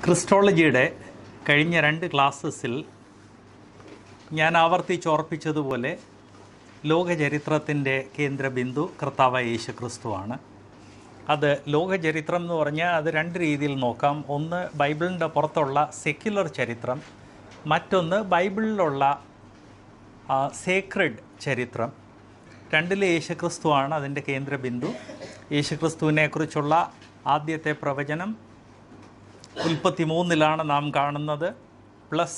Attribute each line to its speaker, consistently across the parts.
Speaker 1: ക്രിസ്റ്റോളജിയുടെ കഴിഞ്ഞ 2 ക്ലാസ്സസിൽ ഞാൻ ആവർത്തിച്ചോർപ്പിച്ചതുപോലെ ലോകചരിത്രത്തിൻ്റെ കേന്ദ്രബിന്ദു കർത്താവായ യേശുക്രിസ്തുവാണ്. അത് ലോകചരിത്രം എന്ന് പറഞ്ഞാൽ അത് 2 രീതിയിൽ നോക്കാം. ഒന്ന് ബൈബിളിൻ്റെ പുറത്തുള്ള സെക്യുലർ ചരിത്രം, മറ്റൊന്ന് ബൈബിളിലുള്ള സേക്രഡ് ചരിത്രം. രണ്ടിലെ യേശുക്രിസ്തുവാണ് അതിൻ്റെ കേന്ദ്രബിന്ദു. യേശുക്രിസ്തുവിനെക്കുറിച്ചുള്ള ആദ്യത്തെ പ്രവചനം ഉൽപ്പത്തി 3 നാം കാണുന്നത്. പ്ലസ്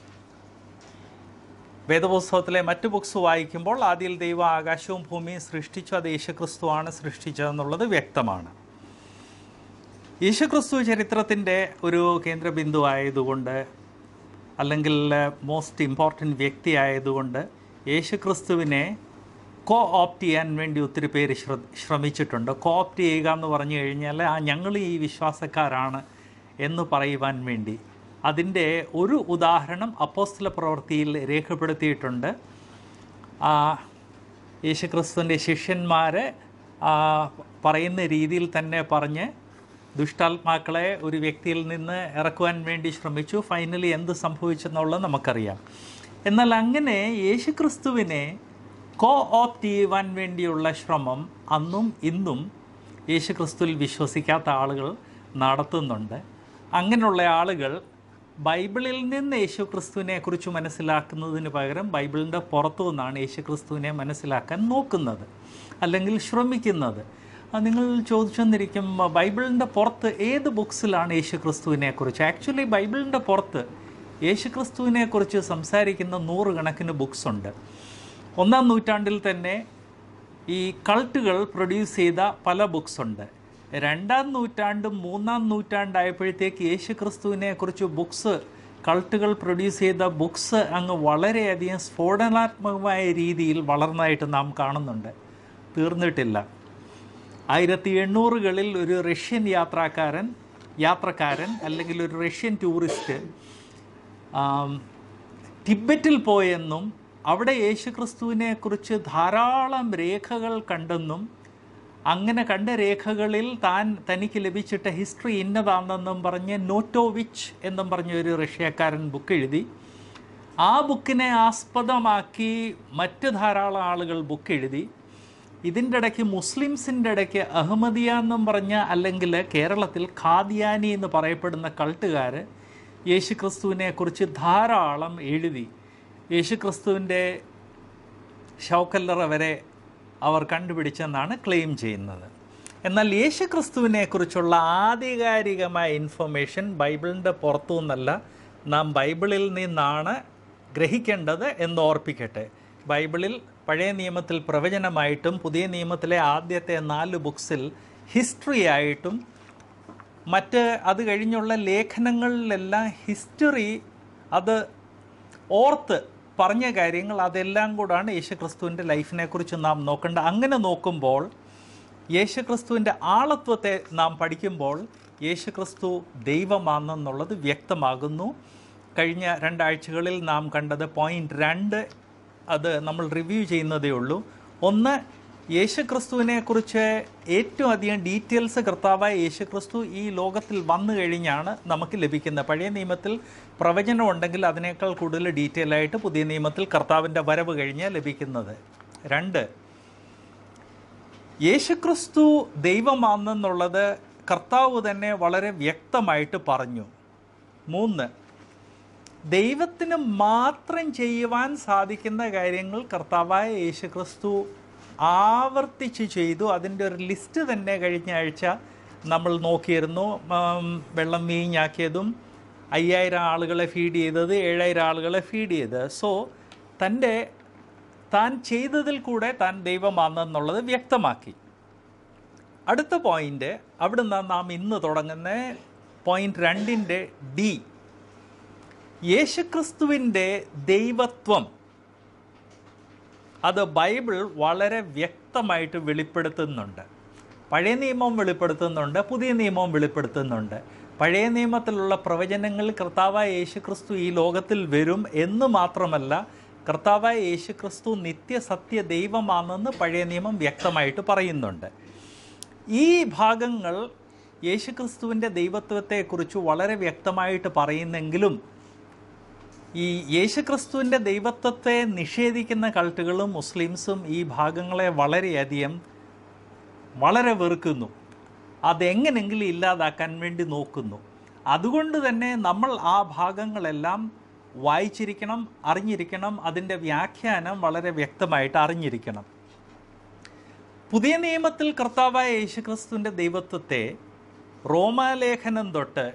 Speaker 1: വേദപുസ്തകത്തിലെ മറ്റ് ബുക്സ് വായിക്കുമ്പോൾ ആദിയിൽ ദൈവം ആകാശവും ഭൂമിയും സൃഷ്ടിച്ചു, അത് യേശുക്രിസ്തുവാണ് സൃഷ്ടിച്ചതെന്നുള്ളത് വ്യക്തമാണ്. യേശുക്രിസ്തു ചരിത്രത്തിൻ്റെ ഒരു കേന്ദ്രബിന്ദു ആയതുകൊണ്ട്, അല്ലെങ്കിൽ മോസ്റ്റ് ഇമ്പോർട്ടൻറ്റ് വ്യക്തി ആയതുകൊണ്ട് യേശുക്രിസ്തുവിനെ ഓപ്റ്റ് ചെയ്യാൻ വേണ്ടി ഒത്തിരി പേര് ശ്രമിച്ചിട്ടുണ്ട്. ഓപ്റ്റ് ചെയ്യുക എന്ന് പറഞ്ഞു കഴിഞ്ഞാൽ ഞങ്ങൾ ഈ വിശ്വാസക്കാരാണ് എന്ന് പറയുവാൻ വേണ്ടി. അതിൻ്റെ ഒരു ഉദാഹരണം അപ്പോസ്തല പ്രവൃത്തിയിൽ രേഖപ്പെടുത്തിയിട്ടുണ്ട്. യേശുക്രിസ്തുവിൻ്റെ ശിഷ്യന്മാരെ പറയുന്ന രീതിയിൽ തന്നെ പറഞ്ഞ് ദുഷ്ടാത്മാക്കളെ ഒരു വ്യക്തിയിൽ നിന്ന് ഇറക്കുവാൻ വേണ്ടി ശ്രമിച്ചു. ഫൈനലി എന്ത് സംഭവിച്ചെന്നുള്ളത് നമുക്കറിയാം. എന്നാൽ അങ്ങനെ യേശുക്രിസ്തുവിനെ ഓപ്റ്റ് ചെയ്യുവാൻ വേണ്ടിയുള്ള ശ്രമം അന്നും ഇന്നും യേശുക്രിസ്തുവിൽ വിശ്വസിക്കാത്ത ആളുകൾ നടത്തുന്നുണ്ട്. അങ്ങനെയുള്ള ആളുകൾ ബൈബിളിൽ നിന്ന് യേശുക്രിസ്തുവിനെക്കുറിച്ച് മനസ്സിലാക്കുന്നതിന് പകരം ബൈബിളിൻ്റെ പുറത്തു നിന്നാണ് യേശുക്രിസ്തുവിനെ മനസ്സിലാക്കാൻ നോക്കുന്നത്, അല്ലെങ്കിൽ ശ്രമിക്കുന്നത്. നിങ്ങൾ ചോദിച്ചെന്നിരിക്കും, ബൈബിളിൻ്റെ പുറത്ത് ഏത് ബുക്സിലാണ് യേശുക്രിസ്തുവിനെക്കുറിച്ച്? ആക്ച്വലി ബൈബിളിൻ്റെ പുറത്ത് യേശുക്രിസ്തുവിനെക്കുറിച്ച് സംസാരിക്കുന്ന 100 കണക്കിന് ബുക്സ് ഉണ്ട്. 1-ാം നൂറ്റാണ്ടിൽ തന്നെ ഈ കൾട്ടുകൾ പ്രൊഡ്യൂസ് ചെയ്ത പല ബുക്സ് ഉണ്ട്. 2-ാം നൂറ്റാണ്ടും 3-ാം നൂറ്റാണ്ടായപ്പോഴത്തേക്ക് യേശുക്രിസ്തുവിനെക്കുറിച്ച് ബുക്സ്, കൾട്ടുകൾ പ്രൊഡ്യൂസ് ചെയ്ത ബുക്സ് അങ്ങ് വളരെയധികം സ്ഫോടനാത്മകമായ രീതിയിൽ വളർന്നതായിട്ട് നാം കാണുന്നുണ്ട്. തീർന്നിട്ടില്ല. 1800കളിൽ ഒരു റഷ്യൻ യാത്രക്കാരൻ അല്ലെങ്കിൽ ഒരു റഷ്യൻ ടൂറിസ്റ്റ് ടിബറ്റിൽ പോയെന്നും അവിടെ യേശുക്രിസ്തുവിനെക്കുറിച്ച് ധാരാളം രേഖകൾ കണ്ടെന്നും അങ്ങനെ കണ്ട രേഖകളിൽ തനിക്ക് ലഭിച്ചിട്ട ഹിസ്റ്ററി ഇന്നതാണെന്നും പറഞ്ഞ് നോട്ടോവിച്ച് എന്നും പറഞ്ഞ ഒരു റഷ്യക്കാരൻ ബുക്ക് എഴുതി. ആ ബുക്കിനെ ആസ്പദമാക്കി മറ്റ് ധാരാളം ആളുകൾ ബുക്ക് എഴുതി. ഇതിൻ്റെ ഇടയ്ക്ക് മുസ്ലിംസിൻ്റെ ഇടയ്ക്ക് അഹമ്മദിയ എന്നും പറഞ്ഞ, അല്ലെങ്കിൽ കേരളത്തിൽ ഖാദിയാനി എന്ന് പറയപ്പെടുന്ന കൾട്ടുകാർ യേശുക്രിസ്തുവിനെക്കുറിച്ച് ധാരാളം എഴുതി. യേശുക്രിസ്തുവിൻ്റെ ശവക്കല്ലറ വരെ അവർ കണ്ടുപിടിച്ചെന്നാണ് ക്ലെയിം ചെയ്യുന്നത്. എന്നാൽ യേശുക്രിസ്തുവിനെക്കുറിച്ചുള്ള ആധികാരികമായ ഇൻഫർമേഷൻ ബൈബിളിൻ്റെ പുറത്തു നിന്നല്ല, നാം ബൈബിളിൽ നിന്നാണ് ഗ്രഹിക്കേണ്ടത് എന്ന് ഓർപ്പിക്കട്ടെ. ബൈബിളിൽ പഴയ നിയമത്തിൽ പ്രവചനമായിട്ടും പുതിയ നിയമത്തിലെ ആദ്യത്തെ 4 ബുക്സിൽ ഹിസ്റ്ററി ആയിട്ടും മറ്റ് അത് കഴിഞ്ഞുള്ള ലേഖനങ്ങളിലെല്ലാം ഹിസ്റ്ററി, അത് ഓർത്ത് പറഞ്ഞ കാര്യങ്ങൾ, അതെല്ലാം കൂടാണ് യേശുക്രിസ്തുവിൻ്റെ ലൈഫിനെക്കുറിച്ച് നാം നോക്കേണ്ടത്. അങ്ങനെ നോക്കുമ്പോൾ യേശുക്രിസ്തുവിൻ്റെ ആളത്വത്തെ നാം പഠിക്കുമ്പോൾ യേശുക്രിസ്തു ദൈവമാണെന്നുള്ളത് വ്യക്തമാകുന്നു. കഴിഞ്ഞ 2 ആഴ്ചകളിൽ നാം കണ്ടത് പോയിൻ്റ് 2, അത് നമ്മൾ റിവ്യൂ ചെയ്യുന്നതേ ഉള്ളൂ. ഒന്ന്, യേശുക്രിസ്തുവിനെക്കുറിച്ച് ഏറ്റവും അധികം ഡീറ്റെയിൽസ് കർത്താവായ യേശുക്രിസ്തു ഈ ലോകത്തിൽ വന്നു കഴിഞ്ഞാണ് നമുക്ക് ലഭിക്കുന്നത്. പഴയ നിയമത്തിൽ പ്രവചനം ഉണ്ടെങ്കിൽ അതിനേക്കാൾ കൂടുതൽ ഡീറ്റെയിൽ ആയിട്ട് പുതിയ നിയമത്തിൽ കർത്താവിൻ്റെ വരവ് കഴിഞ്ഞാൽ ലഭിക്കുന്നത്. 2, യേശുക്രിസ്തു ദൈവമാണെന്നുള്ളത് കർത്താവ് തന്നെ വളരെ വ്യക്തമായിട്ട് പറഞ്ഞു. 3, ദൈവത്തിന് മാത്രം ചെയ്യുവാൻ സാധിക്കുന്ന കാര്യങ്ങൾ കർത്താവായ യേശുക്രിസ്തു ആവർത്തിച്ച് ചെയ്തു. അതിൻ്റെ ഒരു ലിസ്റ്റ് തന്നെ കഴിഞ്ഞ ആഴ്ച നമ്മൾ നോക്കിയിരുന്നു. വെള്ളം വീഞ്ഞാക്കിയതും 5000 ആളുകളെ ഫീഡ് ചെയ്തത്, 7000 ആളുകളെ ഫീഡ് ചെയ്തത്. സോ താൻ ചെയ്തതിൽ കൂടെ താൻ ദൈവമാണെന്നുള്ളത് വ്യക്തമാക്കി. അടുത്ത പോയിൻ്റ്, അവിടുന്ന് നാം ഇന്ന് തുടങ്ങുന്ന പോയിൻ്റ് 2ൻ്റെ D, യേശുക്രിസ്തുവിൻ്റെ ദൈവത്വം. അത് ബൈബിൾ വളരെ വ്യക്തമായിട്ട് വെളിപ്പെടുത്തുന്നുണ്ട്. പഴയ നിയമം വെളിപ്പെടുത്തുന്നുണ്ട്, പുതിയ നിയമവും വെളിപ്പെടുത്തുന്നുണ്ട്. പഴയ നിയമത്തിലുള്ള പ്രവചനങ്ങൾ കർത്താവായ യേശുക്രിസ്തു ഈ ലോകത്തിൽ വരും എന്ന് മാത്രമല്ല, കർത്താവായ യേശുക്രിസ്തു നിത്യസത്യ ദൈവമാണെന്ന് പഴയ നിയമം വ്യക്തമായിട്ട് പറയുന്നുണ്ട്. ഈ ഭാഗങ്ങൾ യേശുക്രിസ്തുവിൻ്റെ ദൈവത്വത്തെക്കുറിച്ച് വളരെ വ്യക്തമായിട്ട് പറയുന്നെങ്കിലും ഈ യേശുക്രിസ്തുവിൻ്റെ ദൈവത്വത്തെ നിഷേധിക്കുന്ന കൾട്ടുകളും മുസ്ലിംസും ഈ ഭാഗങ്ങളെ വളരെയധികം വളരെ വെറുക്കുന്നു. അതെങ്ങനെങ്കിലും ഇല്ലാതാക്കാൻ വേണ്ടി നോക്കുന്നു. അതുകൊണ്ട് തന്നെ നമ്മൾ ആ ഭാഗങ്ങളെല്ലാം വായിച്ചിരിക്കണം, അറിഞ്ഞിരിക്കണം. അതിൻ്റെ വ്യാഖ്യാനം വളരെ വ്യക്തമായിട്ട് അറിഞ്ഞിരിക്കണം. പുതിയ നിയമത്തിൽ കർത്താവായ യേശുക്രിസ്തുവിൻ്റെ ദൈവത്വത്തെ റോമാലേഖനം തൊട്ട്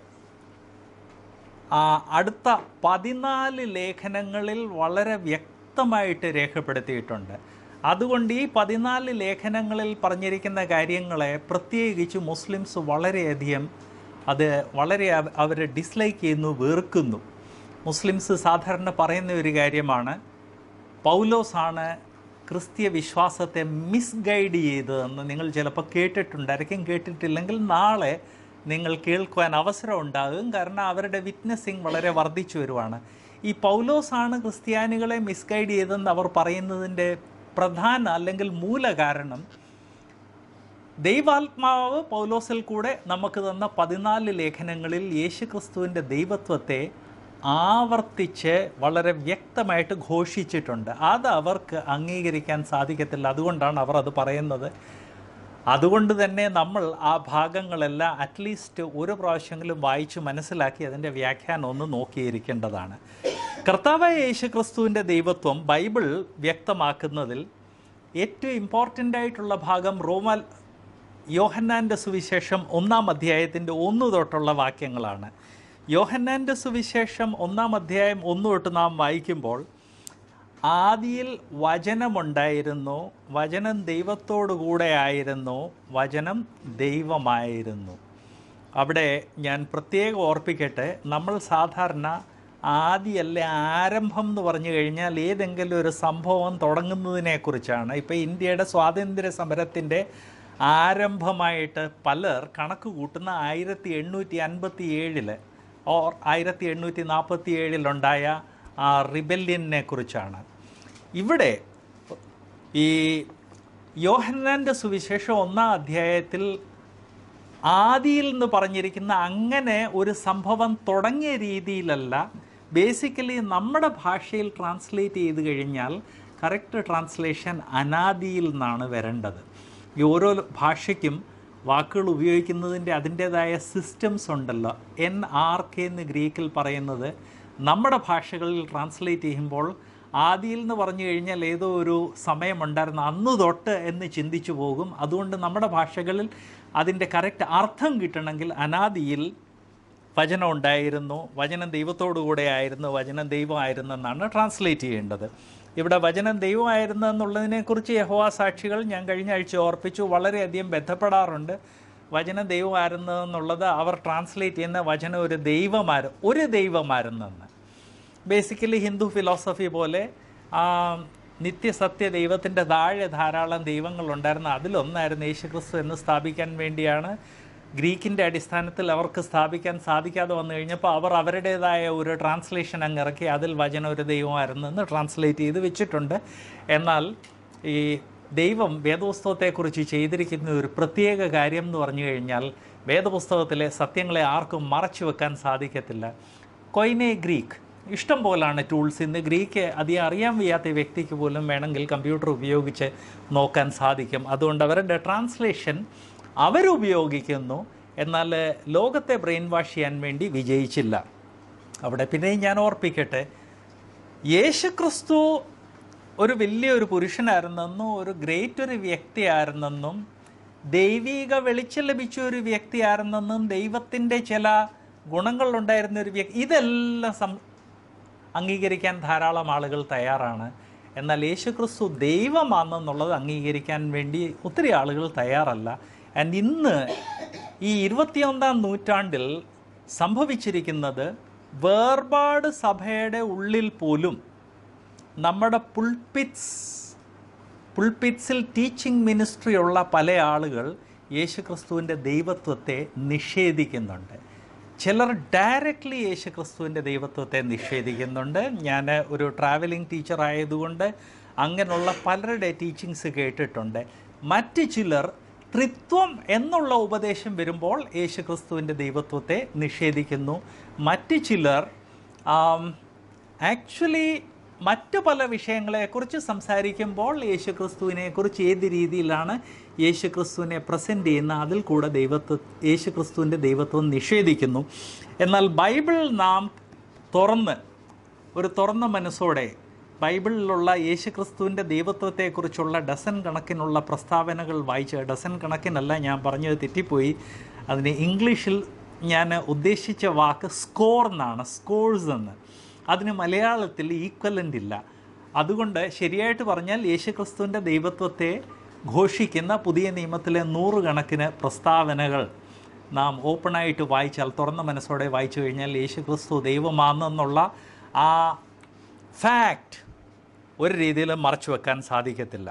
Speaker 1: അടുത്ത 14 ലേഖനങ്ങളിൽ വളരെ വ്യക്തമായിട്ട് രേഖപ്പെടുത്തിയിട്ടുണ്ട്. അതുകൊണ്ട് ഈ 14 ലേഖനങ്ങളിൽ പറഞ്ഞിരിക്കുന്ന കാര്യങ്ങളെ പ്രത്യേകിച്ച് മുസ്ലിംസ് വളരെയധികം വളരെ അവർ ഡിസ്ലൈക്ക് ചെയ്യുന്നു, വെറുക്കുന്നു. മുസ്ലിംസ് സാധാരണ പറയുന്ന ഒരു കാര്യമാണ്, പൗലോസാണ് ക്രിസ്തീയ വിശ്വാസത്തെ മിസ്ഗൈഡ് ചെയ്തതെന്ന്. നിങ്ങൾ ചിലപ്പോൾ കേട്ടിട്ടുണ്ടായിരിക്കും. കേട്ടിട്ടില്ലെങ്കിൽ നാളെ നിങ്ങൾ കേൾക്കുവാൻ അവസരം ഉണ്ടാകും. കാരണം അവരുടെ വിറ്റ്നസ്സിങ് വളരെ വർദ്ധിച്ചു വരുവാണ്. ഈ പൗലോസാണ് ക്രിസ്ത്യാനികളെ മിസ്ഗൈഡ് ചെയ്തതെന്ന് അവർ പറയുന്നതിൻ്റെ പ്രധാന അല്ലെങ്കിൽ മൂല കാരണം ദൈവാത്മാവ് പൗലോസിൽ കൂടെ നമുക്ക് തന്ന 14 ലേഖനങ്ങളിൽ യേശുക്രിസ്തുവിൻ്റെ ദൈവത്വത്തെ ആവർത്തിച്ച് വളരെ വ്യക്തമായിട്ട് ഘോഷിച്ചിട്ടുണ്ട്. അത് അവർക്ക് അംഗീകരിക്കാൻ സാധിക്കത്തില്ല. അതുകൊണ്ടാണ് അവർ അത് പറയുന്നത്. അതുകൊണ്ട് തന്നെ നമ്മൾ ആ ഭാഗങ്ങളെല്ലാം അറ്റ്ലീസ്റ്റ് ഒരു പ്രാവശ്യമെങ്കിലും വായിച്ച് മനസ്സിലാക്കി അതിൻ്റെ വ്യാഖ്യാനം ഒന്ന് നോക്കിയിരിക്കേണ്ടതാണ്. കർത്താവായ യേശുക്രിസ്തുവിൻ്റെ ദൈവത്വം ബൈബിൾ വ്യക്തമാക്കുന്നതിൽ ഏറ്റവും ഇമ്പോർട്ടൻ്റ് ആയിട്ടുള്ള ഭാഗം യോഹന്നാൻ്റെ സുവിശേഷം 1-ാം അധ്യായത്തിൻ്റെ 1 തൊട്ടുള്ള വാക്യങ്ങളാണ്. യോഹന്നാൻ്റെ സുവിശേഷം 1-ാം അധ്യായം 1 തൊട്ട് നാം വായിക്കുമ്പോൾ, ആദിയിൽ വചനമുണ്ടായിരുന്നു, വചനം ദൈവത്തോടു കൂടെ ആയിരുന്നു, വചനം ദൈവമായിരുന്നു. അവിടെ ഞാൻ പ്രത്യേകം ഓർപ്പിക്കട്ടെ, നമ്മൾ സാധാരണ ആദിയല്ല ആരംഭം എന്ന് പറഞ്ഞു കഴിഞ്ഞാൽ ഏതെങ്കിലും ഒരു സംഭവം തുടങ്ങുന്നതിനെക്കുറിച്ചാണ്. ഇപ്പോൾ ഇന്ത്യയുടെ സ്വാതന്ത്ര്യ സമരത്തിൻ്റെ ആരംഭമായിട്ട് പലർ കണക്ക് കൂട്ടുന്ന 1857 ഓർ 1847 റിബല്യനെ കുറിച്ചാണ്. ഇവിടെ ഈ യോഹന്നാൻ്റെ സുവിശേഷം 1-ാം അധ്യായത്തിൽ ആദിയിൽ എന്ന് പറഞ്ഞിരിക്കുന്ന അങ്ങനെ ഒരു സംഭവം തുടങ്ങിയ രീതിയിലല്ല. ബേസിക്കലി നമ്മുടെ ഭാഷയിൽ ട്രാൻസ്ലേറ്റ് ചെയ്ത് കഴിഞ്ഞാൽ കറക്റ്റ് ട്രാൻസ്ലേഷൻ അനാദിയിൽ നിന്നാണ് വരേണ്ടത്. ഈ ഓരോ ഭാഷയ്ക്കും വാക്കുകൾ ഉപയോഗിക്കുന്നതിൻ്റെ അതിൻ്റേതായ സിസ്റ്റംസ് ഉണ്ടല്ലോ. NRK എന്ന് ഗ്രീക്കിൽ പറയുന്നത് നമ്മുടെ ഭാഷകളിൽ ട്രാൻസ്ലേറ്റ് ചെയ്യുമ്പോൾ ആദിയിൽ എന്ന് പറഞ്ഞു കഴിഞ്ഞാൽ ഏതോ ഒരു സമയമുണ്ടായിരുന്നു അന്ന് തൊട്ട് എന്ന് ചിന്തിച്ചു പോകും. അതുകൊണ്ട് നമ്മുടെ ഭാഷകളിൽ അതിൻ്റെ കറക്റ്റ് അർത്ഥം കിട്ടണമെങ്കിൽ അനാദിയിൽ വചനം ഉണ്ടായിരുന്നു, വചനം ദൈവത്തോടു കൂടെ ആയിരുന്നു, വചനം ദൈവമായിരുന്നു എന്നാണ് ട്രാൻസ്ലേറ്റ് ചെയ്യേണ്ടത്. ഇവിടെ വചനം ദൈവമായിരുന്നു എന്നുള്ളതിനെക്കുറിച്ച് യഹോവ സാക്ഷികൾ ഞാൻ കഴിഞ്ഞ ആഴ്ച ഓർപ്പിച്ചു വളരെയധികം ബന്ധപ്പെടാറുണ്ട്. വചനം ദൈവമായിരുന്നു എന്നുള്ളത് അവർ ട്രാൻസ്ലേറ്റ് ചെയ്യുന്ന വചനം ഒരു ദൈവമായിരുന്നെന്ന്. ബേസിക്കലി ഹിന്ദു ഫിലോസഫി പോലെ നിത്യസത്യ ദൈവത്തിൻ്റെ താഴെ ധാരാളം ദൈവങ്ങളുണ്ടായിരുന്നു. അതിലൊന്നായിരുന്നു യേശുക്രിസ്തു എന്ന് സ്ഥാപിക്കാൻ വേണ്ടിയാണ് ഗ്രീക്കിൻ്റെ അടിസ്ഥാനത്തിൽ അവർക്ക് സ്ഥാപിക്കാൻ സാധിക്കാതെ വന്നു കഴിഞ്ഞപ്പോൾ അവർ അവരുടേതായ ഒരു ട്രാൻസ്ലേഷൻ അങ്ങ് ഇറക്കി. അതിൽ വചനം ഒരു ദൈവമായിരുന്നെന്ന് ട്രാൻസ്ലേറ്റ് ചെയ്ത് വെച്ചിട്ടുണ്ട്. എന്നാൽ ഈ ദൈവം വേദപുസ്തകത്തെക്കുറിച്ച് ചെയ്തിരിക്കുന്ന ഒരു പ്രത്യേക കാര്യം എന്ന് പറഞ്ഞു കഴിഞ്ഞാൽ വേദപുസ്തകത്തിലെ സത്യങ്ങളെ ആർക്കും മറച്ചു വെക്കാൻ സാധിക്കത്തില്ല. കൊയ്നെ ഗ്രീക്ക് ഇഷ്ടം പോലാണ് ടൂൾസ്. ഇന്ന് ഗ്രീക്ക് അധികം അറിയാൻ വയ്യാത്ത വ്യക്തിക്ക് പോലും വേണമെങ്കിൽ കമ്പ്യൂട്ടർ ഉപയോഗിച്ച് നോക്കാൻ സാധിക്കും. അതുകൊണ്ട് അവരുടെ ട്രാൻസ്ലേഷൻ അവരുപയോഗിക്കുന്നു. എന്നാൽ ലോകത്തെ ബ്രെയിൻ വാഷ് ചെയ്യാൻ വേണ്ടി വിജയിച്ചില്ല. അവിടെ പിന്നെയും ഞാൻ ഓർപ്പിക്കട്ടെ, യേശുക്രിസ്തു ഒരു വലിയൊരു പുരുഷനായിരുന്നെന്നും ഒരു ഗ്രേറ്റ് ഒരു വ്യക്തിയായിരുന്നെന്നും ദൈവിക വെളിച്ചം ലഭിച്ച ഒരു വ്യക്തിയായിരുന്നെന്നും ദൈവത്തിൻ്റെ ചില ഗുണങ്ങളുണ്ടായിരുന്ന ഒരു വ്യക്തി, ഇതെല്ലാം അംഗീകരിക്കാൻ ധാരാളം ആളുകൾ തയ്യാറാണ്. എന്നാൽ യേശുക്രിസ്തു ദൈവമാണെന്നുള്ളത് അംഗീകരിക്കാൻ വേണ്ടി ഒത്തിരി ആളുകൾ തയ്യാറല്ല. ആൻഡ് ഇന്ന് ഈ 21-ാം നൂറ്റാണ്ടിൽ സംഭവിച്ചിരിക്കുന്നത്, വേർപാട് സഭയുടെ ഉള്ളിൽ പോലും നമ്മുടെ പുൾപിറ്റ്സിൽ ടീച്ചിങ് മിനിസ്ട്രി ഉള്ള പല ആളുകൾ യേശുക്രിസ്തുവിൻ്റെ ദൈവത്വത്തെ നിഷേധിക്കുന്നുണ്ട്. ചിലർ ഡയറക്റ്റ്ലി യേശുക്രിസ്തുവിൻ്റെ ദൈവത്വത്തെ നിഷേധിക്കുന്നുണ്ട്. ഞാൻ ഒരു ട്രാവലിംഗ് ടീച്ചർ ആയതുകൊണ്ട് അങ്ങനെയുള്ള പലരുടെ ടീച്ചിങ്സ് കേട്ടിട്ടുണ്ട്. മറ്റ് ചിലർ ത്രിത്വം എന്നുള്ള ഉപദേശം വരുമ്പോൾ യേശുക്രിസ്തുവിൻ്റെ ദൈവത്വത്തെ നിഷേധിക്കുന്നു. മറ്റ് ചിലർ ആക്ച്വലി മറ്റ് പല വിഷയങ്ങളെക്കുറിച്ച് സംസാരിക്കുമ്പോൾ യേശുക്രിസ്തുവിനെക്കുറിച്ച് ഏത് രീതിയിലാണ് യേശുക്രിസ്തുവിനെ പ്രസൻറ്റ് ചെയ്യുന്ന അതിൽ കൂടെ യേശുക്രിസ്തുവിൻ്റെ ദൈവത്വം നിഷേധിക്കുന്നു. എന്നാൽ ബൈബിൾ നാം തുറന്ന മനസ്സോടെ ബൈബിളിലുള്ള യേശുക്രിസ്തുവിൻ്റെ ദൈവത്വത്തെക്കുറിച്ചുള്ള ഡസൻ കണക്കിനുള്ള പ്രസ്താവനകൾ വായിച്ച്, ഡസൻ കണക്കിനല്ല, ഞാൻ പറഞ്ഞത് തെറ്റിപ്പോയി, അതിന് ഇംഗ്ലീഷിൽ ഞാൻ ഉദ്ദേശിച്ച വാക്ക് സ്കോർ എന്നാണ്, സ്കോഴ്സ് എന്ന്. അതിന് മലയാളത്തിൽ ഈക്വലൻ്റ് ഇല്ല. അതുകൊണ്ട് ശരിയായിട്ട് പറഞ്ഞാൽ യേശുക്രിസ്തുവിൻ്റെ ദൈവത്വത്തെ ഘോഷിക്കുന്ന പുതിയ നിയമത്തിലെ 100 കണക്കിന് പ്രസ്താവനകൾ നാം ഓപ്പണായിട്ട് വായിച്ചാൽ, തുറന്ന മനസ്സോടെ വായിച്ചു കഴിഞ്ഞാൽ യേശുക്രിസ്തു ദൈവമാണെന്നുള്ള ആ ഫാക്റ്റ് ഒരു രീതിയിലും മറച്ചു വെക്കാൻ സാധിക്കത്തില്ല.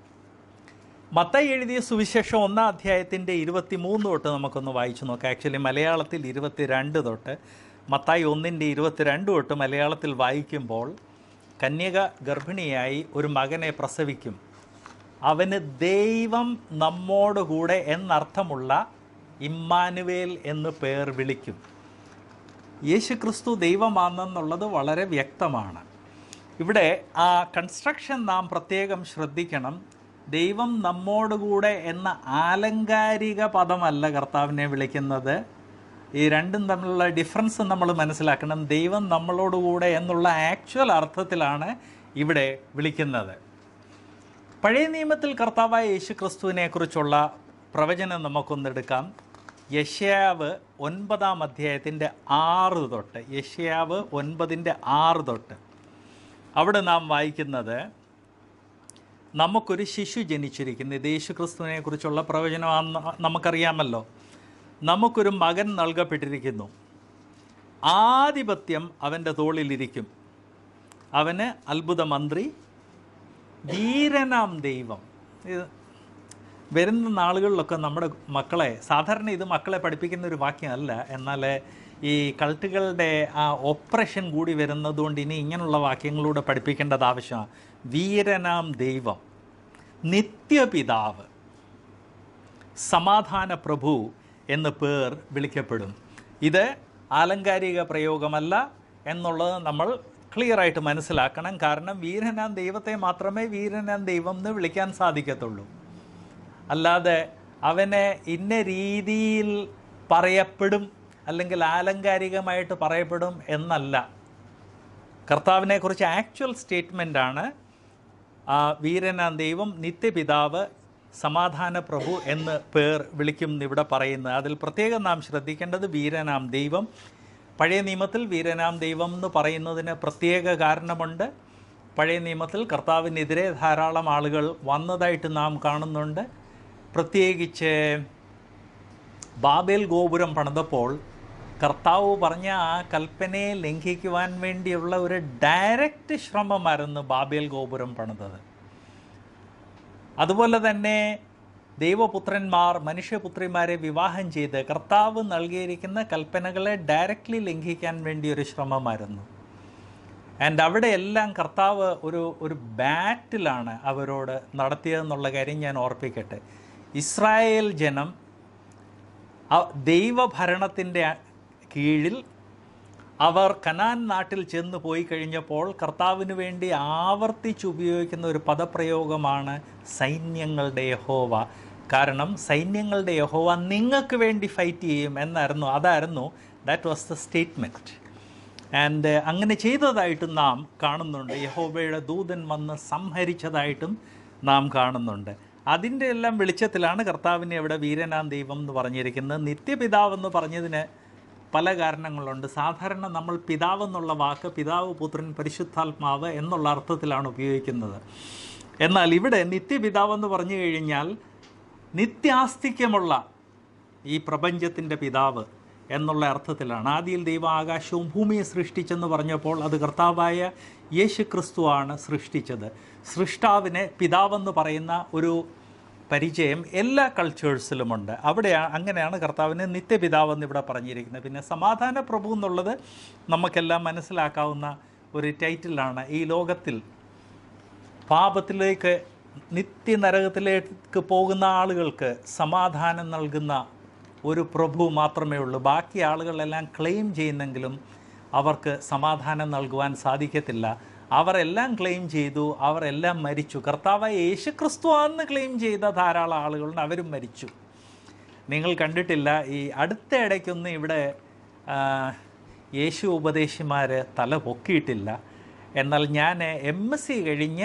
Speaker 1: മത്തായി എഴുതിയ സുവിശേഷം 1-ാം അധ്യായത്തിൻ്റെ 23 തൊട്ട് നമുക്കൊന്ന് വായിച്ചു നോക്കാം. ആക്ച്വലി മലയാളത്തിൽ 22 തൊട്ട്, മത്തായി 1-ൻ്റെ 22 തൊട്ട് മലയാളത്തിൽ വായിക്കുമ്പോൾ, കന്യക ഗർഭിണിയായി ഒരു മകനെ പ്രസവിക്കും, അവന് ദൈവം നമ്മോടുകൂടെ എന്നർത്ഥമുള്ള ഇമ്മാനുവേൽ എന്ന് പേർ വിളിക്കും. യേശുക്രിസ്തു ദൈവമാണെന്നുള്ളത് വളരെ വ്യക്തമാണ്. ഇവിടെ ആ കൺസ്ട്രക്ഷൻ നാം പ്രത്യേകം ശ്രദ്ധിക്കണം. ദൈവം നമ്മോടുകൂടെ എന്ന ആലങ്കാരിക പദമല്ല കർത്താവിനെ വിളിക്കുന്നത്. ഈ രണ്ടും തമ്മിലുള്ള ഡിഫറൻസ് നമ്മൾ മനസ്സിലാക്കണം. ദൈവം നമ്മളോടുകൂടെ എന്നുള്ള ആക്ച്വൽ അർത്ഥത്തിലാണ് ഇവിടെ വിളിക്കുന്നത്. പഴയ നിയമത്തിൽ കർത്താവായ യേശുക്രിസ്തുവിനെക്കുറിച്ചുള്ള പ്രവചനം നമുക്കൊന്നെടുക്കാം. യെശയ്യാവ് 9-ാം അധ്യായത്തിൻ്റെ 6 തൊട്ട്, യെശയ്യാവ് 9-6 തൊട്ട് അവിടെ നാം വായിക്കുന്നത്, നമുക്കൊരു ശിശു ജനിച്ചിരിക്കുന്നു. ഇത് യേശുക്രിസ്തുവിനെക്കുറിച്ചുള്ള പ്രവചനമാണെന്ന് നമുക്കറിയാമല്ലോ. നമുക്കൊരു മകൻ നൽകപ്പെട്ടിരിക്കുന്നു, ആധിപത്യം അവൻ്റെ തോളിലിരിക്കും, അവന് അത്ഭുത മന്ത്രി, വീരനാം ദൈവം. ഇത് വരുന്ന നാളുകളിലൊക്കെ നമ്മുടെ മക്കളെ, സാധാരണ ഇത് മക്കളെ പഠിപ്പിക്കുന്ന ഒരു വാക്യമല്ല, എന്നാൽ ഈ കൾട്ടുകളുടെ ആ ഓപ്പറേഷൻ കൂടി വരുന്നതുകൊണ്ട് ഇനി ഇങ്ങനെയുള്ള വാക്യങ്ങളിലൂടെ പഠിപ്പിക്കേണ്ടത് ആവശ്യമാണ്. വീരനാം ദൈവം, നിത്യപിതാവ്, സമാധാന പ്രഭു എന്ന് പേർ വിളിക്കപ്പെടും. ഇത് ആലങ്കാരിക പ്രയോഗമല്ല എന്നുള്ളത് നമ്മൾ ക്ലിയറായിട്ട് മനസ്സിലാക്കണം. കാരണം വീരനാം ദൈവത്തെ മാത്രമേ വീരനാം ദൈവം എന്ന് വിളിക്കാൻ സാധിക്കത്തുള്ളൂ. അല്ലാതെ അവനെ ഇന്ന രീതിയിൽ പറയപ്പെടും അല്ലെങ്കിൽ ആലങ്കാരികമായിട്ട് പറയപ്പെടും എന്നല്ല. കർത്താവിനെക്കുറിച്ച് ആക്ച്വൽ സ്റ്റേറ്റ്മെൻറ്റാണ് വീരനാം ദൈവം, നിത്യപിതാവ്, സമാധാന പ്രഭു എന്ന് പേർ വിളിക്കും എന്നിവിടെ പറയുന്നത്. അതിൽ പ്രത്യേകം നാം ശ്രദ്ധിക്കേണ്ടത് വീരനാം ദൈവം. പഴയ നിയമത്തിൽ വീരനാം ദൈവം എന്ന് പറയുന്നതിന് പ്രത്യേക കാരണമുണ്ട്. പഴയ നിയമത്തിൽ കർത്താവിനെതിരെ ധാരാളം ആളുകൾ വന്നതായിട്ട് നാം കാണുന്നുണ്ട്. പ്രത്യേകിച്ച് ബാബേൽ ഗോപുരം പണിതപ്പോൾ കർത്താവ് പറഞ്ഞ ആ കൽപ്പനയെ ലംഘിക്കുവാൻ വേണ്ടിയുള്ള ഒരു ഡയറക്റ്റ് ശ്രമമായിരുന്നു ബാബേൽ ഗോപുരം പണിതത്. അതുപോലെ തന്നെ ദൈവപുത്രന്മാർ മനുഷ്യപുത്രിമാരെ വിവാഹം ചെയ്ത് കർത്താവ് നൽകിയിരിക്കുന്ന കൽപ്പനകളെ ഡയറക്റ്റ്ലി ലംഘിക്കാൻ വേണ്ടി ഒരു ശ്രമമായിരുന്നു. ആൻഡ് അവിടെയെല്ലാം കർത്താവ് ഒരു ബാറ്റിലാണ് അവരോട് നടത്തിയതെന്നുള്ള കാര്യം ഞാൻ ഓർപ്പിക്കട്ടെ. ഇസ്രായേൽ ജനം ദൈവഭരണത്തിൻ്റെ കീഴിൽ അവർ കനാൻ നാട്ടിൽ ചെന്ന് പോയി കഴിഞ്ഞപ്പോൾ കർത്താവിന് വേണ്ടി ആവർത്തിച്ചുപയോഗിക്കുന്ന ഒരു പദപ്രയോഗമാണ് സൈന്യങ്ങളുടെ യഹോവ. കാരണം സൈന്യങ്ങളുടെ യഹോവ നിങ്ങൾക്ക് വേണ്ടി ഫൈറ്റ് ചെയ്യും എന്നായിരുന്നു. That was the statement. And അങ്ങനെ ചെയ്തതായിട്ടും നാം കാണുന്നുണ്ട്. യഹോവയുടെ ദൂതൻ വന്ന് സംഹരിച്ചതായിട്ടും നാം കാണുന്നുണ്ട്. അതിൻ്റെ എല്ലാം വെളിച്ചത്തിലാണ് കർത്താവിനെ ഇവിടെ വീരനാം ദൈവം എന്ന് പറഞ്ഞിരിക്കുന്നത്. നിത്യപിതാവെന്ന് പറഞ്ഞതിന് പല കാരണങ്ങളുണ്ട്. സാധാരണ നമ്മൾ പിതാവ് എന്നുള്ള വാക്ക് പിതാവ്, പുത്രൻ, പരിശുദ്ധാത്മാവ് എന്നുള്ള അർത്ഥത്തിലാണ് ഉപയോഗിക്കുന്നത്. എന്നാൽ ഇവിടെ നിത്യപിതാവെന്ന് പറഞ്ഞു കഴിഞ്ഞാൽ നിത്യാസ്തിക്യമുള്ള ഈ പ്രപഞ്ചത്തിൻ്റെ പിതാവ് എന്നുള്ള അർത്ഥത്തിലാണ്. ആദിയിൽ ദൈവം ആകാശവും ഭൂമിയെ സൃഷ്ടിച്ചെന്ന് പറഞ്ഞപ്പോൾ അത് കർത്താവായ യേശുക്രിസ്തുവാണ് സൃഷ്ടിച്ചത്. സൃഷ്ടാവിനെ പിതാവെന്ന് പറയുന്ന ഒരു പരിചയം എല്ലാ കൾച്ചേഴ്സിലുമുണ്ട്. അങ്ങനെയാണ് കർത്താവിനെ നിത്യപിതാവെന്ന് ഇവിടെ പറഞ്ഞിരിക്കുന്നത്. പിന്നെ സമാധാന പ്രഭു എന്നുള്ളത് നമുക്കെല്ലാം മനസ്സിലാക്കാവുന്ന ഒരു ടൈറ്റിലാണ്. ഈ ലോകത്തിൽ പാപത്തിലേക്ക് നിത്യനരകത്തിലേക്ക് പോകുന്ന ആളുകൾക്ക് സമാധാനം നൽകുന്ന ഒരു പ്രഭു മാത്രമേ ഉള്ളൂ. ബാക്കി ആളുകളെല്ലാം ക്ലെയിം ചെയ്യുന്നെങ്കിലും അവർക്ക് സമാധാനം നൽകുവാൻ സാധിക്കത്തില്ല. അവരെല്ലാം ക്ലെയിം ചെയ്തു, അവരെല്ലാം മരിച്ചു. കർത്താവായ യേശുക്രിസ്തു ആണെന്ന് ക്ലെയിം ചെയ്ത ധാരാളം ആളുകളുണ്ട്, അവരും മരിച്ചു. നിങ്ങൾ കണ്ടിട്ടില്ല, ഈ അടുത്ത ഇടയ്ക്കൊന്നും ഇവിടെ യേശു ഉപദേശിമാർ തല പൊക്കിയിട്ടില്ല. എന്നാൽ ഞാൻ MSc കഴിഞ്ഞ്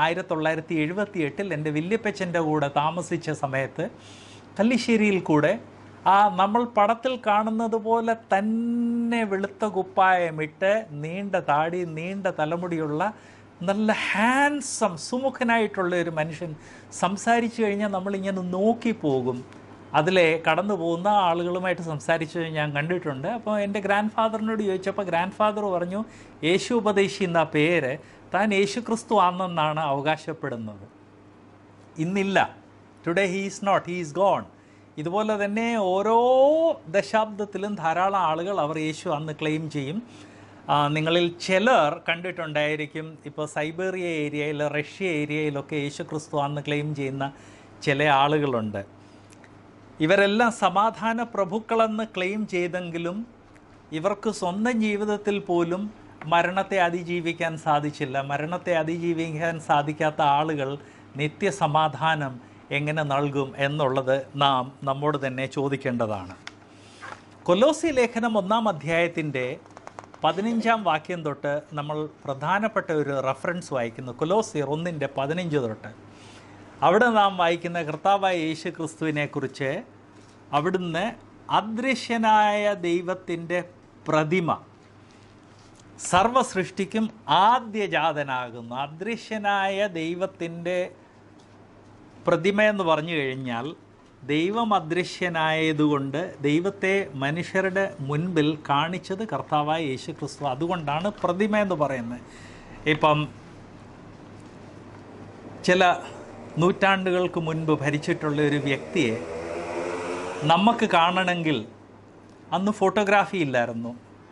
Speaker 1: 1978 എൻ്റെ വല്യപ്പച്ചൻ്റെ കൂടെ താമസിച്ച സമയത്ത് കല്ലിശ്ശേരിയിൽ കൂടെ നമ്മൾ പടത്തിൽ കാണുന്നത് പോലെ തന്നെ വെളുത്ത കുപ്പായമിട്ട് നീണ്ട താടി നീണ്ട തലമുടിയുള്ള നല്ല ഹാൻസം സുമുഖനായിട്ടുള്ള ഒരു മനുഷ്യൻ സംസാരിച്ചു കഴിഞ്ഞാൽ നമ്മളിങ്ങനെ നോക്കിപ്പോകും. അതിലെ കടന്നു പോകുന്ന ആളുകളുമായിട്ട് സംസാരിച്ചത് ഞാൻ കണ്ടിട്ടുണ്ട്. അപ്പോൾ എൻ്റെ ഗ്രാൻഡ് ഫാദറിനോട് ചോദിച്ചപ്പോൾ ഗ്രാൻഡ് ഫാദർ പറഞ്ഞു, യേശു ഉപദേശി എന്ന പേര് താൻ യേശു ക്രിസ്തു ആണെന്നാണ് അവകാശപ്പെടുന്നത്. ഇന്നില്ല. Today he is not, he is gone. ഇതുപോലെ തന്നെ ഓരോ ദശാബ്ദത്തിലും ധാരാളം ആളുകൾ അവർ യേശു അന്ന് ക്ലെയിം ചെയ്യും. നിങ്ങളിൽ ചിലർ കണ്ടിട്ടുണ്ടായിരിക്കും, ഇപ്പോൾ സൈബേറിയ ഏരിയയിൽ, റഷ്യ ഏരിയയിലൊക്കെ യേശു ക്രിസ്തു അന്ന് ക്ലെയിം ചെയ്യുന്ന ചില ആളുകളുണ്ട്. ഇവരെല്ലാം സമാധാന പ്രഭുക്കളെന്ന് ക്ലെയിം ചെയ്തെങ്കിലും ഇവർക്ക് സ്വന്തം ജീവിതത്തിൽ പോലും മരണത്തെ അതിജീവിക്കാൻ സാധിച്ചില്ല. മരണത്തെ അതിജീവിക്കാൻ സാധിക്കാത്ത ആളുകൾ നിത്യസമാധാനം എങ്ങനെ നൽകും എന്നുള്ളത് നാം നമ്മോട് തന്നെ ചോദിക്കേണ്ടതാണ്. കൊലോസി ലേഖനം 1-ാം അധ്യായത്തിൻ്റെ 15-ാം വാക്യം തൊട്ട് നമ്മൾ പ്രധാനപ്പെട്ട ഒരു റെഫറൻസ് വായിക്കുന്നു. കൊലോസിയർ 1:15 തൊട്ട്. അവിടെ നാം വായിക്കുന്ന കർത്താവായ യേശു ക്രിസ്തുവിനെക്കുറിച്ച്, അവിടുന്ന് അദൃശ്യനായ ദൈവത്തിൻ്റെ പ്രതിമ, സർവസൃഷ്ടിക്കും ആദ്യജാതനാകുന്നു. അദൃശ്യനായ ദൈവത്തിൻ്റെ പ്രതിമ എന്ന് പറഞ്ഞു കഴിഞ്ഞാൽ ദൈവം അദൃശ്യനായതുകൊണ്ട് ദൈവത്തെ മനുഷ്യരുടെ മുൻപിൽ കാണിച്ചത് കർത്താവായ യേശു ക്രിസ്തു. അതുകൊണ്ടാണ് പ്രതിമ എന്ന് പറയുന്നത്. ഇപ്പം ചില നൂറ്റാണ്ടുകൾക്ക് മുൻപ് ഭരിച്ചിട്ടുള്ള ഒരു വ്യക്തിയെ നമുക്ക് കാണണമെങ്കിൽ അന്ന് ഫോട്ടോഗ്രാഫി ഇല്ലായിരുന്നു.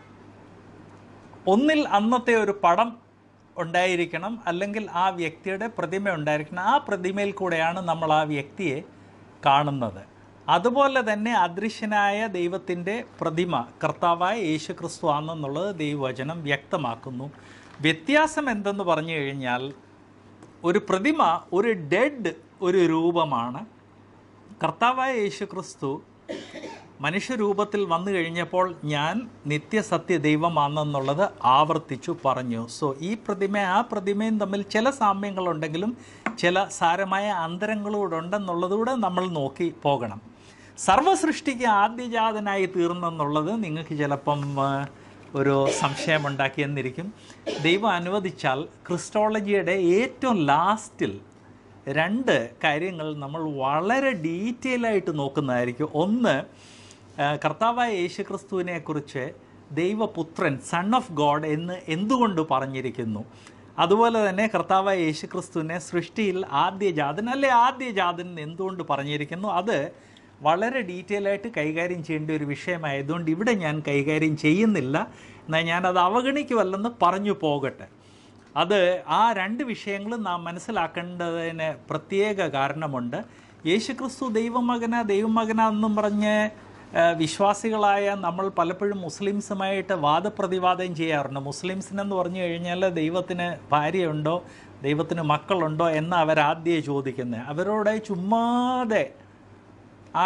Speaker 1: ഒന്നിൽ അന്നത്തെ ഒരു പടം ഉണ്ടായിരിക്കണം, അല്ലെങ്കിൽ ആ വ്യക്തിയുടെ പ്രതിമ ഉണ്ടായിരിക്കണം. ആ പ്രതിമയിൽ കൂടെയാണ് നമ്മൾ ആ വ്യക്തിയെ കാണുന്നത്. അതുപോലെ തന്നെ അദൃശ്യനായ ദൈവത്തിൻ്റെ പ്രതിമ കർത്താവായ യേശു ക്രിസ്തു ആണെന്നുള്ളത് ദൈവവചനം വ്യക്തമാക്കുന്നു. വ്യത്യാസം എന്തെന്ന് പറഞ്ഞു കഴിഞ്ഞാൽ, ഒരു പ്രതിമ ഒരു ഡെഡ് ഒരു രൂപമാണ്. കർത്താവായ യേശു ക്രിസ്തു മനുഷ്യരൂപത്തിൽ വന്നു കഴിഞ്ഞപ്പോൾ ഞാൻ നിത്യസത്യ ദൈവമാണെന്നുള്ളത് ആവർത്തിച്ചു പറഞ്ഞു. സോ ഈ പ്രതിമ ആ പ്രതിമയും തമ്മിൽ ചില സാമ്യങ്ങളുണ്ടെങ്കിലും ചില സാരമായ അന്തരങ്ങളൂടുണ്ടെന്നുള്ളതുകൂടെ നമ്മൾ നോക്കി പോകണം. സർവസൃഷ്ടിക്ക് ആദ്യജാതനായി തീർന്നെന്നുള്ളത് നിങ്ങൾക്ക് ചിലപ്പം ഒരു സംശയമുണ്ടാക്കിയെന്നിരിക്കും. ദൈവം അനുവദിച്ചാൽ ക്രിസ്റ്റോളജിയുടെ ഏറ്റവും ലാസ്റ്റിൽ 2 കാര്യങ്ങൾ നമ്മൾ വളരെ ഡീറ്റെയിൽ ആയിട്ട് നോക്കുന്നതായിരിക്കും. ഒന്ന്, കർത്താവായ യേശു ക്രിസ്തുവിനെക്കുറിച്ച് ദൈവപുത്രൻ, സൺ ഓഫ് ഗോഡ് എന്ന് എന്തുകൊണ്ട് പറഞ്ഞിരിക്കുന്നു. അതുപോലെ തന്നെ കർത്താവായ യേശു ക്രിസ്തുവിനെ സൃഷ്ടിയിൽ ആദ്യജാതൻ അല്ലെ ആദ്യജാതൻ എന്തുകൊണ്ട് പറഞ്ഞിരിക്കുന്നു. അത് വളരെ ഡീറ്റെയിൽ ആയിട്ട് കൈകാര്യം ചെയ്യേണ്ട ഒരു വിഷയമായതുകൊണ്ട് ഇവിടെ ഞാൻ കൈകാര്യം ചെയ്യുന്നില്ല. എന്നാൽ ഞാനത് അവഗണിക്കുമല്ലെന്ന് പറഞ്ഞു പോകട്ടെ. അത് ആ 2 വിഷയങ്ങളും നാം മനസ്സിലാക്കേണ്ടതിന് പ്രത്യേക കാരണമുണ്ട്. യേശുക്രിസ്തു ദൈവമകനാണെന്നും പറഞ്ഞ് വിശ്വാസികളായ നമ്മൾ പലപ്പോഴും മുസ്ലിംസുമായിട്ട് വാദപ്രതിവാദം ചെയ്യാറുണ്ട്. മുസ്ലിംസിനെന്ന് പറഞ്ഞു കഴിഞ്ഞാൽ ദൈവത്തിന് ഭാര്യയുണ്ടോ, ദൈവത്തിന് മക്കളുണ്ടോ എന്ന് അവരാദ്യം ചോദിക്കുന്നത്. അവരോട് ചുമ്മാതെ ആ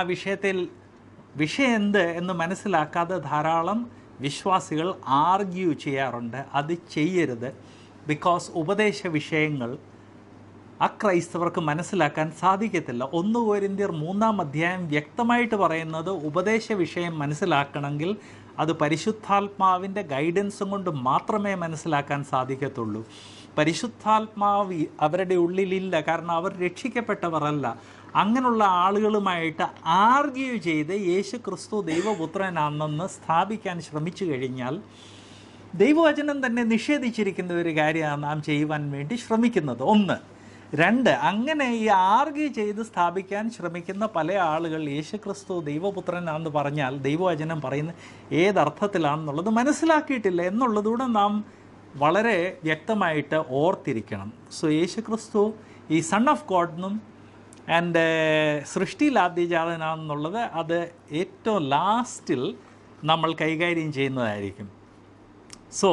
Speaker 1: വിഷയം എന്ത് എന്ന് മനസ്സിലാക്കാതെ ധാരാളം വിശ്വാസികൾ ആർഗ്യൂ ചെയ്യാറുണ്ട്. അത് ചെയ്യരുത്. ബിക്കോസ് ഉപദേശ വിഷയങ്ങൾ അക്രൈസ്തവർക്ക് മനസ്സിലാക്കാൻ സാധിക്കത്തില്ല. 1 കൊരിന്ത്യർ 3-ാം അധ്യായം വ്യക്തമായിട്ട് പറയുന്നത് ഉപദേശ വിഷയം മനസ്സിലാക്കണമെങ്കിൽ അത് പരിശുദ്ധാത്മാവിൻ്റെ ഗൈഡൻസും കൊണ്ട് മാത്രമേ മനസ്സിലാക്കാൻ സാധിക്കത്തുള്ളൂ. പരിശുദ്ധാത്മാവ് അവരുടെ ഉള്ളിലില്ല, കാരണം അവർ രക്ഷിക്കപ്പെട്ടവരല്ല. അങ്ങനെയുള്ള ആളുകളുമായിട്ട് ആർഗ്യൂ ചെയ്ത് യേശു ക്രിസ്തു ദൈവപുത്രനാണെന്ന് സ്ഥാപിക്കാൻ ശ്രമിച്ചു കഴിഞ്ഞാൽ ദൈവവചനം തന്നെ നിഷേധിച്ചിരിക്കുന്ന ഒരു കാര്യമാണ് നാം ചെയ്യുവാൻ വേണ്ടി ശ്രമിക്കുന്നത്. 1. 2, അങ്ങനെ ഈ ആർഗ്യൂ ചെയ്ത് സ്ഥാപിക്കാൻ ശ്രമിക്കുന്ന പല ആളുകൾ യേശുക്രിസ്തു ദൈവപുത്രനാണെന്ന് പറഞ്ഞാൽ ദൈവവചനം പറയുന്ന ഏതർത്ഥത്തിലാണെന്നുള്ളത് മനസ്സിലാക്കിയിട്ടില്ല എന്നുള്ളതുകൂടെ നാം വളരെ വ്യക്തമായിട്ട് ഓർത്തിരിക്കണം. സോ യേശുക്രിസ്തു ഈ സൺ ഓഫ് ഗോഡ് എന്നും ആൻഡ് സൃഷ്ടിയിൽ ആദ്യജാതനാണെന്നുള്ളത് അത് ഏറ്റവും ലാസ്റ്റിൽ നമ്മൾ കൈകാര്യം ചെയ്യുന്നതായിരിക്കും. സോ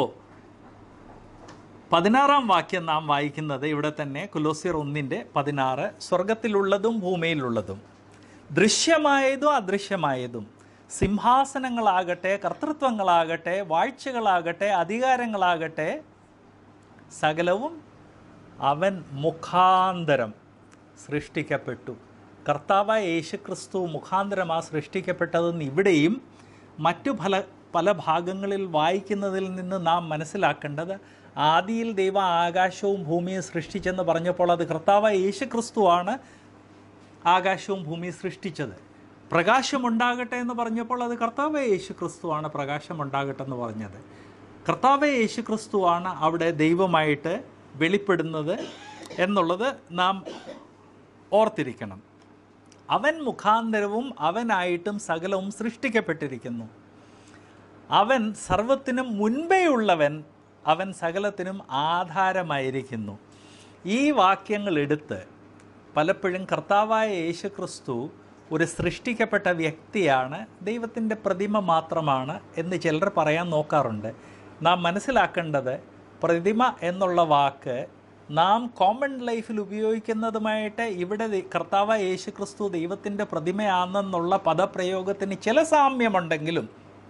Speaker 1: 16-ാം വാക്യം നാം വായിക്കുന്നത് ഇവിടെ തന്നെ കൊലോസ്യർ 1:16, സ്വർഗത്തിലുള്ളതും ഭൂമിയിലുള്ളതും ദൃശ്യമായതും അദൃശ്യമായതും സിംഹാസനങ്ങളാകട്ടെ, കർത്തൃത്വങ്ങളാകട്ടെ, വാഴ്ചകളാകട്ടെ, അധികാരങ്ങളാകട്ടെ, സകലവും അവൻ മുഖാന്തരം സൃഷ്ടിക്കപ്പെട്ടു. കർത്താവായ യേശുക്രിസ്തു മുഖാന്തരമാ സൃഷ്ടിക്കപ്പെട്ടതെന്ന് ഇവിടെയും മറ്റു പല ഭാഗങ്ങളിൽ വായിക്കുന്നതിൽ നിന്ന് നാം മനസ്സിലാക്കേണ്ടത്, ആദിയിൽ ദൈവം ആകാശവും ഭൂമിയും സൃഷ്ടിച്ചെന്ന് പറഞ്ഞപ്പോൾ അത് കർത്താവായ യേശുക്രിസ്തുവാണ് ആകാശവും ഭൂമിയും സൃഷ്ടിച്ചത്. പ്രകാശമുണ്ടാകട്ടെ എന്ന് പറഞ്ഞപ്പോൾ അത് കർത്താവായ യേശുക്രിസ്തുവാണ് പ്രകാശമുണ്ടാകട്ടെ എന്ന് പറഞ്ഞത്. കർത്താവായ യേശുക്രിസ്തുവാണ് അവിടെ ദൈവമായിട്ട് വെളിപ്പെടുന്നത് എന്നുള്ളത് നാം ഓർത്തിരിക്കണം. അവൻ മുഖാന്തരവും അവനായിട്ടും സകലവും സൃഷ്ടിക്കപ്പെട്ടിരിക്കുന്നു. അവൻ സർവത്തിനും മുൻപേ ഉള്ളവൻ, അവൻ സകലത്തിനും ആധാരമായിരിക്കുന്നു. ഈ വാക്യങ്ങൾ എടുത്ത് പലപ്പോഴും കർത്താവായ യേശുക്രിസ്തു ഒരു സൃഷ്ടിക്കപ്പെട്ട വ്യക്തിയാണ്, ദൈവത്തിൻ്റെ പ്രതിമ മാത്രമാണ് എന്ന് ചിലർ പറയാൻ നോക്കാറുണ്ട്. നാം മനസ്സിലാക്കേണ്ടത്, പ്രതിമ എന്നുള്ള വാക്ക് നാം കോമൺ ലൈഫിൽ ഉപയോഗിക്കുന്നതുമായിട്ട് ഇവിടെ കർത്താവായ യേശുക്രിസ്തു ദൈവത്തിൻ്റെ പ്രതിമയാണെന്നുള്ള പദപ്രയോഗത്തിന് ചില സാമ്യമുണ്ടെങ്കിലും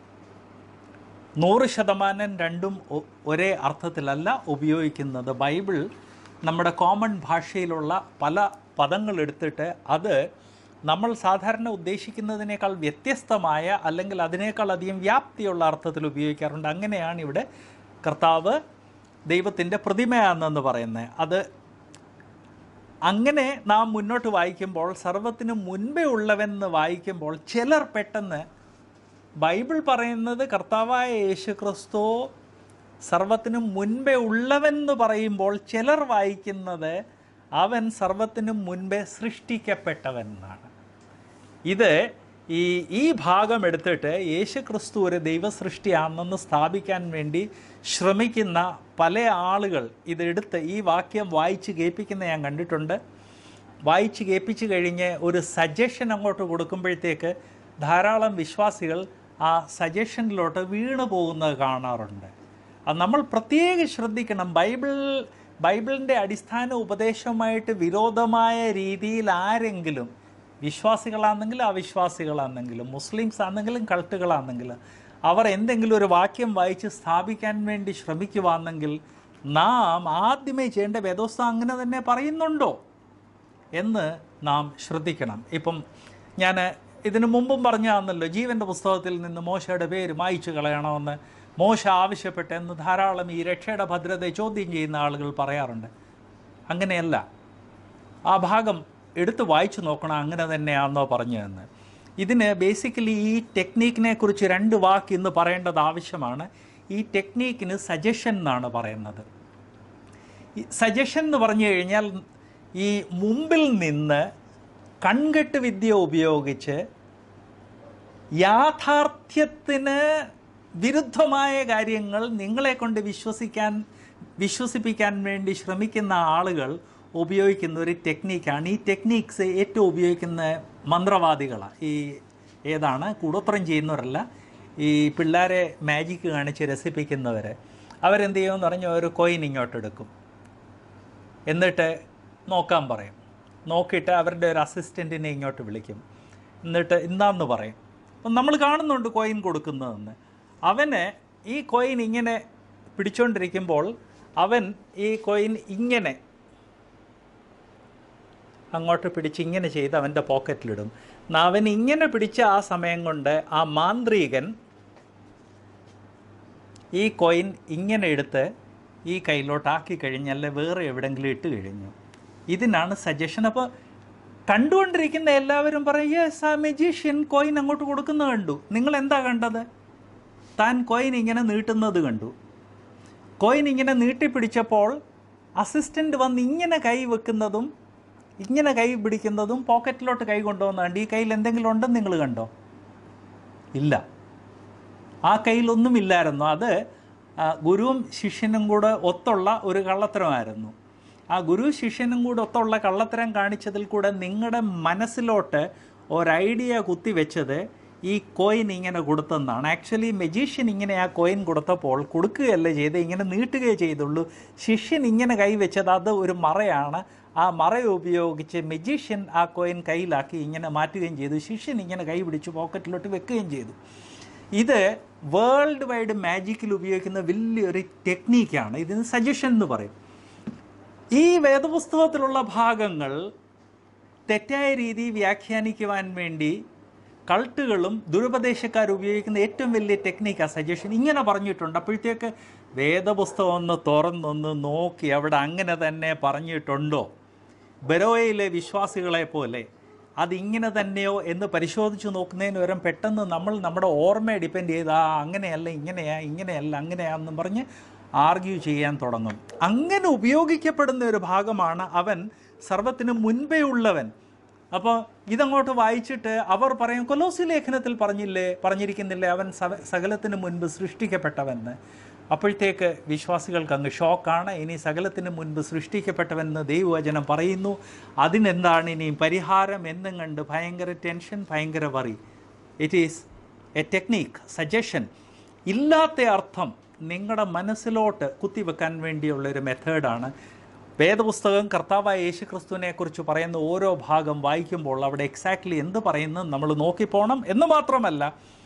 Speaker 1: 100% രണ്ടും ഒരേ അർത്ഥത്തിലല്ല ഉപയോഗിക്കുന്നത്. ബൈബിൾ നമ്മുടെ കോമൺ ഭാഷയിലുള്ള പല പദങ്ങൾ എടുത്തിട്ട് അത് നമ്മൾ സാധാരണ ഉദ്ദേശിക്കുന്നതിനേക്കാൾ വ്യത്യസ്തമായ അല്ലെങ്കിൽ അതിനേക്കാൾ അധികം വ്യാപ്തിയുള്ള അർത്ഥത്തിൽ ഉപയോഗിക്കാറുണ്ട്. അങ്ങനെയാണ് ഇവിടെ കർത്താവ് ദൈവത്തിൻ്റെ പ്രതിമയാണെന്ന് പറയുന്നത്. അത് അങ്ങനെ നാം മുന്നോട്ട് വായിക്കുമ്പോൾ, സർവത്തിനും മുൻപേ ഉള്ളവെന്ന് വായിക്കുമ്പോൾ ചിലർ പെട്ടെന്ന് ബൈബിൾ പറയുന്നത് കർത്താവായ യേശുക്രിസ്തു സർവത്തിനും മുൻപേ ഉള്ളവെന്ന് പറയുമ്പോൾ ചിലർ വായിക്കുന്നത് അവൻ സർവത്തിനും മുൻപേ സൃഷ്ടിക്കപ്പെട്ടവനാണ്. ഇത് ഈ ഭാഗം എടുത്തിട്ട് യേശുക്രിസ്തു ഒരു ദൈവസൃഷ്ടിയാണെന്ന് സ്ഥാപിക്കാൻ വേണ്ടി ശ്രമിക്കുന്ന പല ആളുകൾ ഇതെടുത്ത് ഈ വാക്യം വായിച്ച് കേൾപ്പിക്കുന്ന ഞാൻ കണ്ടിട്ടുണ്ട്. വായിച്ച് കേൾപ്പിച്ച് കഴിഞ്ഞ് ഒരു സജഷൻ അങ്ങോട്ട് കൊടുക്കുമ്പോഴത്തേക്ക് ധാരാളം വിശ്വാസികൾ ആ സജഷനിലോട്ട് വീണു പോകുന്നത് കാണാറുണ്ട്. അത് നമ്മൾ പ്രത്യേകം ശ്രദ്ധിക്കണം. ബൈബിളിൻ്റെ അടിസ്ഥാന ഉപദേശവുമായിട്ട് വിരോധമായ രീതിയിൽ ആരെങ്കിലും, വിശ്വാസികളാണെങ്കിലും അവിശ്വാസികളാണെങ്കിലും മുസ്ലിംസ് ആണെങ്കിലും കൾട്ടുകളാണെങ്കിലും, അവർ എന്തെങ്കിലും ഒരു വാക്യം വായിച്ച് സ്ഥാപിക്കാൻ വേണ്ടി ശ്രമിക്കുവാണെങ്കിൽ നാം ആദ്യമേ ചെയ്യേണ്ട, വേദോസ്തം അങ്ങനെ തന്നെ പറയുന്നുണ്ടോ എന്ന് നാം ശ്രദ്ധിക്കണം. ഇപ്പം ഞാൻ ഇതിനു മുമ്പും പറഞ്ഞാന്നല്ലോ, ജീവൻ്റെ പുസ്തകത്തിൽ നിന്ന് മോശയുടെ പേര് മായ്ച്ചു കളയണമെന്ന് മോശ ആവശ്യപ്പെട്ടെന്ന് ധാരാളം ഈ രക്ഷയുടെ ഭദ്രതയെ ചോദ്യം ചെയ്യുന്ന ആളുകൾ പറയാറുണ്ട്. അങ്ങനെയല്ല. ആ ഭാഗം എടുത്ത് വായിച്ചു നോക്കണം അങ്ങനെ തന്നെയാണെന്നോ പറഞ്ഞതെന്ന്. ഇതിന് ബേസിക്കലി ഈ ടെക്നീക്കിനെ കുറിച്ച് 2 വാക്ക് ഇന്ന് പറയേണ്ടത് ആവശ്യമാണ്. ഈ ടെക്നീക്കിന് സജഷൻ എന്നാണ് പറയുന്നത്. ഈ സജഷൻ എന്ന് പറഞ്ഞു കഴിഞ്ഞാൽ ഈ മുമ്പിൽ നിന്ന് കൺകെട്ട് വിദ്യ ഉപയോഗിച്ച് യാഥാർത്ഥ്യത്തിന് വിരുദ്ധമായ കാര്യങ്ങൾ നിങ്ങളെ കൊണ്ട് വിശ്വസിപ്പിക്കാൻ വേണ്ടി ശ്രമിക്കുന്ന ആളുകൾ ഉപയോഗിക്കുന്ന ഒരു ടെക്നീക്കാണ്. ഈ ടെക്നീക്സ് ഏറ്റവും ഉപയോഗിക്കുന്ന മന്ത്രവാദികളാണ്. ഈ കൂടോത്രം ചെയ്യുന്നവരല്ല, ഈ പിള്ളേരെ മാജിക്ക് കാണിച്ച് രസിപ്പിക്കുന്നവർ. അവരെന്ത് ചെയ്യുമെന്ന് പറഞ്ഞാൽ ഒരു കോയിൻ ഇങ്ങോട്ടെടുക്കും, എന്നിട്ട് നോക്കാൻ പറയും. നോക്കിയിട്ട് അവരുടെ ഒരു അസിസ്റ്റൻറ്റിനെ ഇങ്ങോട്ട് വിളിക്കും, എന്നിട്ട് ഇന്നാന്ന് പറയും. അപ്പം നമ്മൾ കാണുന്നുണ്ട് കോയിൻ കൊടുക്കുന്നതെന്ന്. അവന് ഈ കോയിൻ ഇങ്ങനെ പിടിച്ചുകൊണ്ടിരിക്കുമ്പോൾ അവൻ ഈ കോയിൻ ഇങ്ങനെ അങ്ങോട്ട് പിടിച്ച് ഇങ്ങനെ ചെയ്ത് അവൻ്റെ പോക്കറ്റിലിടും. അവൻ ഇങ്ങനെ പിടിച്ച ആ സമയം കൊണ്ട് ആ മാന്ത്രികൻ ഈ കോയിൻ ഇങ്ങനെ എടുത്ത് ഈ കയ്യിലോട്ടാക്കി കഴിഞ്ഞാൽ വേറെ എവിടെയെങ്കിലും ഇട്ട് കഴിഞ്ഞു. ഇതിനാണ് സജഷൻ. അപ്പോൾ കണ്ടുകൊണ്ടിരിക്കുന്ന എല്ലാവരും പറയും, യെസ്, ആ മജീഷ്യൻ കോയിൻ അങ്ങോട്ട് കൊടുക്കുന്നത് കണ്ടു. നിങ്ങൾ എന്താ കണ്ടത്? താൻ കോയിൻ ഇങ്ങനെ നീട്ടുന്നത് കണ്ടു. കോയിൻ ഇങ്ങനെ നീട്ടിപ്പിടിച്ചപ്പോൾ അസിസ്റ്റൻ്റ് വന്ന് ഇങ്ങനെ കൈ വെക്കുന്നതും ഇങ്ങനെ കൈ പിടിക്കുന്നതും പോക്കറ്റിലോട്ട് കൈ കൊണ്ടുവന്നുണ്ട്. ഈ കയ്യിൽ എന്തെങ്കിലും ഉണ്ടെന്ന് നിങ്ങൾ കണ്ടോ? ഇല്ല, ആ കയ്യിലൊന്നുമില്ലായിരുന്നു. അത് ഗുരുവും ശിഷ്യനും കൂടെ ഒത്തുള്ള ഒരു കള്ളത്തരമായിരുന്നു. ആ ഗുരു ശിഷ്യനും കൂടെ ഒത്തുള്ള കള്ളത്തരം കാണിച്ചതിൽ കൂടെ നിങ്ങളുടെ മനസ്സിലോട്ട് ഒരൈഡിയ കുത്തിവെച്ചത് ഈ കോയിൻ ഇങ്ങനെ കൊടുത്തെന്നാണ്. ആക്ച്വലി മെജീഷ്യൻ ഇങ്ങനെ ആ കോയിൻ കൊടുത്തപ്പോൾ കൊടുക്കുകയല്ല ചെയ്ത്, ഇങ്ങനെ നീട്ടുകയേ ചെയ്തുള്ളൂ. ശിഷ്യൻ ഇങ്ങനെ കൈവച്ചത് അത് ഒരു മറയാണ്. ആ മറ ഉപയോഗിച്ച് മെജീഷ്യൻ ആ കോയിൻ കയ്യിലാക്കി ഇങ്ങനെ മാറ്റുകയും ചെയ്തു. ശിഷ്യൻ ഇങ്ങനെ കൈ പിടിച്ച് പോക്കറ്റിലോട്ട് വെക്കുകയും ചെയ്തു. ഇത് വേൾഡ് വൈഡ് മാജിക്കിൽ ഉപയോഗിക്കുന്ന വലിയൊരു ടെക്നീക്കാണ്. ഇതിന് സജഷൻ എന്ന് പറയും. ഈ വേദപുസ്തകത്തിലുള്ള ഭാഗങ്ങൾ തെറ്റായ രീതി വ്യാഖ്യാനിക്കുവാൻ വേണ്ടി കൾട്ടുകളും ദുരുപദേശക്കാരും ഉപയോഗിക്കുന്ന ഏറ്റവും വലിയ ടെക്നിക്കാണ് സജഷൻ. ഇങ്ങനെ പറഞ്ഞിട്ടുണ്ട്. അപ്പോഴത്തേക്ക് വേദപുസ്തകം ഒന്ന് തുറന്നൊന്ന് നോക്കി അവിടെ അങ്ങനെ തന്നെ പറഞ്ഞിട്ടുണ്ടോ, ബെരോയയിലെ വിശ്വാസികളെ പോലെ അതിങ്ങനെ തന്നെയോ എന്ന് പരിശോധിച്ച് നോക്കുന്നതിന് വരെ പെട്ടെന്ന് നമ്മൾ നമ്മുടെ ഓർമ്മയെ ഡിപ്പെൻഡ് ചെയ്ത് അങ്ങനെയല്ല ഇങ്ങനെയല്ല അങ്ങനെയാണെന്നും പറഞ്ഞ് ആർഗ്യൂ ചെയ്യാൻ തുടങ്ങും. അങ്ങനെ ഉപയോഗിക്കപ്പെടുന്ന ഒരു ഭാഗമാണ് അവൻ സർവ്വത്തിനും മുൻപേ ഉള്ളവൻ. അപ്പോൾ ഇതങ്ങോട്ട് വായിച്ചിട്ട് അവർ പറയും, കൊലോസി ലേഖനത്തിൽ പറഞ്ഞിരിക്കുന്നില്ലേ അവൻ സകലത്തിന് മുൻപ് സൃഷ്ടിക്കപ്പെട്ടവെന്ന്. അപ്പോഴത്തേക്ക് വിശ്വാസികൾക്ക് അങ്ങ് ഷോക്കാണ്. ഇനി സകലത്തിന് മുൻപ് സൃഷ്ടിക്കപ്പെട്ടവെന്ന് ദൈവവചനം പറയുന്നു, അതിനെന്താണ് ഇനിയും പരിഹാരം എന്നും കണ്ട് ഭയങ്കര ടെൻഷൻ, ഭയങ്കര worry. It is a technique, suggestion. ഇല്ലാത്ത അർത്ഥം നിങ്ങളുടെ മനസ്സിലോട്ട് കുത്തിവെക്കാൻ വേണ്ടിയുള്ളൊരു മെത്തേഡാണ്. വേദപുസ്തകം കർത്താവായ യേശു ക്രിസ്തുവിനെക്കുറിച്ച് പറയുന്ന ഓരോ ഭാഗം വായിക്കുമ്പോൾ അവിടെ എക്സാക്ട്ലി എന്ത് പറയുന്നു നമ്മൾ നോക്കിപ്പോണം. എന്ന് മാത്രമല്ല,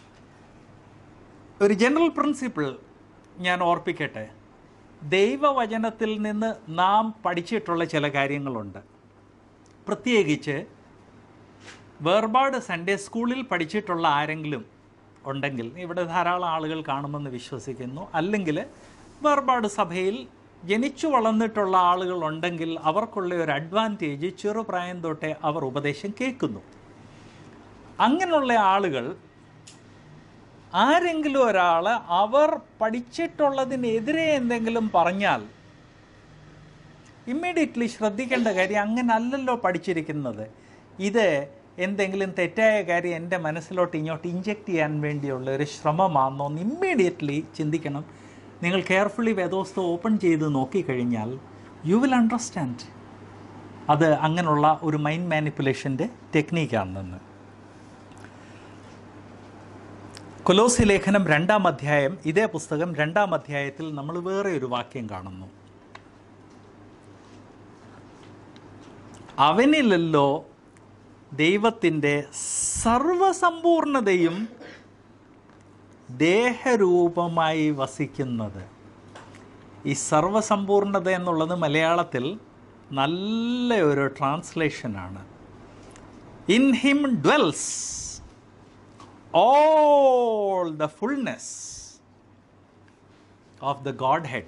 Speaker 1: ഒരു ജനറൽ പ്രിൻസിപ്പിൾ ഞാൻ ഓർപ്പിക്കട്ടെ. ദൈവവചനത്തിൽ നിന്ന് നാം പഠിച്ചിട്ടുള്ള ചില കാര്യങ്ങളുണ്ട്. പ്രത്യേകിച്ച് വേർപാട് സൺഡേ സ്കൂളിൽ പഠിച്ചിട്ടുള്ള ആരെങ്കിലും ഉണ്ടെങ്കിൽ, ഇവിടെ ധാരാളം ആളുകൾ കാണുമെന്ന് വിശ്വസിക്കുന്നു, അല്ലെങ്കിൽ വേർപാട് സഭയിൽ ജനിച്ചു വളർന്നിട്ടുള്ള ആളുകൾ ഉണ്ടെങ്കിൽ അവർക്കുള്ള ഒരു അഡ്വാൻറ്റേജ് ചെറുപ്രായം തൊട്ടേ അവർ ഉപദേശം കേൾക്കുന്നു. അങ്ങനെയുള്ള ആളുകൾ ആരെങ്കിലും ഒരാൾ അവർ പഠിച്ചിട്ടുള്ളതിനെതിരെ എന്തെങ്കിലും പറഞ്ഞാൽ ഇമ്മീഡിയറ്റ്ലി ശ്രദ്ധിക്കേണ്ട കാര്യം, അങ്ങനെ അല്ലല്ലോ പഠിച്ചിരിക്കുന്നത്, ഇത് എന്തെങ്കിലും തെറ്റായ കാര്യം എൻ്റെ മനസ്സിലോട്ട് ഇങ്ങോട്ട് ഇഞ്ചെക്റ്റ് ചെയ്യാൻ വേണ്ടിയുള്ള ഒരു ശ്രമമാണെന്നോ എന്ന് ഇമ്മീഡിയറ്റ്ലി ചിന്തിക്കണം. നിങ്ങൾ കെയർഫുള്ളി വേദോസ്തം ഓപ്പൺ ചെയ്ത് നോക്കിക്കഴിഞ്ഞാൽ യു വിൽ അണ്ടർസ്റ്റാൻഡ് അത് അങ്ങനെയുള്ള ഒരു മൈൻഡ് മാനിപ്പുലേഷൻ്റെ ടെക്നീക്കാണെന്ന്. കൊലോസി ലേഖനം 2-ാം അധ്യായം, ഇതേ പുസ്തകം 2-ാം അധ്യായത്തിൽ നമ്മൾ വേറെ ഒരു വാക്യം കാണുന്നു. അവനിലല്ലോ ദൈവത്തിൻ്റെ സർവസമ്പൂർണതയും ദേഹരൂപമായി വസിക്കുന്നത്. ഈ സർവസമ്പൂർണത എന്നുള്ളത് മലയാളത്തിൽ നല്ല ഒരു ട്രാൻസ്ലേഷനാണ്. In him dwells all the fullness of the Godhead.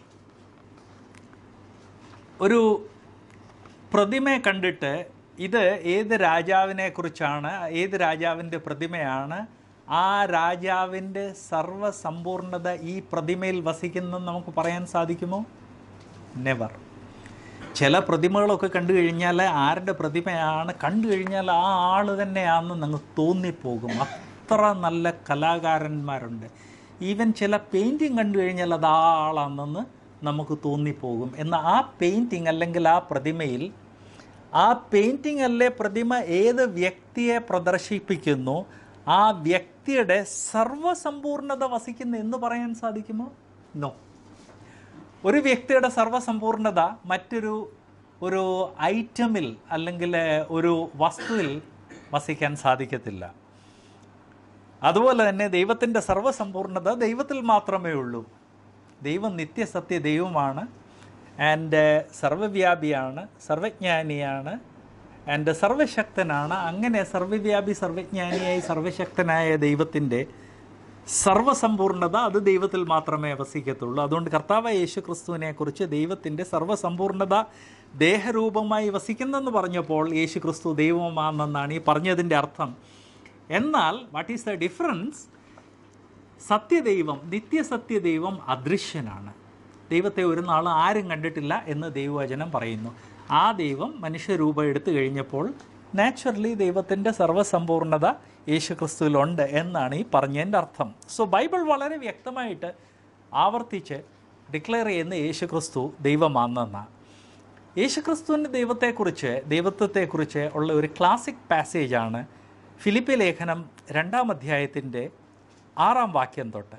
Speaker 1: ഒരു പ്രതിമയെ കണ്ടിട്ട് ഇത് ഏത് രാജാവിനെ കുറിച്ചാണ്, ഏത് രാജാവിൻ്റെ പ്രതിമയാണ്, ആ രാജാവിൻ്റെ സർവസമ്പൂർണത ഈ പ്രതിമയിൽ വസിക്കുന്നതെന്ന് നമുക്ക് പറയാൻ സാധിക്കുമോ? നെവർ. ചില പ്രതിമകളൊക്കെ കണ്ടു കഴിഞ്ഞാൽ ആരുടെ പ്രതിമയാണ് കണ്ടു കഴിഞ്ഞാൽ ആ ആൾ തന്നെയാണെന്ന് നമുക്ക് തോന്നിപ്പോകും. അത്ര നല്ല കലാകാരന്മാരുണ്ട്. ഈവൻ ചില പെയിൻറ്റിങ് കണ്ടു കഴിഞ്ഞാൽ അത് ആ ആളാണെന്ന് നമുക്ക് തോന്നിപ്പോകും. എന്നാൽ ആ പെയിൻറ്റിങ് അല്ലെങ്കിൽ ആ പ്രതിമയിൽ, ആ പെയിൻറ്റിങ് അല്ലെ പ്രതിമ ഏത് വ്യക്തിയെ പ്രദർശിപ്പിക്കുന്നു, ആ വ്യക്തിയുടെ സർവസമ്പൂർണത വസിക്കുന്നു എന്ന് പറയാൻ സാധിക്കുമോ? നോ. ഒരു വ്യക്തിയുടെ സർവസമ്പൂർണത ഒരു ഐറ്റമിൽ അല്ലെങ്കിൽ ഒരു വസ്തുവിൽ വസിക്കാൻ സാധിക്കത്തില്ല. അതുപോലെ തന്നെ ദൈവത്തിൻ്റെ സർവസമ്പൂർണത ദൈവത്തിൽ മാത്രമേ ഉള്ളൂ. ദൈവം നിത്യസത്യ ദൈവമാണ്, ആൻഡ് സർവവ്യാപിയാണ്, സർവജ്ഞാനിയാണ്, ആൻഡ് സർവശക്തനാണ്. അങ്ങനെ സർവവ്യാപി, സർവജ്ഞാനിയായി സർവശക്തനായ ദൈവത്തിൻ്റെ സർവസമ്പൂർണത അത് ദൈവത്തിൽ മാത്രമേ വസിക്കത്തുള്ളൂ. അതുകൊണ്ട് കർത്താവായ യേശു ക്രിസ്തുവിനെക്കുറിച്ച് ദൈവത്തിൻ്റെ സർവസമ്പൂർണത ദേഹരൂപമായി വസിക്കുന്നെന്ന് പറഞ്ഞപ്പോൾ യേശു ക്രിസ്തു ദൈവമാണെന്നാണ് ഈ പറഞ്ഞതിൻ്റെ അർത്ഥം. എന്നാൽ വാട്ട് ഈസ് ദ ഡിഫറൻസ്? സത്യദൈവം, നിത്യസത്യദൈവം അദൃശ്യനാണ്. ദൈവത്തെ ഒരു നാൾ ആരും കണ്ടിട്ടില്ല എന്ന് ദൈവവചനം പറയുന്നു. ആ ദൈവം മനുഷ്യരൂപം എടുത്തു കഴിഞ്ഞപ്പോൾ നാച്ചുറലി ദൈവത്തിൻ്റെ സർവസമ്പൂർണത യേശു ക്രിസ്തുവിലുണ്ട് എന്നാണ് ഈ പറഞ്ഞതിൻ്റെ അർത്ഥം. സോ ബൈബിൾ വളരെ വ്യക്തമായിട്ട് ആവർത്തിച്ച് ഡിക്ലെയർ ചെയ്യുന്ന യേശു ക്രിസ്തു ദൈവമാണെന്നാണ്. യേശുക്രിസ്തുവിൻ്റെ ദൈവത്വത്തെക്കുറിച്ച് ഉള്ള ഒരു ക്ലാസിക് പാസേജാണ് ഫിലിപ്പി ലേഖനം 2-ാം അധ്യായത്തിൻ്റെ 6-ാം വാക്യം തൊട്ട്.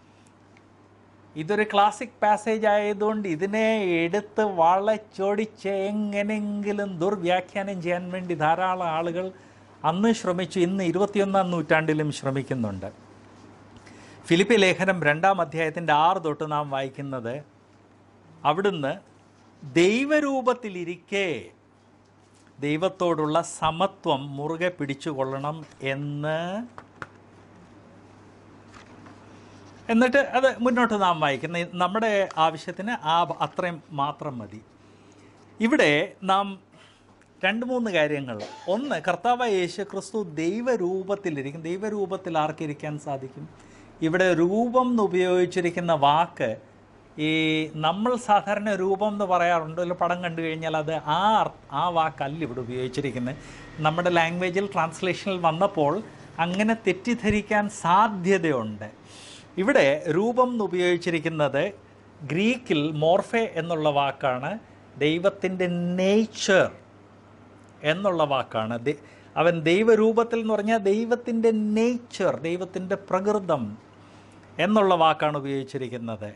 Speaker 1: ഇതൊരു ക്ലാസിക് പാസേജ് ആയതുകൊണ്ട് ഇതിനെ എടുത്ത് വളച്ചൊടിച്ച് എങ്ങനെയെങ്കിലും ദുർവ്യാഖ്യാനം ചെയ്യാൻ വേണ്ടി ധാരാളം ആളുകൾ അന്ന് ശ്രമിച്ചു, ഇന്ന് 21-ാം നൂറ്റാണ്ടിലും ശ്രമിക്കുന്നുണ്ട്. ഫിലിപ്പി ലേഖനം 2-ാം അധ്യായത്തിൻ്റെ 6 തൊട്ട് നാം വായിക്കുന്നത്, അവിടുന്ന് ദൈവരൂപത്തിലിരിക്കെ ദൈവത്തോടുള്ള സമത്വം മുറുകെ പിടിച്ചുകൊള്ളണം എന്നിട്ട് അത് മുന്നോട്ട് നാം വായിക്കുന്ന നമ്മുടെ ആവശ്യത്തിന് അത്രയും മാത്രം മതി. ഇവിടെ നാം 2-3 കാര്യങ്ങൾ. ഒന്ന്, കർത്താവായ യേശുക്രിസ്തു ദൈവരൂപത്തിലിരിക്കും. ദൈവരൂപത്തിൽ ആർക്കിരിക്കാൻ സാധിക്കും? ഇവിടെ രൂപം എന്ന് ഉപയോഗിച്ചിരിക്കുന്ന വാക്ക് ഈ നമ്മൾ സാധാരണ രൂപം എന്ന് പറയാറുണ്ട്. ഒരു പടം കണ്ടു കഴിഞ്ഞാൽ അത് ആ വാക്കല്ല ഇവിടെ ഉപയോഗിച്ചിരിക്കുന്നത്. നമ്മുടെ ലാംഗ്വേജിൽ ട്രാൻസ്ലേഷനിൽ വന്നപ്പോൾ അങ്ങനെ തെറ്റിദ്ധരിക്കാൻ സാധ്യതയുണ്ട്. ഇവിടെ രൂപം എന്ന് ഉപയോഗിച്ചിരിക്കുന്നത് ഗ്രീക്കിൽ മോർഫെ എന്നുള്ള വാക്കാണ്. ദൈവത്തിൻ്റെ നേച്ചർ എന്നുള്ള വാക്കാണ്. അവൻ ദൈവരൂപത്തിൽ എന്ന് പറഞ്ഞാൽ ദൈവത്തിൻ്റെ നേച്ചർ, ദൈവത്തിൻ്റെ പ്രകൃതം എന്നുള്ള വാക്കാണ് ഉപയോഗിച്ചിരിക്കുന്നത്.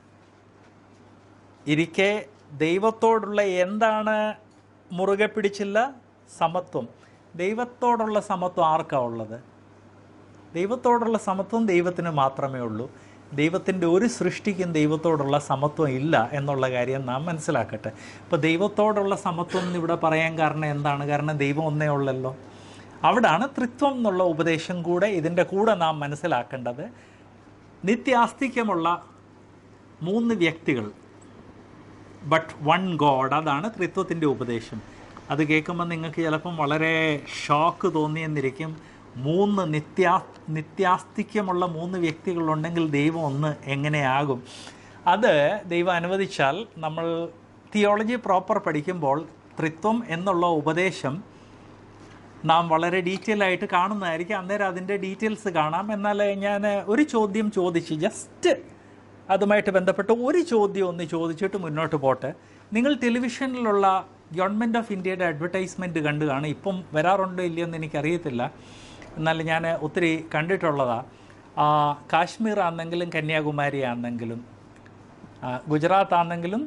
Speaker 1: ഇരിക്കെ ദൈവത്തോടുള്ള എന്താണ് മുറുകെ പിടിച്ചില്ല? സമത്വം. ദൈവത്തോടുള്ള സമത്വം ആർക്കാണ് ഉള്ളത്? ദൈവത്തോടുള്ള സമത്വം ദൈവത്തിന് മാത്രമേ ഉള്ളൂ. ദൈവത്തിൻ്റെ ഒരു സൃഷ്ടിക്കും ദൈവത്തോടുള്ള സമത്വം ഇല്ല എന്നുള്ള കാര്യം നാം മനസ്സിലാക്കട്ടെ. ഇപ്പോൾ ദൈവത്തോടുള്ള സമത്വം എന്നിവിടെ പറയാൻ കാരണം എന്താണ്? കാരണം ദൈവം ഒന്നേ ഉള്ളല്ലോ. അവിടാണ് ത്രിത്വം എന്നുള്ള ഉപദേശം കൂടെ ഇതിൻ്റെ കൂടെ നാം മനസ്സിലാക്കേണ്ടത്. നിത്യാസ്തിക്യമുള്ള 3 വ്യക്തികൾ, ബട്ട് 1 ഗോഡ്, അതാണ് ത്രിത്വത്തിൻ്റെ ഉപദേശം. അത് കേൾക്കുമ്പോൾ നിങ്ങൾക്ക് ചിലപ്പം വളരെ ഷോക്ക് തോന്നിയെന്നിരിക്കും. 3 നിത്യാസ്തിക്യമുള്ള 3 വ്യക്തികളുണ്ടെങ്കിൽ ദൈവം ഒന്ന് എങ്ങനെയാകും? അത് ദൈവം അനുവദിച്ചാൽ നമ്മൾ തിയോളജി പ്രോപ്പർ പഠിക്കുമ്പോൾ ത്രിത്വം എന്നുള്ള ഉപദേശം നാം വളരെ ഡീറ്റെയിൽ ആയിട്ട് കാണുന്നതായിരിക്കും. അന്നേരം അതിൻ്റെ ഡീറ്റെയിൽസ് കാണാം. എന്നാൽ ഞാൻ ഒരു ചോദ്യം ചോദിച്ച്, ജസ്റ്റ് അതുമായിട്ട് ബന്ധപ്പെട്ട് ഒരു ചോദ്യം ഒന്ന് ചോദിച്ചിട്ട് മുന്നോട്ട് പോട്ടെ. നിങ്ങൾ ടെലിവിഷനിലുള്ള ഗവൺമെൻറ് ഓഫ് ഇന്ത്യയുടെ അഡ്വർടൈസ്മെൻറ്റ് കണ്ടു കാണും. ഇപ്പം വരാറുണ്ടോ ഇല്ലയോ എന്ന് എനിക്കറിയത്തില്ല, എന്നാൽ ഞാൻ ഒത്തിരി കണ്ടിട്ടുള്ളതാണ്. കാശ്മീർ ആണെങ്കിലും കന്യാകുമാരി ആണെങ്കിലും ഗുജറാത്ത് ആണെങ്കിലും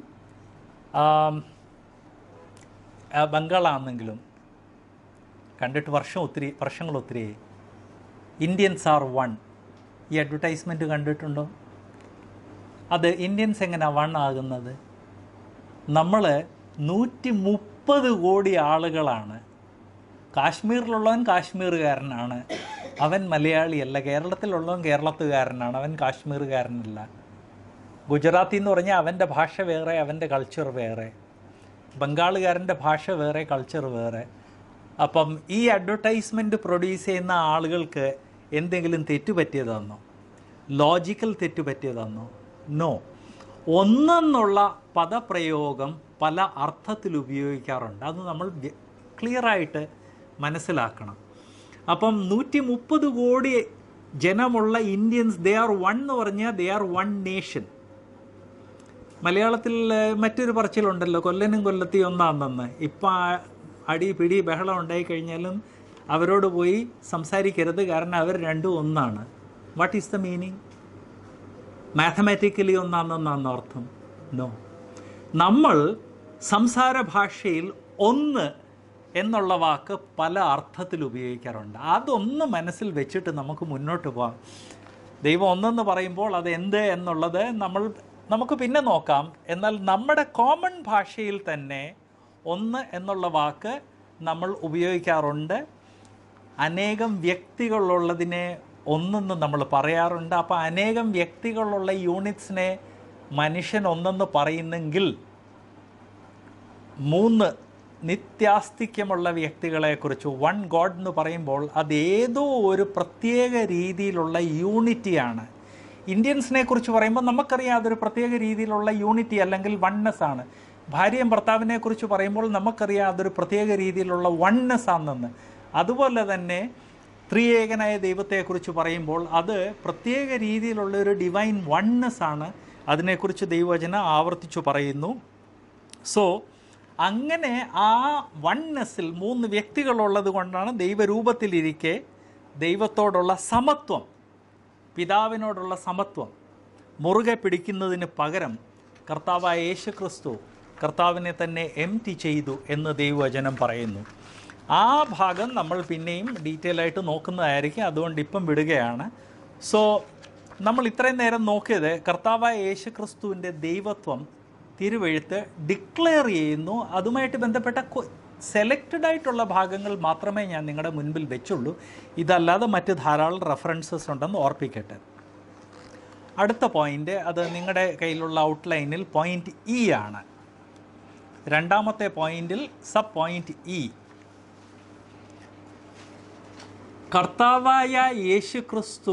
Speaker 1: ബംഗാളാണെങ്കിലും കണ്ടിട്ട് വർഷങ്ങൾ ഒത്തിരിയായി. Indians are one. ഈ അഡ്വർടൈസ്മെൻറ്റ് കണ്ടിട്ടുണ്ടോ? അത് ഇന്ത്യൻസ് എങ്ങനെയാണ് വൺ ആകുന്നത്? നമ്മൾ 130 കോടി ആളുകളാണ്. കാശ്മീരിലുള്ളവൻ കാശ്മീറുകാരനാണ്, അവൻ മലയാളിയല്ല. കേരളത്തിലുള്ളവൻ കേരളത്തുകാരനാണ്, അവൻ കാശ്മീറുകാരനല്ല. ഗുജറാത്തി എന്ന് പറഞ്ഞാൽ അവൻ്റെ ഭാഷ വേറെ, അവൻ്റെ കൾച്ചർ വേറെ. ബംഗാളുകാരൻ്റെ ഭാഷ വേറെ, കൾച്ചർ വേറെ. അപ്പം ഈ അഡ്വർടൈസ്മെൻറ്റ് പ്രൊഡ്യൂസ് ചെയ്യുന്ന ആളുകൾക്ക് എന്തെങ്കിലും തെറ്റുപറ്റിയതാണോ? ലോജിക്കൽ തെറ്റുപറ്റിയതാണോ? നോ. ഒന്നെന്നുള്ള പദപ്രയോഗം പല അർത്ഥത്തിൽ ഉപയോഗിക്കാറുണ്ട്. അത് നമ്മൾ ക്ലിയറായിട്ട് മനസ്സിലാക്കണം. അപ്പം 130 കോടി ജനമുള്ള ഇന്ത്യൻസ്, ദേ ആർ വൺ എന്ന് പറഞ്ഞാൽ ദേ ആർ വൺ നേഷൻ. മലയാളത്തിൽ മറ്റൊരു പറച്ചിലുണ്ടല്ലോ, കൊല്ലനും കൊല്ലത്തി ഒന്നാണെന്ന്. ഇപ്പം അടി പിടി ബഹളം ഉണ്ടായിക്കഴിഞ്ഞാലും അവരോട് പോയി സംസാരിക്കരുത്, കാരണം അവർ രണ്ടും ഒന്നാണ്. What is the meaning? Mathematically ഒന്നാണെന്നാണ് അർത്ഥം? നോ. നമ്മൾ സംസാര ഭാഷയിൽ ഒന്ന് എന്നുള്ള വാക്ക് പല അർത്ഥത്തിൽ ഉപയോഗിക്കാറുണ്ട്. അതൊന്ന് മനസ്സിൽ വെച്ചിട്ട് നമുക്ക് മുന്നോട്ട് പോകാം. ദൈവം ഒന്നെന്ന് പറയുമ്പോൾ അത് എന്ത് എന്നുള്ളത് നമുക്ക് പിന്നെ നോക്കാം. എന്നാൽ നമ്മുടെ കോമൺ ഭാഷയിൽ തന്നെ ഒന്ന് എന്നുള്ള വാക്ക് നമ്മൾ ഉപയോഗിക്കാറുണ്ട്. അനേകം വ്യക്തികളുള്ളതിനെ ഒന്നെന്ന് നമ്മൾ പറയാറുണ്ട്. അപ്പോൾ അനേകം വ്യക്തികളുള്ള യൂണിറ്റ്സിനെ മനുഷ്യൻ ഒന്നെന്ന് പറയുന്നെങ്കിൽ 3 നിത്യാസ്തിക്യമുള്ള വ്യക്തികളെക്കുറിച്ച് വൺ ഗോഡ് എന്ന് പറയുമ്പോൾ അതേതോ ഒരു പ്രത്യേക രീതിയിലുള്ള യൂണിറ്റിയാണ്. ഇന്ത്യൻസിനെ കുറിച്ച് പറയുമ്പോൾ നമുക്കറിയാം അതൊരു പ്രത്യേക രീതിയിലുള്ള യൂണിറ്റി അല്ലെങ്കിൽ വൺനെസ് ആണ്. ഭാര്യയും ഭർത്താവിനെ കുറിച്ച് പറയുമ്പോൾ നമുക്കറിയാം അതൊരു പ്രത്യേക രീതിയിലുള്ള വൺനെസ് ആണെന്ന്. അതുപോലെ തന്നെ ത്രിയേകനായ ദൈവത്തെക്കുറിച്ച് പറയുമ്പോൾ അത് പ്രത്യേക രീതിയിലുള്ള ഒരു ഡിവൈൻ വൺനെസ് ആണ്. അതിനെക്കുറിച്ച് ദൈവവചനം ആവർത്തിച്ചു പറയുന്നു. സോ അങ്ങനെ ആ വൺനെസ്സിൽ 3 വ്യക്തികളുള്ളത് കൊണ്ടാണ് ദൈവരൂപത്തിലിരിക്കെ ദൈവത്തോടുള്ള സമത്വം, പിതാവിനോടുള്ള സമത്വം മുറുകെ പിടിക്കുന്നതിന് പകരം കർത്താവായ യേശു ക്രിസ്തു കർത്താവിനെ തന്നെ എംപ്റ്റി ചെയ്തു എന്ന് ദൈവവചനം പറയുന്നു. ആ ഭാഗം നമ്മൾ പിന്നെയും ഡീറ്റെയിൽ ആയിട്ട് നോക്കുന്നതായിരിക്കും, അതുകൊണ്ട് ഇപ്പം വിടുകയാണ്. സോ നമ്മൾ ഇത്രയും നേരം നോക്കിയത് കർത്താവായ യേശു ക്രിസ്തുവിൻ്റെ ദൈവത്വം തിരുവെഴുത്ത് ഡിക്ലെയർ ചെയ്യുന്നു. അതുമായിട്ട് ബന്ധപ്പെട്ട സെലക്റ്റഡ് ആയിട്ടുള്ള ഭാഗങ്ങൾ മാത്രമേ ഞാൻ നിങ്ങളുടെ മുൻപിൽ വെച്ചുള്ളൂ. ഇതല്ലാതെ മറ്റ് ധാരാളം റെഫറൻസസ് ഉണ്ടെന്ന് ഓർപ്പിക്കട്ടെ. അടുത്ത പോയിൻ്റ്, അത് നിങ്ങളുടെ കയ്യിലുള്ള ഔട്ട്ലൈനിൽ പോയിൻ്റ് ഇ ആണ്. രണ്ടാമത്തെ പോയിന്റിൽ സബ് പോയിന്റ് ഇ, കർത്താവായ യേശു ക്രിസ്തു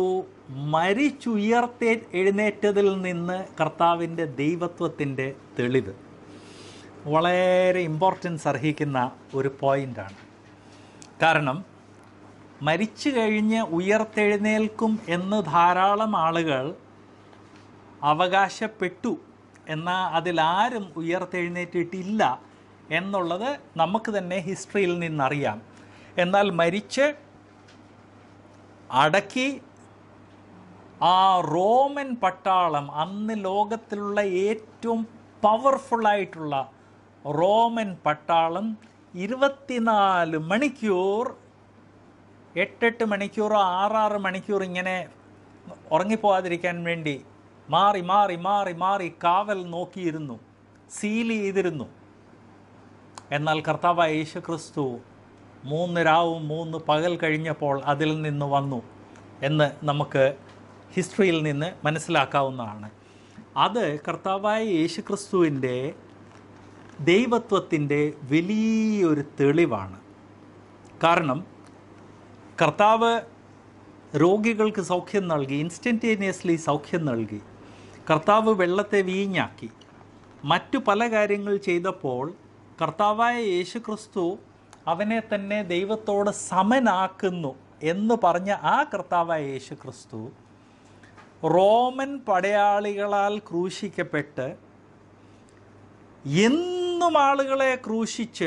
Speaker 1: എഴുന്നേറ്റതിൽ നിന്ന് കർത്താവിൻ്റെ ദൈവത്വത്തിൻ്റെ തെളിവ്. വളരെ ഇമ്പോർട്ടൻസ് അർഹിക്കുന്ന ഒരു പോയിൻ്റാണ്. കാരണം മരിച്ചു കഴിഞ്ഞ് ഉയർത്തെഴുന്നേൽക്കും എന്ന് ധാരാളം ആളുകൾ അവകാശപ്പെട്ടു, എന്നാൽ അതിലാരും ഉയർത്തെഴുന്നേറ്റിട്ടില്ല എന്നുള്ളത് നമുക്ക് തന്നെ ഹിസ്റ്ററിയിൽ നിന്നറിയാം. എന്നാൽ മരിച്ച് അടക്കി ആ റോമൻ പട്ടാളം, അന്ന് ലോകത്തിലുള്ള ഏറ്റവും പവർഫുള്ളായിട്ടുള്ള റോമൻ പട്ടാളം 24 മണിക്കൂർ, 8 മണിക്കൂറോ 6 മണിക്കൂർ ഇങ്ങനെ ഉറങ്ങിപ്പോകാതിരിക്കാൻ വേണ്ടി മാറി മാറി മാറി മാറി കാവൽ നോക്കിയിരുന്നു, സീൽ ചെയ്തിരുന്നു. എന്നാൽ കർത്താവായ യേശു ക്രിസ്തു 3 രാവും 3 പകൽ കഴിഞ്ഞപ്പോൾ അതിൽ നിന്ന് വന്നു എന്ന് നമുക്ക് ഹിസ്റ്ററിയിൽ നിന്ന് മനസ്സിലാക്കാവുന്നതാണ്. അത് കർത്താവായ യേശു ക്രിസ്തുവിൻ്റെ ദൈവത്വത്തിൻ്റെ വലിയൊരു തെളിവാണ്. കാരണം കർത്താവ് രോഗികൾക്ക് സൗഖ്യം നൽകി, ഇൻസ്റ്റൻറ്റേനിയസ്ലി സൗഖ്യം നൽകി. കർത്താവ് വെള്ളത്തെ വീഞ്ഞാക്കി. മറ്റു പല കാര്യങ്ങൾ ചെയ്തപ്പോൾ കർത്താവായ യേശു ക്രിസ്തു അവനെ തന്നെ ദൈവത്തോട് സമനാക്കുന്നു എന്ന് പറഞ്ഞ ആ കർത്താവായ യേശു ക്രിസ്തു റോമൻ പടയാളികളാൽ ക്രൂശിക്കപ്പെട്ട്, എന്നും ആളുകളെ ക്രൂശിച്ച്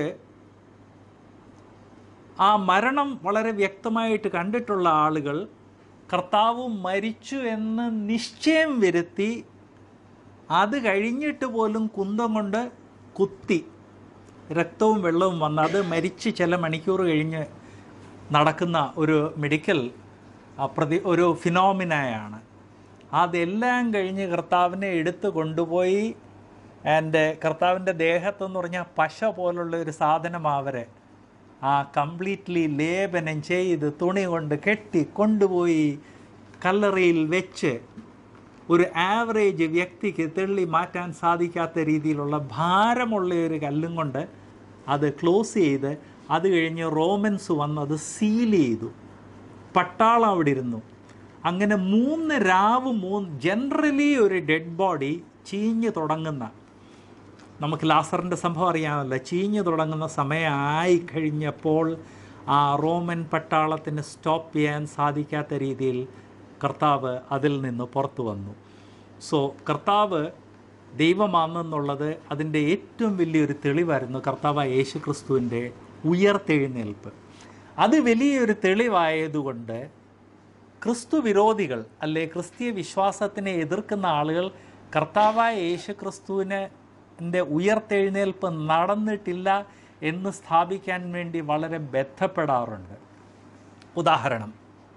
Speaker 1: ആ മരണം വളരെ വ്യക്തമായിട്ട് കണ്ടിട്ടുള്ള ആളുകൾ കർത്താവ് മരിച്ചു എന്ന് നിശ്ചയം വരുത്തി, അത് കഴിഞ്ഞിട്ട് പോലും കുന്തം കൊണ്ട് കുത്തി രക്തവും വെള്ളവും വന്ന്, അത് മരിച്ച് ചില മണിക്കൂർ കഴിഞ്ഞ് നടക്കുന്ന ഒരു മെഡിക്കൽ ഒരു ഫിനോമിനയാണ്. അതെല്ലാം കഴിഞ്ഞ് കർത്താവിനെ എടുത്ത് കൊണ്ടുപോയി കർത്താവിൻ്റെ ദേഹത്തെന്ന് പറഞ്ഞാൽ പശ പോലുള്ള ഒരു സാധനം അവരെ കംപ്ലീറ്റ്ലി ലേപനം ചെയ്ത് തുണി കൊണ്ട് കെട്ടി കൊണ്ടുപോയി കല്ലറയിൽ വെച്ച് ഒരു ആവറേജ് വ്യക്തിക്ക് തള്ളി മാറ്റാൻ സാധിക്കാത്ത രീതിയിലുള്ള ഭാരമുള്ള ഒരു കല്ലും കൊണ്ട് അത് ക്ലോസ് ചെയ്ത്, അത് കഴിഞ്ഞ് റോമൻസ് വന്ന് അത് സീൽ ചെയ്തു. പട്ടാളം അവിടെ ഇരുന്നു. അങ്ങനെ 3 രാവ് ജനറലി ഒരു ഡെഡ് ബോഡി ചീഞ്ഞ് തുടങ്ങുന്ന, നമുക്ക് ലാസറിൻ്റെ സംഭവം അറിയാമല്ലോ, ചീഞ്ഞ് തുടങ്ങുന്ന സമയമായി കഴിഞ്ഞപ്പോൾ ആ റോമൻ പട്ടാളത്തിന് സ്റ്റോപ്പ് ചെയ്യാൻ സാധിക്കാത്ത രീതിയിൽ കർത്താവ് അതിൽ നിന്ന് പുറത്തു വന്നു. സോ കർത്താവ് ദൈവമാണെന്നുള്ളത് അതിൻ്റെ ഏറ്റവും വലിയൊരു തെളിവായിരുന്നു കർത്താവായ യേശു ക്രിസ്തുവിൻ്റെ ഉയർത്തെഴുന്നേൽപ്പ്. അത് വലിയൊരു തെളിവായതുകൊണ്ട് ക്രിസ്തു വിരോധികൾ, അല്ലെ ക്രിസ്തീയ വിശ്വാസത്തിനെ എതിർക്കുന്ന ആളുകൾ കർത്താവായ യേശു ക്രിസ്തുവിൻ്റെ ഉയർത്തെഴുന്നേൽപ്പ് നടന്നിട്ടില്ല എന്ന് സ്ഥാപിക്കാൻ വേണ്ടി വളരെ ബന്ധപ്പെടാറുണ്ട്. ഉദാഹരണം,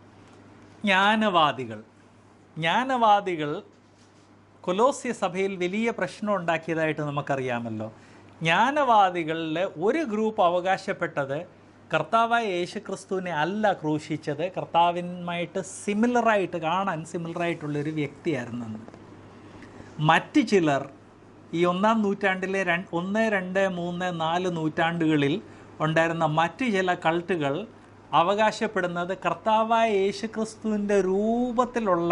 Speaker 1: ജ്ഞാനവാദികൾ കൊലോസ്യ സഭയിൽ വലിയ പ്രശ്നം ഉണ്ടാക്കിയതായിട്ട് നമുക്കറിയാമല്ലോ. ജ്ഞാനവാദികളിൽ ഒരു ഗ്രൂപ്പ് അവകാശപ്പെട്ടത് കർത്താവായ യേശു ക്രിസ്തുവിനെ അല്ല ക്രൂശിച്ചത്, കർത്താവിനുമായിട്ട് കാണാൻ സിമിലറായിട്ടുള്ളൊരു വ്യക്തിയായിരുന്നെന്ന്. മറ്റ് ചിലർ ഈ 1-ാം നൂറ്റാണ്ടിലെ 1, 2, 3, 4 നൂറ്റാണ്ടുകളിൽ ഉണ്ടായിരുന്ന മറ്റ് ചില കൾട്ടുകൾ അവകാശപ്പെടുന്നത് കർത്താവായ യേശു ക്രിസ്തുവിൻ്റെ രൂപത്തിലുള്ള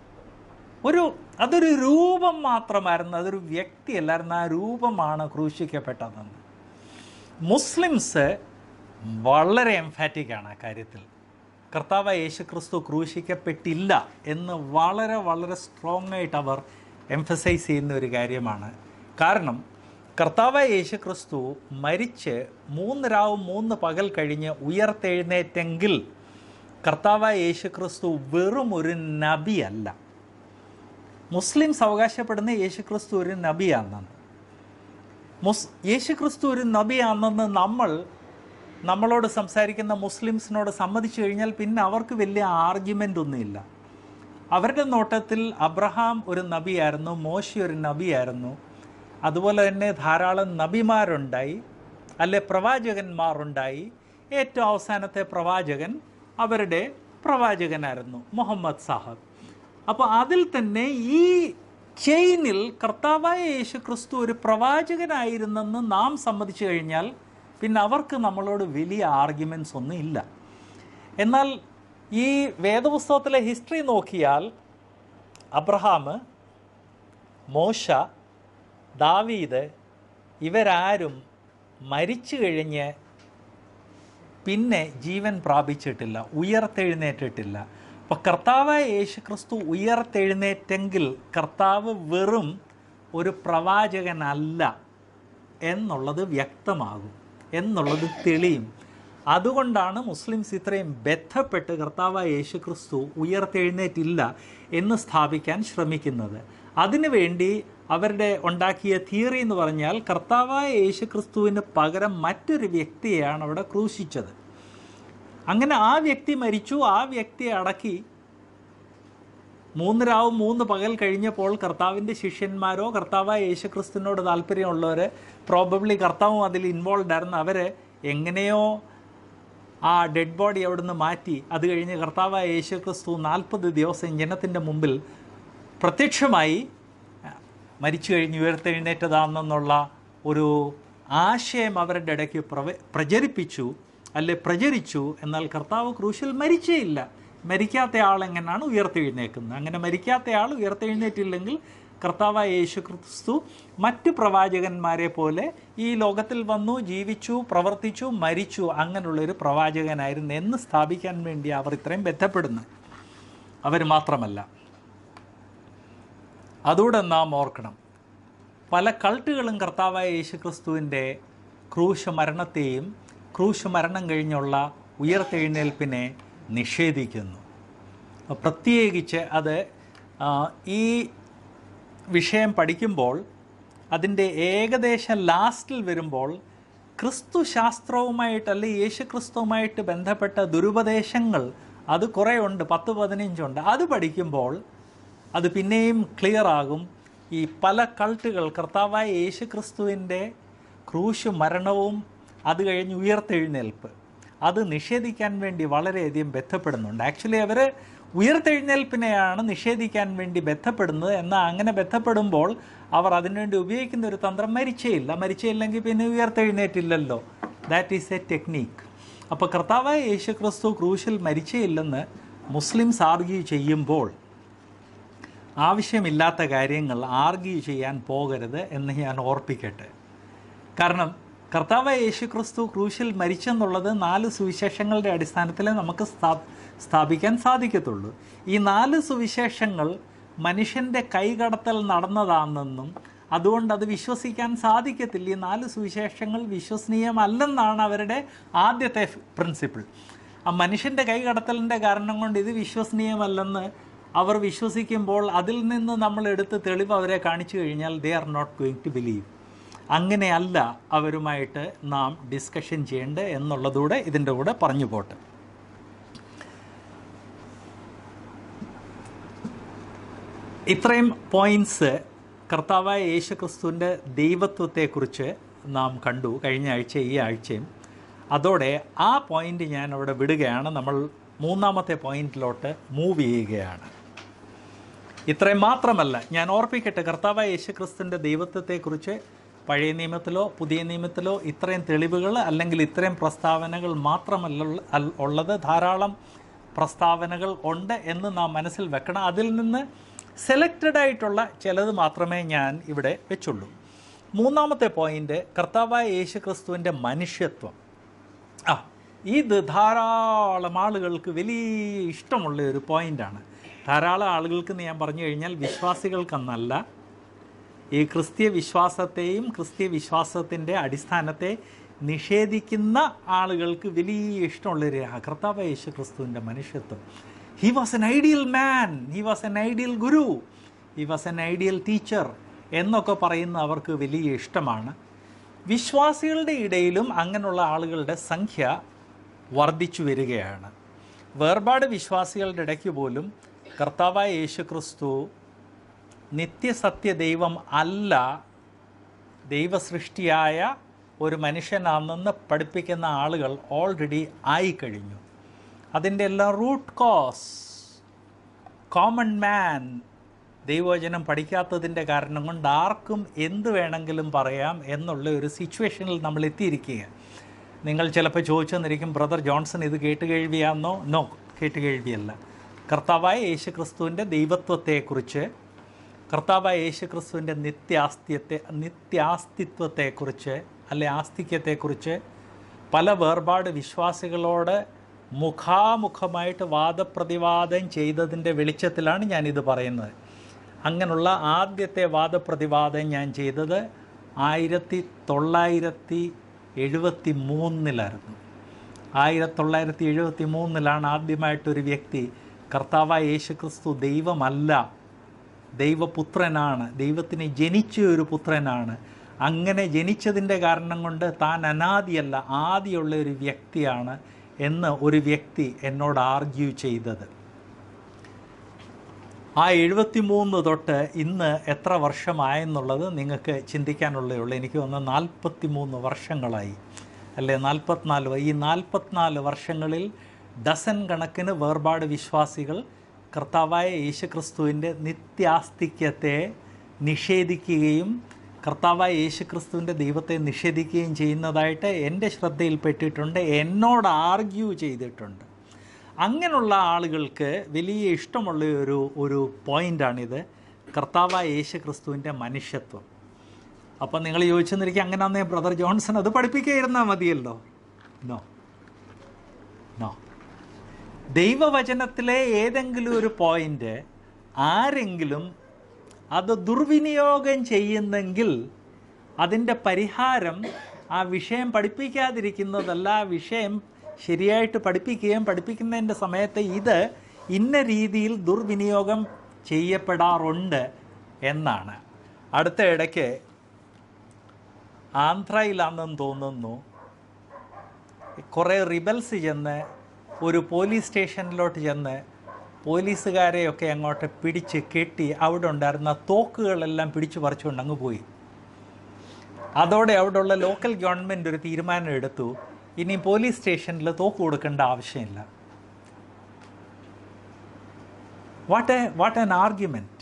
Speaker 1: അതൊരു രൂപം മാത്രമായിരുന്നു, അതൊരു വ്യക്തിയല്ലായിരുന്നു, ആ രൂപമാണ് ക്രൂശിക്കപ്പെട്ടതെന്ന്. മുസ്ലിംസ് വളരെ എംഫാറ്റിക്കാണ് ആ കാര്യത്തിൽ. കർത്താവായ യേശു ക്രിസ്തു ക്രൂശിക്കപ്പെട്ടില്ല എന്ന് വളരെ വളരെ സ്ട്രോങ് ആയിട്ട് അവർ എംഫസൈസ് ചെയ്യുന്ന ഒരു കാര്യമാണ്. കാരണം കർത്താവായ യേശു ക്രിസ്തു മരിച്ച് 3 രാവും 3 പകൽ കഴിഞ്ഞ് ഉയർത്തെഴുന്നേറ്റെങ്കിൽ കർത്താവായ യേശു ക്രിസ്തു വെറും ഒരു നബിയല്ല. മുസ്ലിംസ് അവകാശപ്പെടുന്ന യേശു ക്രിസ്തു ഒരു നബിയാണെന്ന്. യേശു ക്രിസ്തു ഒരു നബിയാണെന്ന് നമ്മളോട് സംസാരിക്കുന്ന മുസ്ലിംസിനോട് സമ്മതിച്ചു കഴിഞ്ഞാൽ പിന്നെ അവർക്ക് വലിയ ആർഗ്യുമെൻ്റ് ഒന്നുമില്ല. അവരുടെ നോട്ടത്തിൽ അബ്രഹാം ഒരു നബിയായിരുന്നു, മോശ ഒരു നബിയായിരുന്നു, അതുപോലെ തന്നെ ധാരാളം നബിമാരുണ്ടായി, അല്ലെ പ്രവാചകന്മാരുണ്ടായി. ഏറ്റവും അവസാനത്തെ പ്രവാചകൻ അവരുടെ പ്രവാചകനായിരുന്നു മുഹമ്മദ് സാഹബ്. അപ്പോൾ അതിൽ തന്നെ ഈ ചെയിനിൽ കർത്താവായ യേശു ക്രിസ്തു ഒരു പ്രവാചകനായിരുന്നെന്ന് നാം സമ്മതിച്ചു കഴിഞ്ഞാൽ പിന്നെ അവർക്ക് നമ്മളോട് വലിയ ആർഗ്യുമെൻറ്റ്സ് ഒന്നും ഇല്ല. എന്നാൽ ഈ വേദപുസ്തകത്തിലെ ഹിസ്റ്ററി നോക്കിയാൽ അബ്രഹാം, മോശ, ദാവീദ് ഇവരാരും മരിച്ചു കഴിഞ്ഞ് പിന്നെ ജീവൻ പ്രാപിച്ചിട്ടില്ല, ഉയർത്തെഴുന്നേറ്റിട്ടില്ല. അപ്പോൾ കർത്താവായ യേശു ക്രിസ്തു ഉയർത്തെഴുന്നേറ്റെങ്കിൽ കർത്താവ് വെറും ഒരു പ്രവാചകനല്ല എന്നുള്ളത് വ്യക്തമാകും, എന്നുള്ളത് തെളിയും. അതുകൊണ്ടാണ് മുസ്ലിംസ് ഇത്രയും ബന്ധപ്പെട്ട് കർത്താവായ യേശു ക്രിസ്തു ഉയർത്തെഴുന്നേറ്റില്ല എന്ന് സ്ഥാപിക്കാൻ ശ്രമിക്കുന്നത്. അതിനുവേണ്ടി അവരുടെ ഉണ്ടാക്കിയ തിയറി എന്ന് പറഞ്ഞാൽ കർത്താവായ യേശു ക്രിസ്തുവിന് പകരം മറ്റൊരു വ്യക്തിയെയാണ് അവിടെ ക്രൂശിച്ചത്. അങ്ങനെ ആ വ്യക്തി മരിച്ചു, ആ വ്യക്തിയെ അടക്കി 3 രാവും 3 പകൽ കഴിഞ്ഞപ്പോൾ കർത്താവിൻ്റെ ശിഷ്യന്മാരോ കർത്താവായ യേശു ക്രിസ്തുവിനോട് താല്പര്യമുള്ളവർ, പ്രോബബ്ലി കർത്താവും അതിൽ ഇൻവോൾവ് ആയിരുന്നു, അവർ എങ്ങനെയോ ആ ഡെഡ് ബോഡി അവിടുന്ന് മാറ്റി. അത് കഴിഞ്ഞ് കർത്താവായ യേശു ക്രിസ്തു 40 ദിവസം ജനത്തിൻ്റെ മുമ്പിൽ പ്രത്യക്ഷമായി മരിച്ചു കഴിഞ്ഞ് ഉയർത്തെഴുന്നേറ്റതാണെന്നുള്ള ഒരു ആശയം അവരുടെ ഇടയ്ക്ക് പ്രചരിച്ചു. എന്നാൽ കർത്താവ് ക്രൂശിൽ മരിച്ചേ ഇല്ല. മരിക്കാത്ത ആൾ എങ്ങനെയാണ് ഉയർത്തെഴുന്നേക്കുന്നത്? അങ്ങനെ മരിക്കാത്ത ആൾ ഉയർത്തെഴുന്നേറ്റില്ലെങ്കിൽ കർത്താവായ യേശു ക്രിസ്തു മറ്റ് പ്രവാചകന്മാരെ പോലെ ഈ ലോകത്തിൽ വന്നു, ജീവിച്ചു, പ്രവർത്തിച്ചു, മരിച്ചു, അങ്ങനെയുള്ളൊരു പ്രവാചകനായിരുന്നു എന്ന് സ്ഥാപിക്കാൻ വേണ്ടി അവർ ഇത്രയും ബന്ധപ്പെടുന്നു. അവർ മാത്രമല്ല, അതുകൂടെ നാം ഓർക്കണം, പല കൾട്ടുകളും കർത്താവായ യേശു ക്രിസ്തുവിൻ്റെ ക്രൂശ് മരണത്തെയും ക്രൂശ് മരണം കഴിഞ്ഞുള്ള ഉയർത്തെഴുന്നേൽപ്പിനെ നിഷേധിക്കുന്നു. പ്രത്യേകിച്ച് അത് ഈ വിഷയം പഠിക്കുമ്പോൾ അതിൻ്റെ ഏകദേശം ലാസ്റ്റിൽ വരുമ്പോൾ ക്രിസ്തു ശാസ്ത്രവുമായിട്ട് അല്ലെങ്കിൽ യേശു ക്രിസ്തുവുമായിട്ട് ബന്ധപ്പെട്ട ദുരുപദേശങ്ങൾ അത് കുറേ ഉണ്ട്, 10-15 ഉണ്ട്. അത് പഠിക്കുമ്പോൾ അത് പിന്നെയും ക്ലിയർ ആകും. ഈ പല കൾട്ടുകൾ കർത്താവായ യേശു ക്രിസ്തുവിൻ്റെ ക്രൂശ് മരണവും അത് കഴിഞ്ഞ് ഉയർത്തെഴുന്നേൽപ്പ് അത് നിഷേധിക്കാൻ വേണ്ടി വളരെയധികം ബന്ധപ്പെടുന്നുണ്ട്. ആക്ച്വലി അവർ ഉയർത്തെഴുന്നേൽപ്പിനെയാണ് നിഷേധിക്കാൻ വേണ്ടി ബന്ധപ്പെടുന്നത്. എന്നാൽ അങ്ങനെ ബന്ധപ്പെടുമ്പോൾ അവർ അതിനുവേണ്ടി ഉപയോഗിക്കുന്ന ഒരു തന്ത്രം മരിച്ചയില്ലെങ്കിൽ പിന്നെ ഉയർത്തെഴുന്നേറ്റില്ലല്ലോ. That is a technique. അപ്പോൾ കർത്താവായ യേശു ക്രിസ്തു ക്രൂശിൽ മരിച്ചയില്ലെന്ന് മുസ്ലിംസ് ആർഗ്യൂ ചെയ്യുമ്പോൾ ആവശ്യമില്ലാത്ത കാര്യങ്ങൾ ആർഗ്യൂ ചെയ്യാൻ പോകരുത് എന്ന് ഞാൻ ഓർപ്പിക്കട്ടെ. കാരണം കർത്താവായ യേശു ക്രിസ്തു ക്രൂശിൽ മരിച്ചെന്നുള്ളത് 4 സുവിശേഷങ്ങളുടെ അടിസ്ഥാനത്തിൽ നമുക്ക് സ്ഥാപിക്കാൻ സാധിക്കത്തുള്ളൂ. ഈ 4 സുവിശേഷങ്ങൾ മനുഷ്യൻ്റെ കൈകടത്തൽ നടന്നതാണെന്നും അതുകൊണ്ട് അത് വിശ്വസിക്കാൻ സാധിക്കത്തില്ല. ഈ 4 സുവിശേഷങ്ങൾ വിശ്വസനീയമല്ലെന്നാണ് അവരുടെ ആദ്യത്തെ പ്രിൻസിപ്പിൾ. ആ മനുഷ്യൻ്റെ കൈകടത്തലിൻ്റെ കാരണം കൊണ്ട് ഇത് വിശ്വസനീയമല്ലെന്ന് അവർ വിശ്വസിക്കുമ്പോൾ അതിൽ നിന്ന് നമ്മൾ എടുത്ത് തെളിവ് അവരെ കാണിച്ചു കഴിഞ്ഞാൽ they are not going to believe. അങ്ങനെയല്ല അവരുമായിട്ട് നാം ഡിസ്കഷൻ ചെയ്യേണ്ടത് എന്നുള്ളതൂടെ ഇതിൻ്റെ കൂടെ പറഞ്ഞു പോട്ടെ. ഇത്രയും പോയിൻറ്റ്സ് കർത്താവായ യേശു ക്രിസ്തുവിൻ്റെ ദൈവത്വത്തെക്കുറിച്ച് നാം കണ്ടു കഴിഞ്ഞ ആഴ്ച, ഈ ആഴ്ചയും. അതോടെ ആ പോയിൻ്റ് ഞാൻ അവിടെ വിടുകയാണ്. നമ്മൾ 3-ാമത്തെ പോയിൻറ്റിലോട്ട് മൂവ് ചെയ്യുകയാണ്. ഇത്രയും മാത്രമല്ല, ഞാൻ ഓർപ്പിക്കട്ടെ, കർത്താവായ യേശു ക്രിസ്തുവിൻ്റെ ദൈവത്വത്തെക്കുറിച്ച് പഴയ നിയമത്തിലോ പുതിയ നിയമത്തിലോ ഇത്രയും തെളിവുകൾ അല്ലെങ്കിൽ ഇത്രയും പ്രസ്താവനകൾ മാത്രമല്ല ഉള്ളത്, ധാരാളം പ്രസ്താവനകൾ ഉണ്ട് എന്ന് നാം മനസ്സിൽ വെക്കണം. അതിൽ നിന്ന് സെലക്റ്റഡ് ആയിട്ടുള്ള ചിലത് മാത്രമേ ഞാൻ ഇവിടെ വെച്ചുള്ളൂ. 3-ാമത്തെ പോയിൻ്റ് കർത്താവായ യേശു ക്രിസ്തുവിൻ്റെ മനുഷ്യത്വം. ഇത് ധാരാളം ആളുകൾക്ക് വലിയ ഇഷ്ടമുള്ള ഒരു പോയിൻ്റാണ്. ധാരാളം ആളുകൾക്ക് ഞാൻ പറഞ്ഞു കഴിഞ്ഞാൽ വിശ്വാസികൾക്കെന്നല്ല, ഈ ക്രിസ്തീയ വിശ്വാസത്തെയും ക്രിസ്തീയ വിശ്വാസത്തിൻ്റെ അടിസ്ഥാനത്തെ നിഷേധിക്കുന്ന ആളുകൾക്ക് വലിയ ഇഷ്ടമുള്ളൊരു കർത്താവായ യേശു ക്രിസ്തുവിൻ്റെ മനുഷ്യത്വം. He was an ideal man, he was an ideal guru, he was an ideal teacher എന്നൊക്കെ പറയുന്ന അവർക്ക് വലിയ ഇഷ്ടമാണ്. വിശ്വാസികളുടെ ഇടയിലും അങ്ങനെയുള്ള ആളുകളുടെ സംഖ്യ വർദ്ധിച്ചു വരികയാണ്. വേർപാട് വിശ്വാസികളുടെ ഇടയ്ക്ക് പോലും കർത്താവായ യേശു ക്രിസ്തു നിത്യസത്യ ദൈവം അല്ല, ദൈവസൃഷ്ടിയായ ഒരു മനുഷ്യനാണെന്ന് പഠിപ്പിക്കുന്ന ആളുകൾ ഓൾറെഡി ആയിക്കഴിഞ്ഞു. അതിൻ്റെ എല്ലാം റൂട്ട് കോസ് കോമൺ മാൻ ദൈവവചനം പഠിക്കാത്തതിൻ്റെ കാരണം കൊണ്ട് ആർക്കും എന്ത് വേണമെങ്കിലും പറയാം എന്നുള്ള ഒരു സിറ്റുവേഷനിൽ നമ്മൾ എത്തിയിരിക്കുക. നിങ്ങൾ ചിലപ്പോൾ ചോദിച്ചെന്നിരിക്കും, ബ്രദർ ജോൺസൺ ഇത് കേട്ടുകേൾവിയാണെന്നോ? നോ, കേട്ടുകേൾവിയല്ല. കർത്താവായ യേശു ക്രിസ്തുവിൻ്റെ ദൈവത്വത്തെക്കുറിച്ച്, കർത്താവായ യേശു ക്രിസ്തുവിൻ്റെ നിത്യാസ്തിത്വത്തെക്കുറിച്ച് അല്ലെ ആസ്തിക്യത്തെക്കുറിച്ച് പല വേർപാട് വിശ്വാസികളോട് മുഖാമുഖമായിട്ട് വാദപ്രതിവാദം ചെയ്തതിൻ്റെ വെളിച്ചത്തിലാണ് ഞാനിത് പറയുന്നത്. അങ്ങനെയുള്ള ആദ്യത്തെ വാദപ്രതിവാദം ഞാൻ ചെയ്തത് 1973 1973 ആദ്യമായിട്ടൊരു വ്യക്തി കർത്താവായ യേശു ക്രിസ്തു ദൈവമല്ല, ദൈവപുത്രനാണ്, ദൈവത്തിന് ജനിച്ച ഒരു പുത്രനാണ്, അങ്ങനെ ജനിച്ചതിൻ്റെ കാരണം കൊണ്ട് താൻ അനാദിയല്ല, ആദിയുള്ള ഒരു വ്യക്തിയാണ് എന്ന് ഒരു വ്യക്തി എന്നോട് ആർഗ്യൂ ചെയ്തത്. ആ 73 തൊട്ട് ഇന്ന് എത്ര വർഷമായെന്നുള്ളത് നിങ്ങൾക്ക് ചിന്തിക്കാനുള്ളേ ഉള്ളൂ. എനിക്ക് തോന്നുന്നു 43 വർഷങ്ങളായി, അല്ലേ 44. ഈ 44 വർഷങ്ങളിൽ ഡസൻ കണക്കിന് വേർപാട് വിശ്വാസികൾ കർത്താവായ യേശു ക്രിസ്തുവിൻ്റെ നിത്യാസ്തിക്യത്തെ നിഷേധിക്കുകയും കർത്താവായ യേശു ക്രിസ്തുവിൻ്റെ ദൈവത്തെ നിഷേധിക്കുകയും ചെയ്യുന്നതായിട്ട് എൻ്റെ ശ്രദ്ധയിൽപ്പെട്ടിട്ടുണ്ട്, എന്നോട് ആർഗ്യൂ ചെയ്തിട്ടുണ്ട്. അങ്ങനെയുള്ള ആളുകൾക്ക് വലിയ ഇഷ്ടമുള്ള ഒരു പോയിൻ്റാണിത്, കർത്താവായ യേശു ക്രിസ്തുവിൻ്റെ മനുഷ്യത്വം. അപ്പം നിങ്ങൾ ചോദിച്ചെന്നിരിക്കും, അങ്ങനെയാന്നേ ബ്രദർ ജോൺസൺ അത് പഠിപ്പിക്കാതിരുന്നാൽ മതിയല്ലോ? No no. ദൈവവചനത്തിലെ ഏതെങ്കിലും ഒരു പോയിൻ്റ് ആരെങ്കിലും അത് ദുർവിനിയോഗം ചെയ്യുന്നെങ്കിൽ അതിൻ്റെ പരിഹാരം ആ വിഷയം പഠിപ്പിക്കാതിരിക്കുന്നതല്ല, ആ വിഷയം ശരിയായിട്ട് പഠിപ്പിക്കുകയും പഠിപ്പിക്കുന്നതിൻ്റെ സമയത്ത് ഇത് ഇന്ന രീതിയിൽ ദുർവിനിയോഗം ചെയ്യപ്പെടാറുണ്ട് എന്നാണ്. അടുത്ത ഇടയ്ക്ക് ആന്ധ്രയിലാണെന്ന് തോന്നുന്നു കുറേ റിബൽസ് ചെന്ന് ഒരു പോലീസ് സ്റ്റേഷനിലോട്ട് ചെന്ന് പോലീസുകാരെയൊക്കെ അങ്ങോട്ട് പിടിച്ച് കെട്ടി അവിടെ ഉണ്ടായിരുന്ന തോക്കുകളെല്ലാം പിടിച്ചു പറിച്ചുകൊണ്ട് അങ്ങ് പോയി. അതോടെ അവിടെയുള്ള ലോക്കൽ ഗവൺമെൻറ് ഒരു തീരുമാനം എടുത്തു, ഇനി പോലീസ് സ്റ്റേഷനിൽ തോക്ക് കൊടുക്കേണ്ട ആവശ്യമില്ല. What an argument.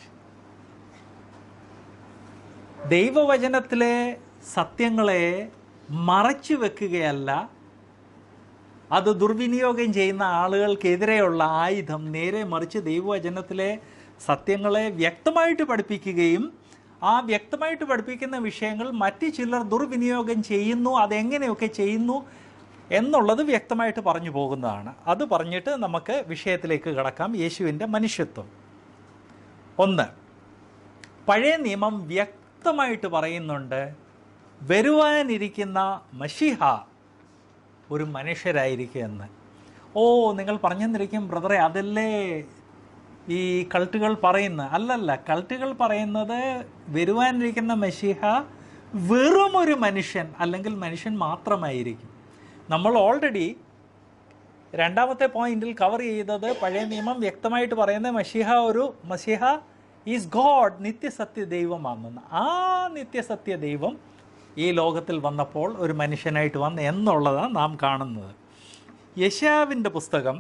Speaker 1: ദൈവവചനത്തിലെ സത്യങ്ങളെ മറച്ചു വെക്കുകയല്ല, അത് ദുർവിനിയോഗം ചെയ്യുന്ന ആളുകൾക്കെതിരെയുള്ള ആയുധം, നേരെ മറിച്ച് ദൈവവചനത്തിലെ സത്യങ്ങളെ വ്യക്തമായിട്ട് പഠിപ്പിക്കുകയും ആ വ്യക്തമായിട്ട് പഠിപ്പിക്കുന്ന വിഷയങ്ങൾ മറ്റ് ചിലർ ദുർവിനിയോഗം ചെയ്യുന്നു, അതെങ്ങനെയൊക്കെ ചെയ്യുന്നു എന്നുള്ളത് വ്യക്തമായിട്ട് പറഞ്ഞു പോകുന്നതാണ്. അത് പറഞ്ഞിട്ട് നമുക്ക് വിഷയത്തിലേക്ക് കടക്കാം. യേശുവിൻ്റെ മനുഷ്യത്വം. 1, പഴയ നിയമം വ്യക്തമായിട്ട് പറയുന്നുണ്ട്, വരുവാനിരിക്കുന്ന മശിഹ ഒരു മനുഷ്യരായിരിക്കുമെന്ന്. നിങ്ങൾ പറഞ്ഞെന്നിരിക്കും, ബ്രദറെ അതല്ലേ ഈ കൾട്ടുകൾ പറയുന്ന? അല്ലല്ല, കൾട്ടുകൾ പറയുന്നത് വരുവാനിരിക്കുന്ന മശിഹ വെറും ഒരു മനുഷ്യൻ അല്ലെങ്കിൽ മനുഷ്യൻ മാത്രമായിരിക്കും. നമ്മൾ ഓൾറെഡി രണ്ടാമത്തെ പോയിന്റിൽ കവർ ചെയ്തത് പഴയ നിയമം വ്യക്തമായിട്ട് പറയുന്ന മശിഹ ഈസ് ഗോഡ്, നിത്യസത്യ ദൈവമാണെന്ന്. ആ നിത്യസത്യ ദൈവം ഈ ലോകത്തിൽ വന്നപ്പോൾ ഒരു മനുഷ്യനായിട്ട് വന്നു എന്നുള്ളതാണ് നാം കാണുന്നത്. യെശയ്യാവിൻ്റെ പുസ്തകം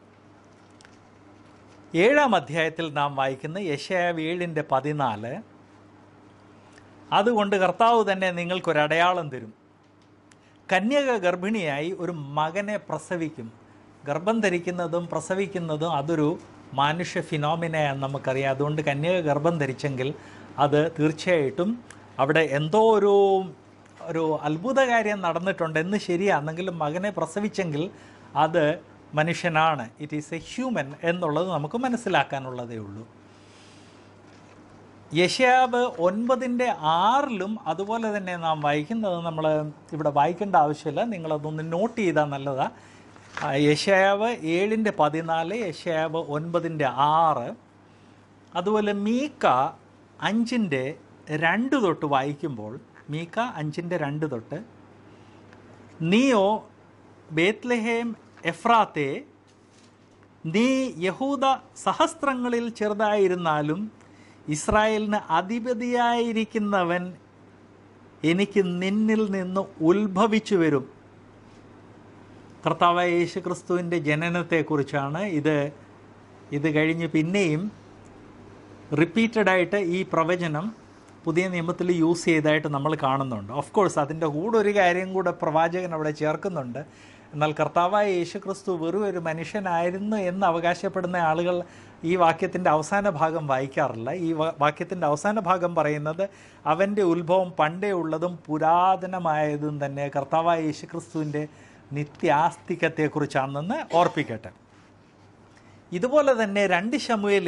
Speaker 1: 7-ാം അധ്യായത്തിൽ നാം വായിക്കുന്ന യെശയ്യാവ് 7:14, അതുകൊണ്ട് കർത്താവ് തന്നെ നിങ്ങൾക്കൊരടയാളം തരും, കന്യക ഗർഭിണിയായി ഒരു മകനെ പ്രസവിക്കും. ഗർഭം ധരിക്കുന്നതും പ്രസവിക്കുന്നതും അതൊരു മാനുഷ്യ ഫിനോമിനയാണ് നമുക്കറിയാം. അതുകൊണ്ട് കന്യക ഗർഭം ധരിച്ചെങ്കിൽ അത് തീർച്ചയായിട്ടും അവിടെ എന്തോ ഒരു അത്ഭുത കാര്യം നടന്നിട്ടുണ്ടെന്ന് ശരിയാണെങ്കിലും മകനെ പ്രസവിച്ചെങ്കിൽ അത് മനുഷ്യനാണ്, ഇറ്റ് ഈസ് എ ഹ്യൂമൻ എന്നുള്ളത് നമുക്ക് മനസ്സിലാക്കാനുള്ളതേ ഉള്ളൂ. യെശയ്യാവ് 9:6 അതുപോലെ തന്നെ നാം വായിക്കുന്നത് നമ്മൾ ഇവിടെ വായിക്കേണ്ട ആവശ്യമില്ല, നിങ്ങളതൊന്ന് നോട്ട് ചെയ്താൽ നല്ലതാണ്. യെശയ്യാവ് 7:14, യെശയ്യാവ് 9:6, അതുപോലെ മീക്ക 5:2 തൊട്ട് വായിക്കുമ്പോൾ, മീക്ക 5:2 തൊട്ട്, നീയോ ബേത്ലഹേം എഫ്രാത്തെ, നീ യഹൂദ സഹസ്രങ്ങളിൽ ചെറുതായിരുന്നാലും ഇസ്രായേലിന് അധിപതിയായിരിക്കുന്നവൻ എനിക്ക് നിന്നിൽ നിന്ന് ഉത്ഭവിച്ചു വരും. കർത്താവായ യേശു ക്രിസ്തുവിൻ്റെ ജനനത്തെക്കുറിച്ചാണ് ഇത് കഴിഞ്ഞ് പിന്നെയും റിപ്പീറ്റഡായിട്ട് ഈ പ്രവചനം പുതിയ നിയമത്തിൽ യൂസ് ചെയ്തതായിട്ട് നമ്മൾ കാണുന്നുണ്ട്. ഓഫ് കോഴ്സ് അതിൻ്റെ കൂടെ ഒരു കാര്യം കൂടെ പ്രവാചകൻ അവിടെ ചേർക്കുന്നുണ്ട്. എന്നാൽ കർത്താവായ യേശു ക്രിസ്തു വെറും ഒരു മനുഷ്യനായിരുന്നു എന്ന് അവകാശപ്പെടുന്ന ആളുകൾ ഈ വാക്യത്തിൻ്റെ അവസാന ഭാഗം വായിക്കാറില്ല. ഈ വാക്യത്തിൻ്റെ അവസാന ഭാഗം പറയുന്നത് അവൻ്റെ ഉത്ഭവം പണ്ടേ ഉള്ളതും പുരാതനമായതും തന്നെ കർത്താവായ യേശു ക്രിസ്തുവിൻ്റെ നിത്യാസ്തികത്തെക്കുറിച്ചാണെന്ന് ഓർപ്പിക്കട്ടെ. ഇതുപോലെ തന്നെ 2 ശമൂവേൽ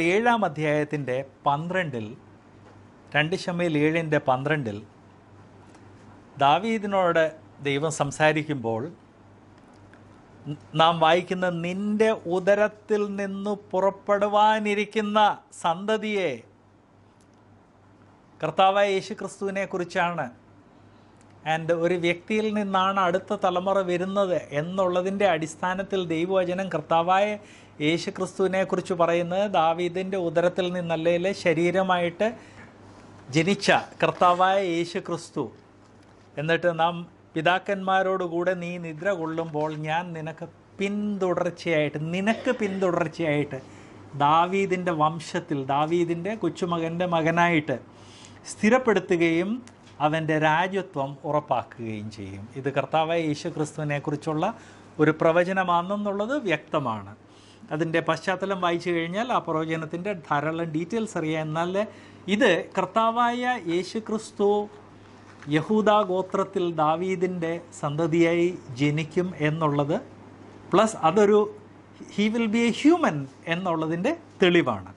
Speaker 1: 7:12 2 ശമൂവേൽ 7:12 ദാവീദിനോട് ദൈവം സംസാരിക്കുമ്പോൾ നാം വായിക്കുന്ന നിന്റെ ഉദരത്തിൽ നിന്ന് പുറപ്പെടുവാനിരിക്കുന്ന സന്തതിയെ, കർത്താവായ യേശു ക്രിസ്തുവിനെ കുറിച്ചാണ്. ആൻഡ് ഒരു വ്യക്തിയിൽ നിന്നാണ് അടുത്ത തലമുറ വരുന്നത് എന്നുള്ളതിൻ്റെ അടിസ്ഥാനത്തിൽ ദൈവവചനം കർത്താവായ യേശു ക്രിസ്തുവിനെ കുറിച്ച് പറയുന്നത് ദാവീദിൻ്റെ ഉദരത്തിൽ നിന്നല്ലേ ശരീരമായിട്ട് ജനിച്ച കർത്താവായ യേശു ക്രിസ്തു. എന്നിട്ട് നാം പിതാക്കന്മാരോടുകൂടെ നീ നിദ്ര കൊള്ളുമ്പോൾ ഞാൻ നിനക്ക് പിന്തുടർച്ചയായിട്ട് ദാവീദിൻ്റെ വംശത്തിൽ ദാവീദിൻ്റെ കൊച്ചുമകൻ്റെ മകനായിട്ട് സ്ഥിരപ്പെടുത്തുകയും അവൻ്റെ രാജ്യത്വം ഉറപ്പാക്കുകയും ചെയ്യും. ഇത് കർത്താവായ യേശു ക്രിസ്തുവിനെ കുറിച്ചുള്ള ഒരു പ്രവചനമാണെന്നുള്ളത് വ്യക്തമാണ്. അതിൻ്റെ പശ്ചാത്തലം വായിച്ചു കഴിഞ്ഞാൽ ആ പ്രവചനത്തിൻ്റെ ധാരാളം ഡീറ്റെയിൽസ് അറിയാം. എന്നാൽ ഇത് കർത്താവായ യേശു ക്രിസ്തു യഹൂദ ഗോത്രത്തിൽ ദാവീദിൻ്റെ സന്തതിയായി ജനിക്കും എന്നുള്ളത്, പ്ലസ് അതൊരു he will be a human എന്നുള്ളതിൻ്റെ തെളിവാണ്.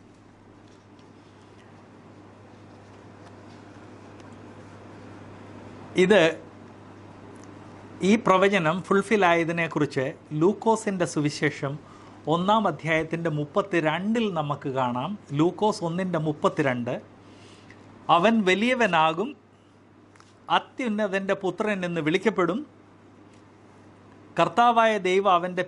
Speaker 1: ഈ പ്രവചനം ഫുൾഫിൽ ആയതിനെക്കുറിച്ച് ലൂക്കോസിൻ്റെ സുവിശേഷം 1-ാം അധ്യായത്തിൻ്റെ 32 നമുക്ക് കാണാം. ലൂക്കോസ് 1:32 അവൻ വലിയവനാകും, അത്യുന്നതൻ്റെ പുത്രൻ എന്ന് വിളിക്കപ്പെടും, കർത്താവായ ദൈവം അവൻ്റെ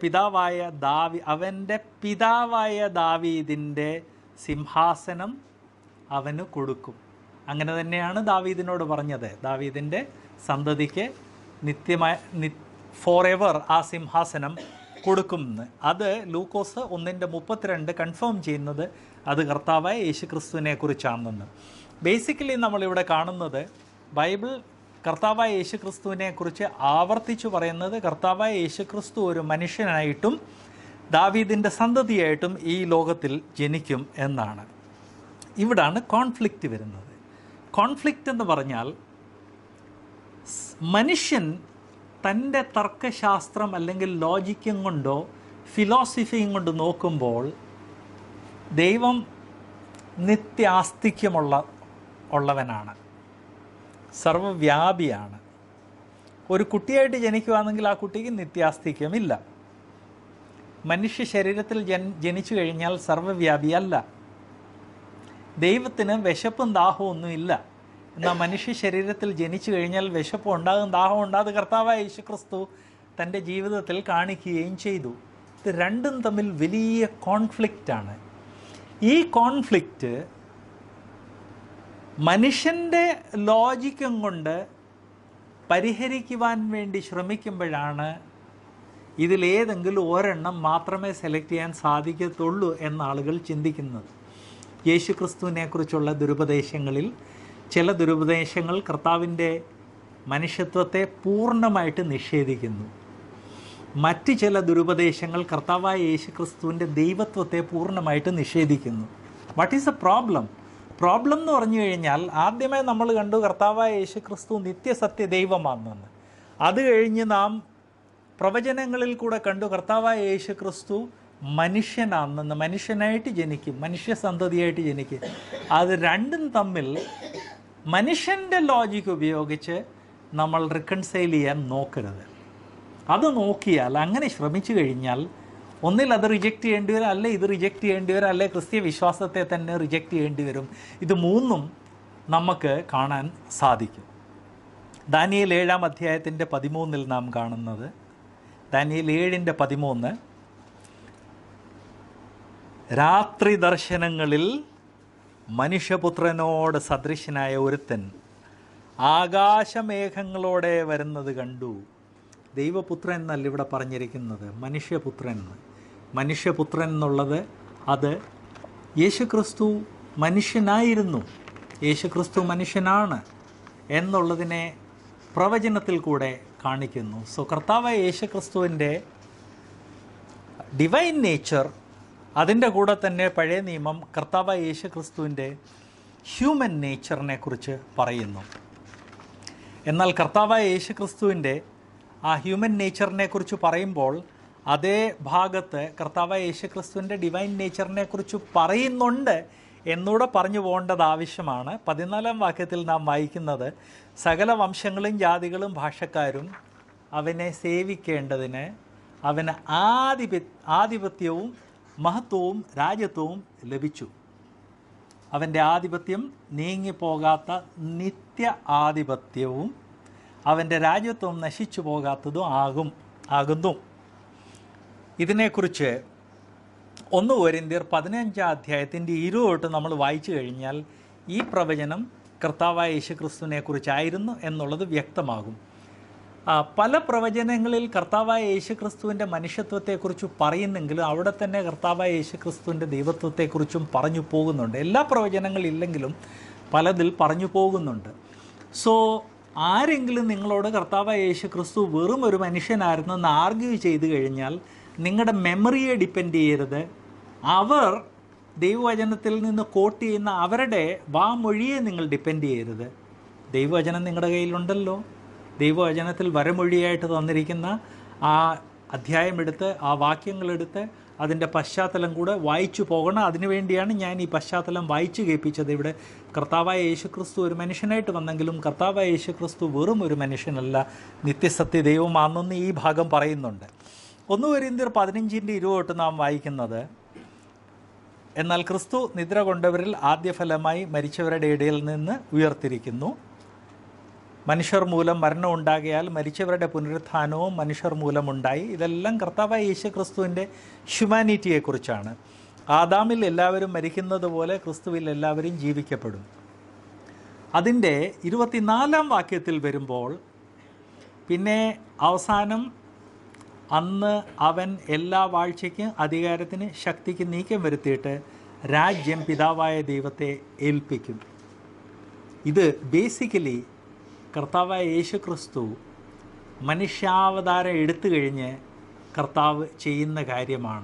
Speaker 1: പിതാവായ ദാവീദിൻ്റെ സിംഹാസനം അവന് കൊടുക്കും. അങ്ങനെ തന്നെയാണ് ദാവീദിനോട് പറഞ്ഞത്, ദാവീദിൻ്റെ സന്തതിക്ക് ഫോർ എവർ ആ സിംഹാസനം കൊടുക്കുമെന്ന്. അത് ലൂക്കോസ് 1:32 കൺഫേം ചെയ്യുന്നത് അത് കർത്താവായ യേശു ക്രിസ്തുവിനെ കുറിച്ചാണെന്ന്. ബേസിക്കലി നമ്മളിവിടെ കാണുന്നത് ബൈബിൾ കർത്താവായ യേശു ക്രിസ്തുവിനെ കുറിച്ച് ആവർത്തിച്ചു പറയുന്നത് കർത്താവായ യേശു ക്രിസ്തു ഒരു മനുഷ്യനായിട്ടും ദാവീദിൻ്റെ സന്തതിയായിട്ടും ഈ ലോകത്തിൽ ജനിക്കും എന്നാണ്. ഇവിടാണ് കോൺഫ്ലിക്റ്റ് വരുന്നത്. കോൺഫ്ലിക്റ്റ് എന്ന് പറഞ്ഞാൽ മനുഷ്യൻ തൻ്റെ തർക്കശാസ്ത്രം അല്ലെങ്കിൽ ലോജിക്കും കൊണ്ടോ ഫിലോസഫിയും കൊണ്ട് നോക്കുമ്പോൾ ദൈവം നിത്യാസ്തിക്യമുള്ളവനാണ്, സർവ്വവ്യാപിയാണ്. ഒരു കുട്ടിയായിട്ട് ജനിക്കുകയാണെങ്കിൽ ആ കുട്ടിക്ക് നിത്യാസ്തിക്യമില്ല. മനുഷ്യ ശരീരത്തിൽ ജനിച്ചു കഴിഞ്ഞാൽ സർവ്വവ്യാപിയല്ല. ദൈവത്തിന് വിശപ്പും ദാഹവും ഒന്നുമില്ല. എന്നാൽ മനുഷ്യ ശരീരത്തിൽ ജനിച്ചു കഴിഞ്ഞാൽ വിശപ്പും ഉണ്ടാകും, ദാഹവും ഉണ്ടാകും. കർത്താവായ യേശു ക്രിസ്തു തൻ്റെ ജീവിതത്തിൽ കാണിക്കുകയും ചെയ്തു. ഇത് രണ്ടും തമ്മിൽ വലിയ കോൺഫ്ലിക്റ്റാണ്. ഈ കോൺഫ്ലിക്റ്റ് മനുഷ്യൻ്റെ ലോജിക്കും കൊണ്ട് പരിഹരിക്കുവാൻ വേണ്ടി ശ്രമിക്കുമ്പോഴാണ് ഇതിലേതെങ്കിലും ഒരെണ്ണം മാത്രമേ സെലക്ട് ചെയ്യാൻ സാധിക്കത്തുള്ളൂ എന്ന ആളുകൾ ചിന്തിക്കുന്നത്. യേശു ക്രിസ്തുവിനെക്കുറിച്ചുള്ള ദുരുപദേശങ്ങളിൽ ചില ദുരുപദേശങ്ങൾ കർത്താവിൻ്റെ മനുഷ്യത്വത്തെ പൂർണ്ണമായിട്ട് നിഷേധിക്കുന്നു. മറ്റ് ചില ദുരുപദേശങ്ങൾ കർത്താവായ യേശു ക്രിസ്തുവിൻ്റെ ദൈവത്വത്തെ പൂർണ്ണമായിട്ട് നിഷേധിക്കുന്നു. വാട്ട് ഈസ് എ പ്രോബ്ലം എന്ന് പറഞ്ഞു കഴിഞ്ഞാൽ ആദ്യമേ നമ്മൾ കണ്ടു കർത്താവായ യേശു ക്രിസ്തു നിത്യസത്യ ദൈവമാണെന്ന്. അത് കഴിഞ്ഞ് നാം പ്രവചനങ്ങളിൽ കൂടെ കണ്ടു കർത്താവായ യേശു ക്രിസ്തു മനുഷ്യനാണെന്ന്, മനുഷ്യനായിട്ട് ജനിക്കും, മനുഷ്യസന്തതിയായിട്ട് ജനിക്കും. അത് രണ്ടും തമ്മിൽ മനുഷ്യൻ്റെ ലോജിക്ക് ഉപയോഗിച്ച് നമ്മൾ റിക്കൺസൈൽ ചെയ്യാൻ നോക്കരുത്. അത് നോക്കിയാൽ, അങ്ങനെ ശ്രമിച്ചു കഴിഞ്ഞാൽ ഒന്നിൽ അത് റിജക്റ്റ് ചെയ്യേണ്ടി വരും, അല്ലെ ഇത് റിജക്റ്റ് ചെയ്യേണ്ടി വരും, അല്ലെ ക്രിസ്തീയ വിശ്വാസത്തെ തന്നെ റിജക്റ്റ് ചെയ്യേണ്ടി വരും. ഇത് മൂന്നും നമുക്ക് കാണാൻ സാധിക്കും. ദാനിയേൽ 7-ാം അധ്യായത്തിൻ്റെ 13 നാം കാണുന്നത്, ദാനിയേൽ 7:13, രാത്രി ദർശനങ്ങളിൽ മനുഷ്യപുത്രനോട് സദൃശനായ ഒരുത്തൻ ആകാശമേഘങ്ങളോടെ വരുന്നത് കണ്ടു. ദൈവപുത്രൻ എന്നല്ല ഇവിടെ പറഞ്ഞിരിക്കുന്നത്, മനുഷ്യപുത്രൻ. മനുഷ്യപുത്രൻ എന്നുള്ളത് അത് യേശുക്രിസ്തു മനുഷ്യനായിരുന്നു, യേശുക്രിസ്തു മനുഷ്യനാണ് എന്നുള്ളതിനെ പ്രവചനത്തിൽ കൂടെ കാണിക്കുന്നു. സോ കർത്താവായ യേശുക്രിസ്തുവിൻ്റെ ഡിവൈൻ നേച്ചർ, അതിൻ്റെ കൂടെ തന്നെ പഴയ നിയമം കർത്താവായ യേശുക്രിസ്തുവിൻ്റെ ഹ്യൂമൻ നേച്ചറിനെ കുറിച്ച് പറയുന്നു. എന്നാൽ കർത്താവായ യേശുക്രിസ്തുവിൻ്റെ ആ ഹ്യൂമൻ നേച്ചറിനെ കുറിച്ച് പറയുമ്പോൾ അതേ ഭാഗത്ത് കർത്താവായ യേശുക്രിസ്തുവിൻ്റെ ഡിവൈൻ നേച്ചറിനെ കുറിച്ച് പറയുന്നുണ്ട് എന്നൂടെ പറഞ്ഞു പോകേണ്ടത് ആവശ്യമാണ്. 14-ാം വാക്യത്തിൽ നാം വായിക്കുന്നത്, സകല വംശങ്ങളും ജാതികളും ഭാഷക്കാരും അവനെ സേവിക്കേണ്ടതിന് അവന് ആധിപത്യവും മഹത്വവും രാജ്യത്വവും ലഭിച്ചു. അവൻ്റെ ആധിപത്യം നീങ്ങിപ്പോകാത്ത നിത്യ ആധിപത്യവും അവൻ്റെ രാജ്യത്വം നശിച്ചു പോകാത്തതും ആകുന്നു. ഇതിനെക്കുറിച്ച് 1 കൊരിന്ത്യർ 15-ാം അധ്യായത്തിൻ്റെ 20 നമ്മൾ വായിച്ചു കഴിഞ്ഞാൽ ഈ പ്രവചനം കർത്താവായ യേശുക്രിസ്തുവിനെ കുറിച്ചായിരുന്നു എന്നുള്ളത് വ്യക്തമാകും. പല പ്രവചനങ്ങളിൽ കർത്താവായ യേശുക്രിസ്തുവിൻ്റെ മനുഷ്യത്വത്തെക്കുറിച്ച് പറയുന്നെങ്കിലും അവിടെ തന്നെ കർത്താവായ യേശുക്രിസ്തുവിൻ്റെ ദൈവത്വത്തെക്കുറിച്ചും പറഞ്ഞു പോകുന്നുണ്ട്. എല്ലാ പ്രവചനങ്ങളില്ലെങ്കിലും പലതിൽ പറഞ്ഞു പോകുന്നുണ്ട്. സോ ആരെങ്കിലും നിങ്ങളോട് കർത്താവായ യേശുക്രിസ്തു വെറും ഒരു മനുഷ്യനായിരുന്നെന്ന് ആർഗ്യൂ ചെയ്തു കഴിഞ്ഞാൽ നിങ്ങളുടെ മെമ്മറിയെ ഡിപ്പെൻഡ് ചെയ്യരുത്. അവർ ദൈവവചനത്തിൽ നിന്ന് കോട്ട് ചെയ്യുന്ന അവരുടെ വാമൊഴിയെ നിങ്ങൾ ഡിപ്പെൻഡ് ചെയ്യരുത്. ദൈവവചനം നിങ്ങളുടെ കയ്യിലുണ്ടല്ലോ. ദൈവവചനത്തിൽ വരമൊഴിയായിട്ട് തന്നിരിക്കുന്ന ആ അധ്യായമെടുത്ത്, ആ വാക്യങ്ങളെടുത്ത് അതിൻ്റെ പശ്ചാത്തലം കൂടെ വായിച്ചു പോകണം. അതിനുവേണ്ടിയാണ് ഞാൻ ഈ പശ്ചാത്തലം വായിച്ചു കേൾപ്പിച്ചത്. ഇവിടെ കർത്താവായ യേശുക്രിസ്തു ഒരു മനുഷ്യനായിട്ട് വന്നെങ്കിലും കർത്താവായ യേശുക്രിസ്തു വെറും ഒരു മനുഷ്യനല്ല, നിത്യസത്യ ദൈവമാണെന്ന് ഈ ഭാഗം പറയുന്നുണ്ട്. 1 കൊരിന്ത്യർ 15:20 നാം വായിക്കുന്നത്, എന്നാൽ ക്രിസ്തു നിദ്ര കൊണ്ടവരിൽ ആദ്യഫലമായി മരിച്ചവരുടെ ഇടയിൽ നിന്ന് ഉയർത്തിരിക്കുന്നു. മനുഷ്യർ മൂലം മരണം ഉണ്ടാകിയാൽ മരിച്ചവരുടെ പുനരുത്ഥാനവും മനുഷ്യർ മൂലം ഉണ്ടായി. ഇതെല്ലാം കർത്താവായ യേശുക്രിസ്തുവിൻ്റെ ഹ്യൂമാനിറ്റിയെക്കുറിച്ചാണ്. ആദാമിൽ എല്ലാവരും മരിക്കുന്നത് പോലെ ക്രിസ്തുവിൽ എല്ലാവരും ജീവിക്കപ്പെടും. അതിൻ്റെ 24-ാം വാക്യത്തിൽ വരുമ്പോൾ പിന്നെ അവസാനം, അന്ന് അവൻ എല്ലാ വാഴ്ചയ്ക്കും അധികാരത്തിന് ശക്തിക്ക് നീക്കം വരുത്തിയിട്ട് രാജ്യം പിതാവായ ദൈവത്തെ ഏൽപ്പിക്കും. ഇത് ബേസിക്കലി കർത്താവായ യേശുക്രിസ്തു മനുഷ്യാവതാരം എടുത്തു കഴിഞ്ഞ് കർത്താവ് ചെയ്യുന്ന കാര്യമാണ്.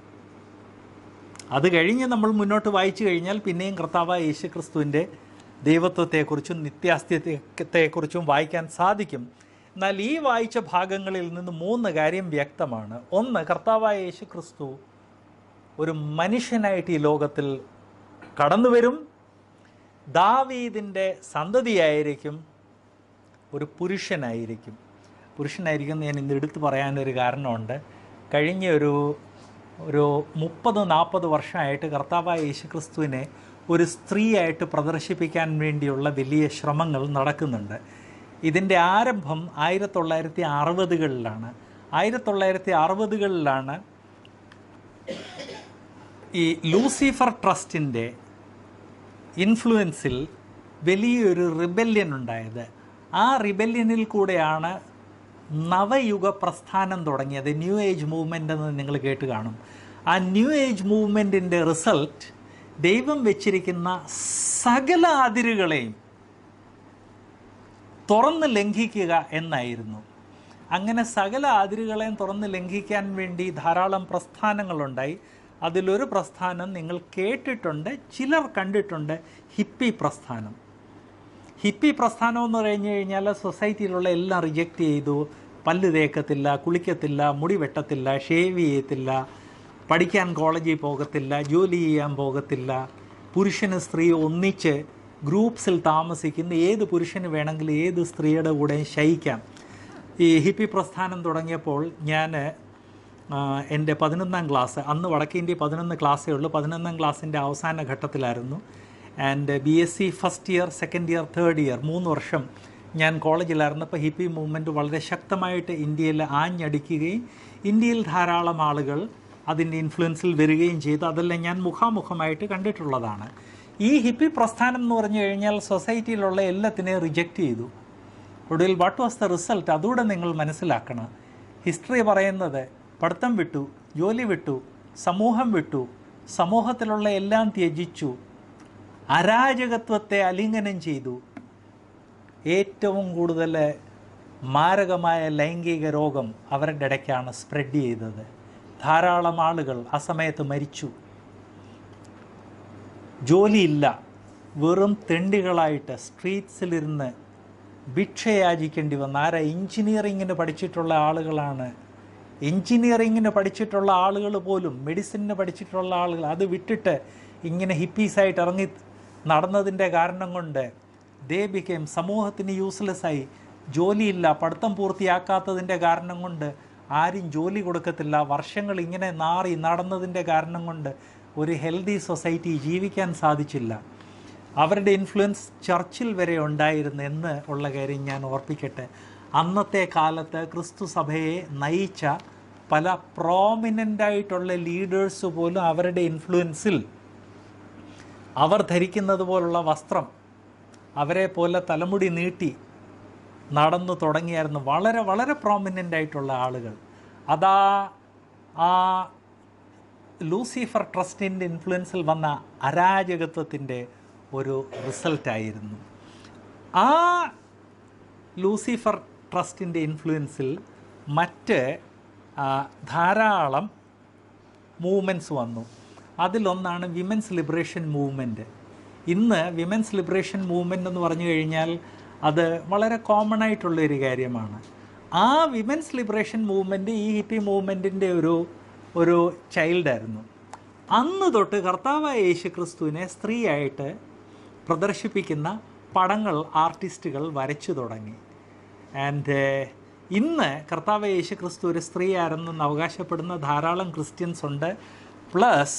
Speaker 1: അത് കഴിഞ്ഞ് നമ്മൾ മുന്നോട്ട് വായിച്ചു കഴിഞ്ഞാൽ പിന്നെയും കർത്താവായ യേശുക്രിസ്തുവിൻ്റെ ദൈവത്വത്തെക്കുറിച്ചും നിത്യാസ്തിത്വത്തെക്കുറിച്ചും വായിക്കാൻ സാധിക്കും. എന്നാൽ ഈ വായിച്ച ഭാഗങ്ങളിൽ നിന്ന് 3 കാര്യം വ്യക്തമാണ്. ഒന്ന്, കർത്താവായ യേശുക്രിസ്തു ഒരു മനുഷ്യനായിട്ട് ഈ ലോകത്തിൽ കടന്നു വരും. ദാവീദിൻ്റെ സന്തതിയായിരിക്കും, ഒരു പുരുഷനായിരിക്കും എന്ന് ഞാൻ ഇന്ന് എടുത്തു പറയാനൊരു കാരണമുണ്ട്. കഴിഞ്ഞ ഒരു 30-40 വർഷമായിട്ട് കർത്താവായ യേശുക്രിസ്തുവിനെ ഒരു സ്ത്രീയായിട്ട് പ്രദർശിപ്പിക്കാൻ വേണ്ടിയുള്ള വലിയ ശ്രമങ്ങൾ നടക്കുന്നുണ്ട്. ഇതിൻ്റെ ആരംഭം 1960കളിലാണ്. 1960കളിലാണ് ഈ ലൂസിഫർ ട്രസ്റ്റിൻ്റെ ഇൻഫ്ലുവൻസിൽ വലിയൊരു റിബല്യൻ ഉണ്ടായത്. ആ റിബല്യനിൽ കൂടെയാണ് നവയുഗ പ്രസ്ഥാനം തുടങ്ങിയത്. ന്യൂ ഏജ് മൂവ്മെൻ്റ് എന്ന് നിങ്ങൾ കേട്ട് കാണും. ആ ന്യൂ ഏജ് മൂവ്മെൻറ്റിൻ്റെ റിസൾട്ട് ദൈവം വെച്ചിരിക്കുന്ന സകല അതിരുകളെയും തുറന്ന് ലംഘിക്കുക എന്നായിരുന്നു. അങ്ങനെ സകല അതിരുകളെയും തുറന്ന് ലംഘിക്കാൻ വേണ്ടി ധാരാളം പ്രസ്ഥാനങ്ങളുണ്ടായി. അതിലൊരു പ്രസ്ഥാനം നിങ്ങൾ കേട്ടിട്ടുണ്ട്, ചിലർ കണ്ടിട്ടുണ്ട്, ഹിപ്പി പ്രസ്ഥാനം. ഹിപ്പി പ്രസ്ഥാനം എന്ന് പറഞ്ഞു കഴിഞ്ഞാൽ സൊസൈറ്റിയിലുള്ള എല്ലാം റിജക്റ്റ് ചെയ്തു. പല്ല് തേക്കത്തില്ല, കുളിക്കത്തില്ല, മുടി വെട്ടത്തില്ല, ഷേവ് ചെയ്യത്തില്ല, പഠിക്കാൻ കോളേജിൽ പോകത്തില്ല, ജോലി ചെയ്യാൻ പോകത്തില്ല. പുരുഷന് സ്ത്രീ ഒന്നിച്ച് ഗ്രൂപ്പ്സിൽ താമസിക്കുന്ന ഏത് പുരുഷന് വേണമെങ്കിലും ഏത് സ്ത്രീയുടെ കൂടെ ശയിക്കാം. ഈ ഹിപ്പി പ്രസ്ഥാനം തുടങ്ങിയപ്പോൾ ഞാൻ എൻ്റെ 11ാം ക്ലാസ്, അന്ന് വടക്കേ ഇന്ത്യ 11 ക്ലാസ്സേ ഉള്ളൂ, 11ാം ക്ലാസ്സിൻ്റെ അവസാന ഘട്ടത്തിലായിരുന്നു. And BSc first year, second year, third year 3 വർഷം ഞാൻ കോളേജിലായിരുന്നപ്പോൾ ഹിപ്പി മൂവ്മെൻറ്റ് വളരെ ശക്തമായിട്ട് ഇന്ത്യയിൽ ആഞ്ഞടിക്കുകയും ഇന്ത്യയിൽ ധാരാളം ആളുകൾ അതിൻ്റെ ഇൻഫ്ലുവൻസിൽ വരികയും ചെയ്തു. അതെല്ലാം ഞാൻ മുഖാമുഖമായിട്ട് കണ്ടിട്ടുള്ളതാണ്. ഈ ഹിപ്പി പ്രസ്ഥാനം എന്ന് പറഞ്ഞു കഴിഞ്ഞാൽ സൊസൈറ്റിയിലുള്ള എല്ലാത്തിനെയും റിജക്റ്റ് ചെയ്തു. ഒടുവിൽ വാട്ട് വാസ് ദ റിസൾട്ട്? അതുകൂടെ നിങ്ങൾ മനസ്സിലാക്കണം. ഹിസ്റ്ററി പറയുന്നത് പഠിത്തം വിട്ടു, ജോലി വിട്ടു, സമൂഹം വിട്ടു, സമൂഹത്തിലുള്ള എല്ലാം ത്യജിച്ചു, അരാജകത്വത്തെ ആലിംഗനം ചെയ്തു. ഏറ്റവും കൂടുതൽ മാരകമായ ലൈംഗിക രോഗം അവരുടെ ഇടയ്ക്കാണ് സ്പ്രെഡ് ചെയ്തത്. ധാരാളം ആളുകൾ ആ സമയത്ത് മരിച്ചു. ജോലിയില്ല, വെറും തെണ്ടികളായിട്ട് സ്ട്രീറ്റ്സിലിരുന്ന് ഭിക്ഷയാചിക്കേണ്ടി വന്ന ആരാ? എഞ്ചിനീയറിങ്ങിന് പഠിച്ചിട്ടുള്ള ആളുകളാണ്. എഞ്ചിനീയറിങ്ങിന് പഠിച്ചിട്ടുള്ള ആളുകൾ പോലും, മെഡിസിന് പഠിച്ചിട്ടുള്ള ആളുകൾ അത് വിട്ടിട്ട് ഇങ്ങനെ ഹിപ്പീസായിട്ട് ഇറങ്ങി നടന്നതിൻ്റെ കാരണം കൊണ്ട് ദേ ബിക്കേം സമൂഹത്തിന് യൂസ്ലെസ്സായി. ജോലിയില്ല, പഠിത്തം പൂർത്തിയാക്കാത്തതിൻ്റെ കാരണം കൊണ്ട് ആരും ജോലി കൊടുക്കത്തില്ല. വർഷങ്ങൾ ഇങ്ങനെ നാറി നടന്നതിൻ്റെ കാരണം കൊണ്ട് ഒരു ഹെൽത്തി സൊസൈറ്റി ജീവിക്കാൻ സാധിച്ചില്ല. അവരുടെ ഇൻഫ്ലുവൻസ് ചർച്ചിൽ വരെ ഉണ്ടായിരുന്നു എന്ന് ഉള്ള കാര്യം ഞാൻ ഓർപ്പിക്കട്ടെ. അന്നത്തെ കാലത്ത് ക്രിസ്തു സഭയെ നയിച്ച പല പ്രോമിനൻ്റായിട്ടുള്ള ലീഡേഴ്സ് പോലും അവരുടെ ഇൻഫ്ലുവൻസിൽ അവർ ധരിക്കുന്നത് പോലുള്ള വസ്ത്രം, അവരെ പോലെ തലമുടി നീട്ടി നടന്നു തുടങ്ങിയായിരുന്നു വളരെ വളരെ പ്രോമിനൻ്റായിട്ടുള്ള ആളുകൾ. അതാ ആ ലൂസിഫർ ട്രസ്റ്റിൻ്റെ ഇൻഫ്ലുവൻസിൽ വന്ന അരാജകത്വത്തിൻ്റെ ഒരു റിസൾട്ടായിരുന്നു. ആ ലൂസിഫർ ട്രസ്റ്റിൻ്റെ ഇൻഫ്ലുവൻസിൽ മറ്റ് ധാരാളം മൂവ്മെൻറ്റ്സ് വന്നു. അതിലൊന്നാണ് വിമൻസ് ലിബറേഷൻ മൂവ്മെൻറ്റ്. ഇന്ന് വിമൻസ് ലിബറേഷൻ മൂവ്മെൻറ്റ് എന്ന് പറഞ്ഞു കഴിഞ്ഞാൽ അത് വളരെ കോമൺ ആയിട്ടുള്ളൊരു കാര്യമാണ്. ആ വിമൻസ് ലിബറേഷൻ മൂവ്മെൻറ്റ് ഈ ഹിപ്പി മൂവ്മെൻറ്റിൻ്റെ ഒരു ചൈൽഡായിരുന്നു. അന്ന് തൊട്ട് കർത്താവായ യേശു ക്രിസ്തുവിനെ സ്ത്രീയായിട്ട് പ്രദർശിപ്പിക്കുന്ന പടങ്ങൾ ആർട്ടിസ്റ്റുകൾ വരച്ചു തുടങ്ങി. ആൻഡ് ഇന്ന് കർത്താവായ യേശു ക്രിസ്തു ഒരു സ്ത്രീ ആരെന്ന് അവകാശപ്പെടുന്ന ധാരാളം ക്രിസ്ത്യൻസ് ഉണ്ട്. പ്ലസ്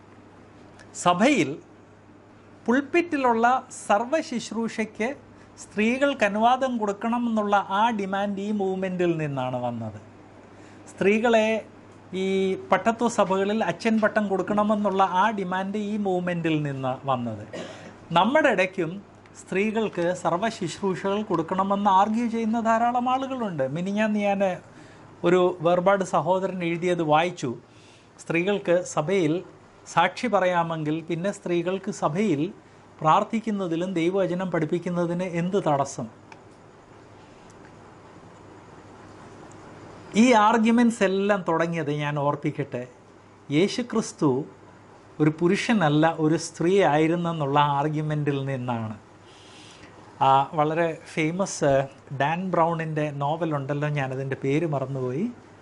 Speaker 1: സഭയിൽ പുൾപ്പിറ്റിലുള്ള സർവ്വശുശ്രൂഷയ്ക്ക് സ്ത്രീകൾക്ക് അനുവാദം കൊടുക്കണം എന്നുള്ള ആ ഡിമാൻഡ് ഈ മൂവ്മെൻറ്റിൽ നിന്നാണ് വന്നത്. സ്ത്രീകളെ ഈ പട്ടത്വ സഭകളിൽ അച്ഛൻ പട്ടം കൊടുക്കണമെന്നുള്ള ആ ഡിമാൻഡ് ഈ മൂവ്മെൻറ്റിൽ നിന്ന് വന്നത്. നമ്മുടെ ഇടയ്ക്കും സ്ത്രീകൾക്ക് സർവ്വശുശ്രൂഷകൾ കൊടുക്കണമെന്ന് ആർഗ്യൂ ചെയ്യുന്ന ധാരാളം ആളുകളുണ്ട്. മിനിഞ്ഞാന്ന് ഞാൻ ഒരു വേർപാട് സഹോദരൻ എഴുതിയത് വായിച്ചു. സ്ത്രീകൾക്ക് സഭയിൽ സാക്ഷി പറയാമെങ്കിൽ പിന്നെ സ്ത്രീകൾക്ക് സഭയിൽ പ്രാർത്ഥിക്കുന്നതിലും ദൈവവചനം പഠിപ്പിക്കുന്നതിന് എന്ത് തടസ്സം? ഈ ആർഗ്യുമെൻറ്റ്സ് എല്ലാം തുടങ്ങിയത് ഞാൻ ഓർപ്പിക്കട്ടെ, യേശു ക്രിസ്തു ഒരു പുരുഷനല്ല ഒരു സ്ത്രീ ആയിരുന്നെന്നുള്ള ആർഗ്യുമെൻറ്റിൽ നിന്നാണ്. വളരെ ഫേമസ് ഡാൻ ബ്രൗണിൻ്റെ നോവലുണ്ടല്ലോ, ഞാനതിൻ്റെ പേര് മറന്നുപോയി,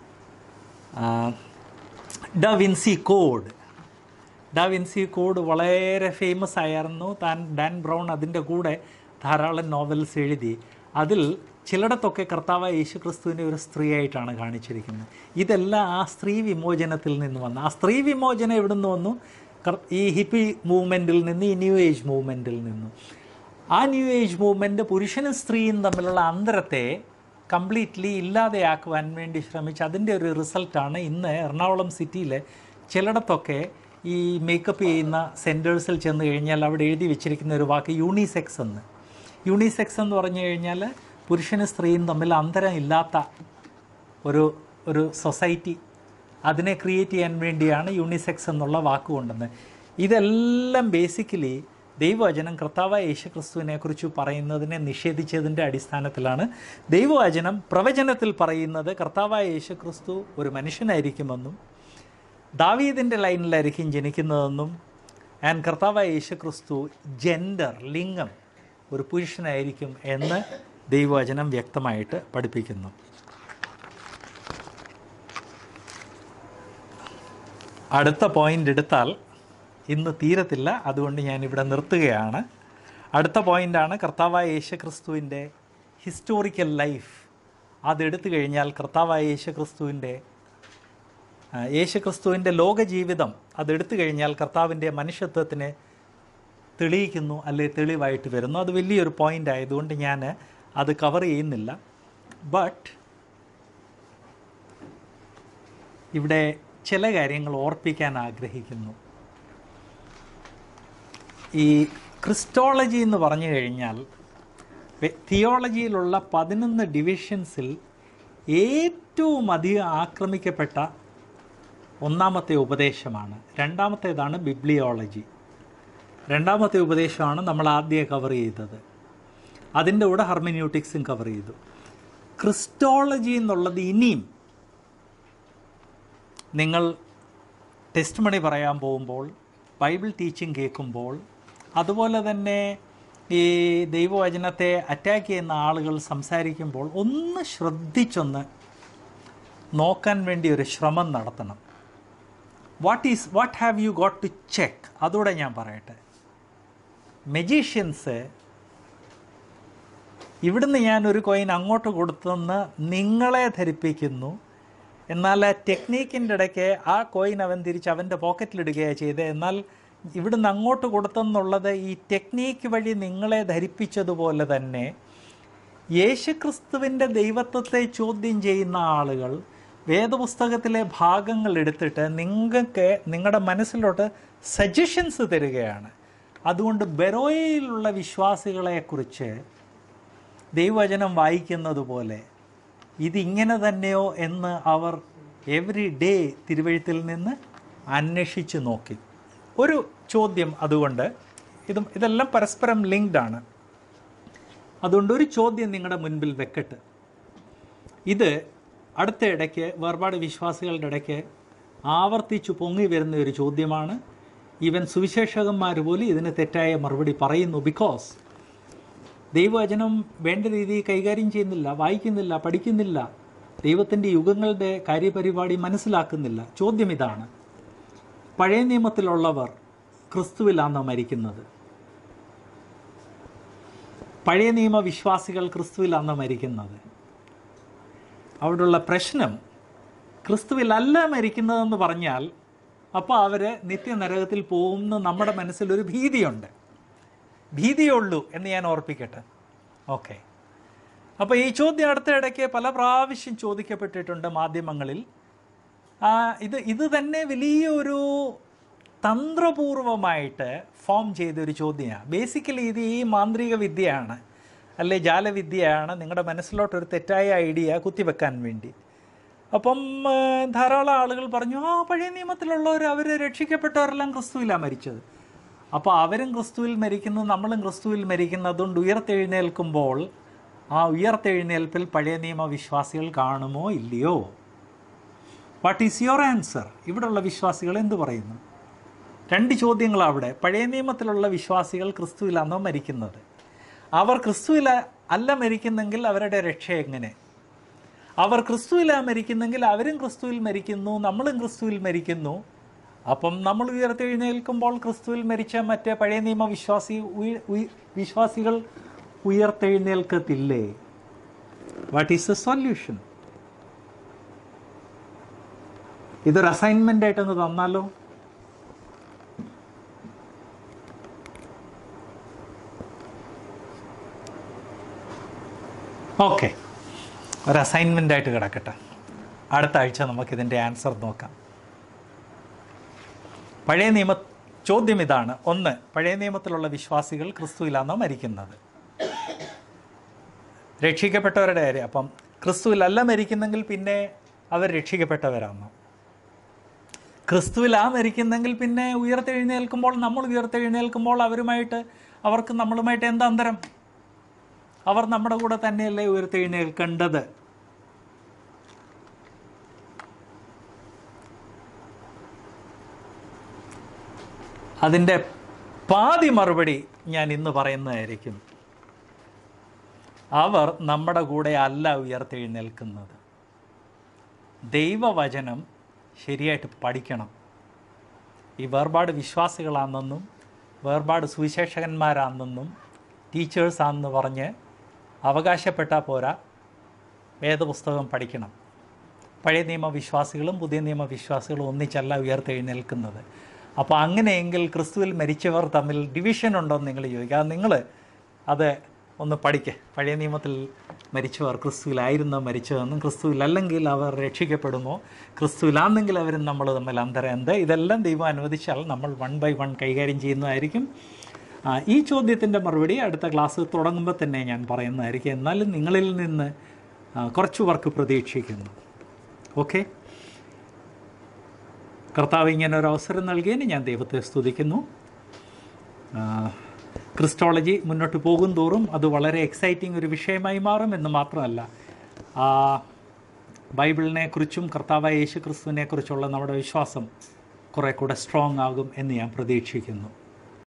Speaker 1: Da Vinci Code. Da Vinci Code വളരെ ഫേമസ് ആയിരുന്നു. ഡാൻ ബ്രൗൺ അതിൻ്റെ കൂടെ ധാരാളം നോവൽസ് എഴുതി. അതിൽ ചിലയിടത്തൊക്കെ കർത്താവായ യേശു ക്രിസ്തുവിനെ ഒരു സ്ത്രീയായിട്ടാണ് കാണിച്ചിരിക്കുന്നത്. ഇതെല്ലാം ആ സ്ത്രീ വിമോചനത്തിൽ നിന്ന് വന്നു. ആ സ്ത്രീ വിമോചനം എവിടെ നിന്ന് വന്നു? ഈ ഹിപ്പി മൂവ്മെൻറ്റിൽ നിന്ന്, ഈ ന്യൂ ഏജ് മൂവ്മെൻറ്റിൽ നിന്നും. ആ ന്യൂ ഏജ് മൂവ്മെൻറ്റ് പുരുഷനും സ്ത്രീയും തമ്മിലുള്ള അന്തരത്തെ കംപ്ലീറ്റ്ലി ഇല്ലാതെയാക്കുവാൻ വേണ്ടി ശ്രമിച്ച് അതിൻ്റെ ഒരു റിസൾട്ടാണ് ഇന്ന് എറണാകുളം സിറ്റിയിൽ ചിലയിടത്തൊക്കെ ഈ മേക്കപ്പ് ചെയ്യുന്ന സെൻറ്റേഴ്സിൽ ചെന്ന് കഴിഞ്ഞാൽ അവിടെ എഴുതി വെച്ചിരിക്കുന്ന ഒരു വാക്ക് യൂണിസെക്സ് എന്ന്. യൂണിസെക്സ് എന്ന് പറഞ്ഞു കഴിഞ്ഞാൽ പുരുഷനും സ്ത്രീയും തമ്മിൽ അന്തരം ഇല്ലാത്ത ഒരു സൊസൈറ്റി, അതിനെ ക്രിയേറ്റ് ചെയ്യാൻ വേണ്ടിയാണ് യൂണിസെക്സ് എന്നുള്ള വാക്ക് കൊണ്ടുവന്നത്. ഇതെല്ലാം ബേസിക്കലി ദൈവവചനം കർത്താവായ യേശു ക്രിസ്തുവിനെക്കുറിച്ച് പറയുന്നതിനെ നിഷേധിച്ചതിൻ്റെ അടിസ്ഥാനത്തിലാണ്. ദൈവവചനം പ്രവചനത്തിൽ പറയുന്നത് കർത്താവായ യേശു ക്രിസ്തു ഒരു മനുഷ്യനായിരിക്കുമെന്നും ദാവീദിൻ്റെ ലൈനിലായിരിക്കും ജനിക്കുന്നതെന്നും ആൻഡ് കർത്താവായ യേശു ക്രിസ്തു ജെൻഡർ, ലിംഗം ഒരു പുരുഷനായിരിക്കും എന്ന് ദൈവവചനം വ്യക്തമായിട്ട് പഠിപ്പിക്കുന്നു. അടുത്ത പോയിൻ്റ് എടുത്താൽ ഇന്ന് തീരത്തില്ല, അതുകൊണ്ട് ഞാനിവിടെ നിർത്തുകയാണ്. അടുത്ത പോയിൻ്റാണ് കർത്താവായ യേശുക്രിസ്തുവിൻ്റെ ഹിസ്റ്റോറിക്കൽ ലൈഫ്. അതെടുത്തു കഴിഞ്ഞാൽ കർത്താവായ യേശുക്രിസ്തുവിൻ്റെ ലോകജീവിതം അതെടുത്തു കഴിഞ്ഞാൽ കർത്താവിൻ്റെ മനുഷ്യത്വത്തിനെ തെളിയിക്കുന്നു, അല്ലെ തെളിവായിട്ട് വരുന്നു. അത് വലിയൊരു പോയിൻ്റ് ആയതുകൊണ്ട് ഞാൻ അത് കവർ ചെയ്യുന്നില്ല. ബട്ട് ഇവിടെ ചില കാര്യങ്ങൾ ഓർപ്പിക്കാൻ ആഗ്രഹിക്കുന്നു. ഈ ക്രിസ്റ്റോളജി എന്ന് പറഞ്ഞു കഴിഞ്ഞാൽ തിയോളജിയിലുള്ള 11 ഡിവിഷൻസിൽ ഏറ്റവും അധികം ആക്രമിക്കപ്പെട്ട ഒന്നാമത്തെ ഉപദേശമാണ്. രണ്ടാമത്തേതാണ് ബിബ്ലിയോളജി. രണ്ടാമത്തെ ഉപദേശമാണ് നമ്മൾ ആദ്യം കവർ ചെയ്തത്. അതിൻ്റെ കൂടെ ഹെർമെന്യൂട്ടിക്സും കവർ ചെയ്തു. ക്രിസ്റ്റോളജി എന്നുള്ളത് ഇനിയും നിങ്ങൾ ടെസ്റ്റ് മണി പറയാൻ പോകുമ്പോൾ, ബൈബിൾ ടീച്ചിങ് കേൾക്കുമ്പോൾ, അതുപോലെ തന്നെ ഈ ദൈവവചനത്തെ അറ്റാക്ക് ചെയ്യുന്ന ആളുകൾ സംസാരിക്കുമ്പോൾ ഒന്ന് ശ്രദ്ധിച്ചൊന്ന് നോക്കാൻ വേണ്ടി ഒരു ശ്രമം നടത്തണം. What have you got to check? അതുകൂടെ ഞാൻ പറയട്ടെ. മെജീഷ്യൻസ് ഇവിടുന്ന് ഞാനൊരു കോയിൻ അങ്ങോട്ട് കൊടുത്തെന്ന് നിങ്ങളെ ധരിപ്പിക്കുന്നു, എന്നാൽ ആ ടെക്നീക്കിൻ്റെ ഇടയ്ക്ക് ആ കോയിൻ അവൻ തിരിച്ച് അവൻ്റെ പോക്കറ്റിലിടുകയാണ് ചെയ്തത്. എന്നാൽ ഇവിടുന്ന് അങ്ങോട്ട് കൊടുത്തെന്നുള്ളത് ഈ ടെക്നീക്ക് വഴി നിങ്ങളെ ധരിപ്പിച്ചതുപോലെ തന്നെ യേശുക്രിസ്തുവിൻ്റെ ദൈവത്വത്തെ ചോദ്യം ചെയ്യുന്ന ആളുകൾ വേദപുസ്തകത്തിലെ ഭാഗങ്ങൾ എടുത്തിട്ട് നിങ്ങൾക്ക് നിങ്ങളുടെ മനസ്സിലോട്ട് സജഷൻസ് തരികയാണ്. അതുകൊണ്ട് ബെറോയയിലുള്ള വിശ്വാസികളെക്കുറിച്ച് ദൈവവചനം വായിക്കുന്നത് പോലെ ഇതിങ്ങനെ തന്നെയോ എന്ന് അവർ എവറി ഡേ തിരുവഴുത്തിൽ നിന്ന് അന്വേഷിച്ച് നോക്കി. ഒരു ചോദ്യം, അതുകൊണ്ട് ഇതെല്ലാം പരസ്പരം ലിങ്ക്ഡ് ആണ്. അതുകൊണ്ട് ഒരു ചോദ്യം നിങ്ങളുടെ മുൻപിൽ വെക്കട്ടെ. ഇത് അടുത്ത ഇടയ്ക്ക് വേർപാട് വിശ്വാസികളുടെ ഇടയ്ക്ക് ആവർത്തിച്ചു പൊങ്ങി വരുന്ന ഒരു ചോദ്യമാണ്. ഈവൻ സുവിശേഷകന്മാർ പോലും ഇതിന് തെറ്റായ മറുപടി പറയുന്നു. ബിക്കോസ് ദൈവവചനം വേണ്ട രീതിയിൽ കൈകാര്യം ചെയ്യുന്നില്ല, വായിക്കുന്നില്ല, പഠിക്കുന്നില്ല, ദൈവത്തിൻ്റെ യുഗങ്ങളുടെ കാര്യപരിപാടി മനസ്സിലാക്കുന്നില്ല. ചോദ്യം ഇതാണ്: പഴയ നിയമത്തിലുള്ളവർ ക്രിസ്തുവിലാണോ മരിക്കുന്നത്? പഴയ നിയമ വിശ്വാസികൾ ക്രിസ്തുവിലാണോ മരിക്കുന്നത്? അവിടെയുള്ള പ്രശ്നം ക്രിസ്തുവിലല്ല മരിക്കുന്നതെന്ന് പറഞ്ഞാൽ അപ്പോൾ അവർ നിത്യനരകത്തിൽ പോകുമെന്ന് നമ്മുടെ മനസ്സിലൊരു ഭീതിയുണ്ട്. ഭീതിയേ ഉള്ളൂ എന്ന് ഞാൻ ഓർപ്പിക്കട്ടെ. ഓക്കെ. അപ്പോൾ ഈ ചോദ്യം അടുത്ത ഇടയ്ക്ക് പല പ്രാവശ്യം ചോദിക്കപ്പെട്ടിട്ടുണ്ട് മാധ്യമങ്ങളിൽ. ഇത് തന്നെ വലിയൊരു തന്ത്രപൂർവമായിട്ട് ഫോം ചെയ്തൊരു ചോദ്യമാണ്. ബേസിക്കലി ഇത് ഈ മാന്ത്രിക വിദ്യയാണ്, അല്ലെ ജാലവിദ്യയാണ്, നിങ്ങളുടെ മനസ്സിലോട്ടൊരു തെറ്റായ ഐഡിയ കുത്തിവെക്കാൻ വേണ്ടി. അപ്പം ധാരാളം ആളുകൾ പറഞ്ഞു, പഴയ നിയമത്തിലുള്ളവർ അവർ രക്ഷിക്കപ്പെട്ടവരെല്ലാം ക്രിസ്തുവിലാണ് മരിച്ചത്. അപ്പോൾ അവരും ക്രിസ്തുവിൽ മരിക്കുന്നു, നമ്മളും ക്രിസ്തുവിൽ മരിക്കുന്നു. അതുകൊണ്ട് ഉയർത്തെഴുന്നേൽക്കുമ്പോൾ ആ ഉയർത്തെഴുന്നേൽപ്പിൽ പഴയ നിയമ വിശ്വാസികൾ കാണുമോ ഇല്ലയോ? What is your answer? ഇവിടെയുള്ള വിശ്വാസികൾ എന്തു പറയുന്നു? രണ്ട് ചോദ്യങ്ങളാണ് അവിടെ. പഴയ നിയമത്തിലുള്ള വിശ്വാസികൾ ക്രിസ്തുവിലാണോ മരിക്കുന്നത്? അവർ ക്രിസ്തുവിൽ അല്ല മരിക്കുന്നെങ്കിൽ അവരുടെ രക്ഷ എങ്ങനെ? അവർ ക്രിസ്തുവിലാണ് മരിക്കുന്നെങ്കിൽ അവരും ക്രിസ്തുവിൽ മരിക്കുന്നു, നമ്മളും ക്രിസ്തുവിൽ മരിക്കുന്നു. അപ്പം നമ്മൾ ഉയർത്തെഴുന്നേൽക്കുമ്പോൾ ക്രിസ്തുവിൽ മരിച്ച മറ്റേ പഴയ നിയമ വിശ്വാസികൾ ഉയർത്തെഴുന്നേൽക്കത്തില്ലേ? What is the solution? ഇതൊരു അസൈൻമെൻ്റ് ആയിട്ടൊന്ന് തന്നാലോ? ഓക്കെ, ഒരു അസൈൻമെൻ്റ് ആയിട്ട് കിടക്കട്ടെ. അടുത്ത ആഴ്ച നമുക്കിതിൻ്റെ ആൻസർ നോക്കാം. പഴയ നിയമ ചോദ്യം ഇതാണ്. ഒന്ന്, പഴയ നിയമത്തിലുള്ള വിശ്വാസികൾ ക്രിസ്തുവിലാണോ മരിക്കുന്നത്? രക്ഷിക്കപ്പെട്ടവരുടെ കാര്യം. അപ്പം ക്രിസ്തുവിലല്ല മരിക്കുന്നെങ്കിൽ പിന്നെ അവർ രക്ഷിക്കപ്പെട്ടവരാണോ? ക്രിസ്തുവിലാ മരിക്കുന്നെങ്കിൽ പിന്നെ ഉയർത്തെഴുന്നേൽക്കുമ്പോൾ, നമ്മൾ ഉയർത്തെഴുന്നേൽക്കുമ്പോൾ അവർക്ക് നമ്മളുമായിട്ട് എന്താ അന്തരം? അവർ നമ്മുടെ കൂടെ തന്നെയല്ലേ ഉയർത്തെഴുന്നേൽക്കേണ്ടത്? അതിൻ്റെ പാതി മറുപടി ഞാൻ ഇന്ന് പറയുന്നതായിരിക്കും. അവർ നമ്മുടെ കൂടെ അല്ല ഉയർത്തെഴുന്നേൽക്കുന്നത്. ദൈവവചനം ശരിയായിട്ട് പഠിക്കണം. ഈ വേർപാട് വിശ്വാസികളാണെന്നും വേർപാട് സുവിശേഷകന്മാരാണെന്നും ടീച്ചേഴ്സാണെന്ന് പറഞ്ഞ് അവകാശപ്പെട്ടാൽ പോരാ, വേദപുസ്തകം പഠിക്കണം. പഴയ നിയമവിശ്വാസികളും പുതിയ നിയമവിശ്വാസികളും ഒന്നിച്ചല്ല ഉയർത്തെഴുന്നേൽക്കുന്നത്. അപ്പോൾ അങ്ങനെയെങ്കിൽ ക്രിസ്തുവിൽ മരിച്ചവർ തമ്മിൽ ഡിവിഷൻ ഉണ്ടോയെന്ന് നിങ്ങൾ ചോദിക്കുക. നിങ്ങൾ അത് ഒന്ന് പഠിക്കുക. പഴയ നിയമത്തിൽ മരിച്ചവർ ക്രിസ്തുവിലായിരുന്നോ മരിച്ചതെന്നും ക്രിസ്തുവിലല്ലെങ്കിൽ അവർ രക്ഷിക്കപ്പെടുമോ, ക്രിസ്തുവിലാണെങ്കിൽ അവരും നമ്മൾ തമ്മിൽ അന്തരം എന്ത്, ഇതെല്ലാം ദൈവം അനുവദിച്ചാൽ നമ്മൾ 1 by 1 കൈകാര്യം ചെയ്യുന്നതായിരിക്കും. ഈ ചോദ്യത്തിൻ്റെ മറുപടി അടുത്ത ക്ലാസ് തുടങ്ങുമ്പോൾ തന്നെ ഞാൻ പറയുന്നതായിരിക്കും. എന്നാലും നിങ്ങളിൽ നിന്ന് കുറച്ച് വർക്ക് പ്രതീക്ഷിക്കുന്നു. ഓക്കെ, കർത്താവ് ഇങ്ങനെ ഒരു അവസരം നൽകിയതിന് ഞാൻ ദൈവത്തെ സ്തുതിക്കുന്നു. ക്രിസ്റ്റോളജി മുന്നോട്ട് പോകും തോറും അത് വളരെ എക്സൈറ്റിംഗ് ഒരു വിഷയമായി മാറും എന്ന് മാത്രമല്ല, ബൈബിളിനെക്കുറിച്ചും കർത്താവായ യേശു ക്രിസ്തുവിനെക്കുറിച്ചുള്ള നമ്മുടെ വിശ്വാസം കുറേ കൂടെ സ്ട്രോങ് ആകും എന്ന് ഞാൻ പ്രതീക്ഷിക്കുന്നു.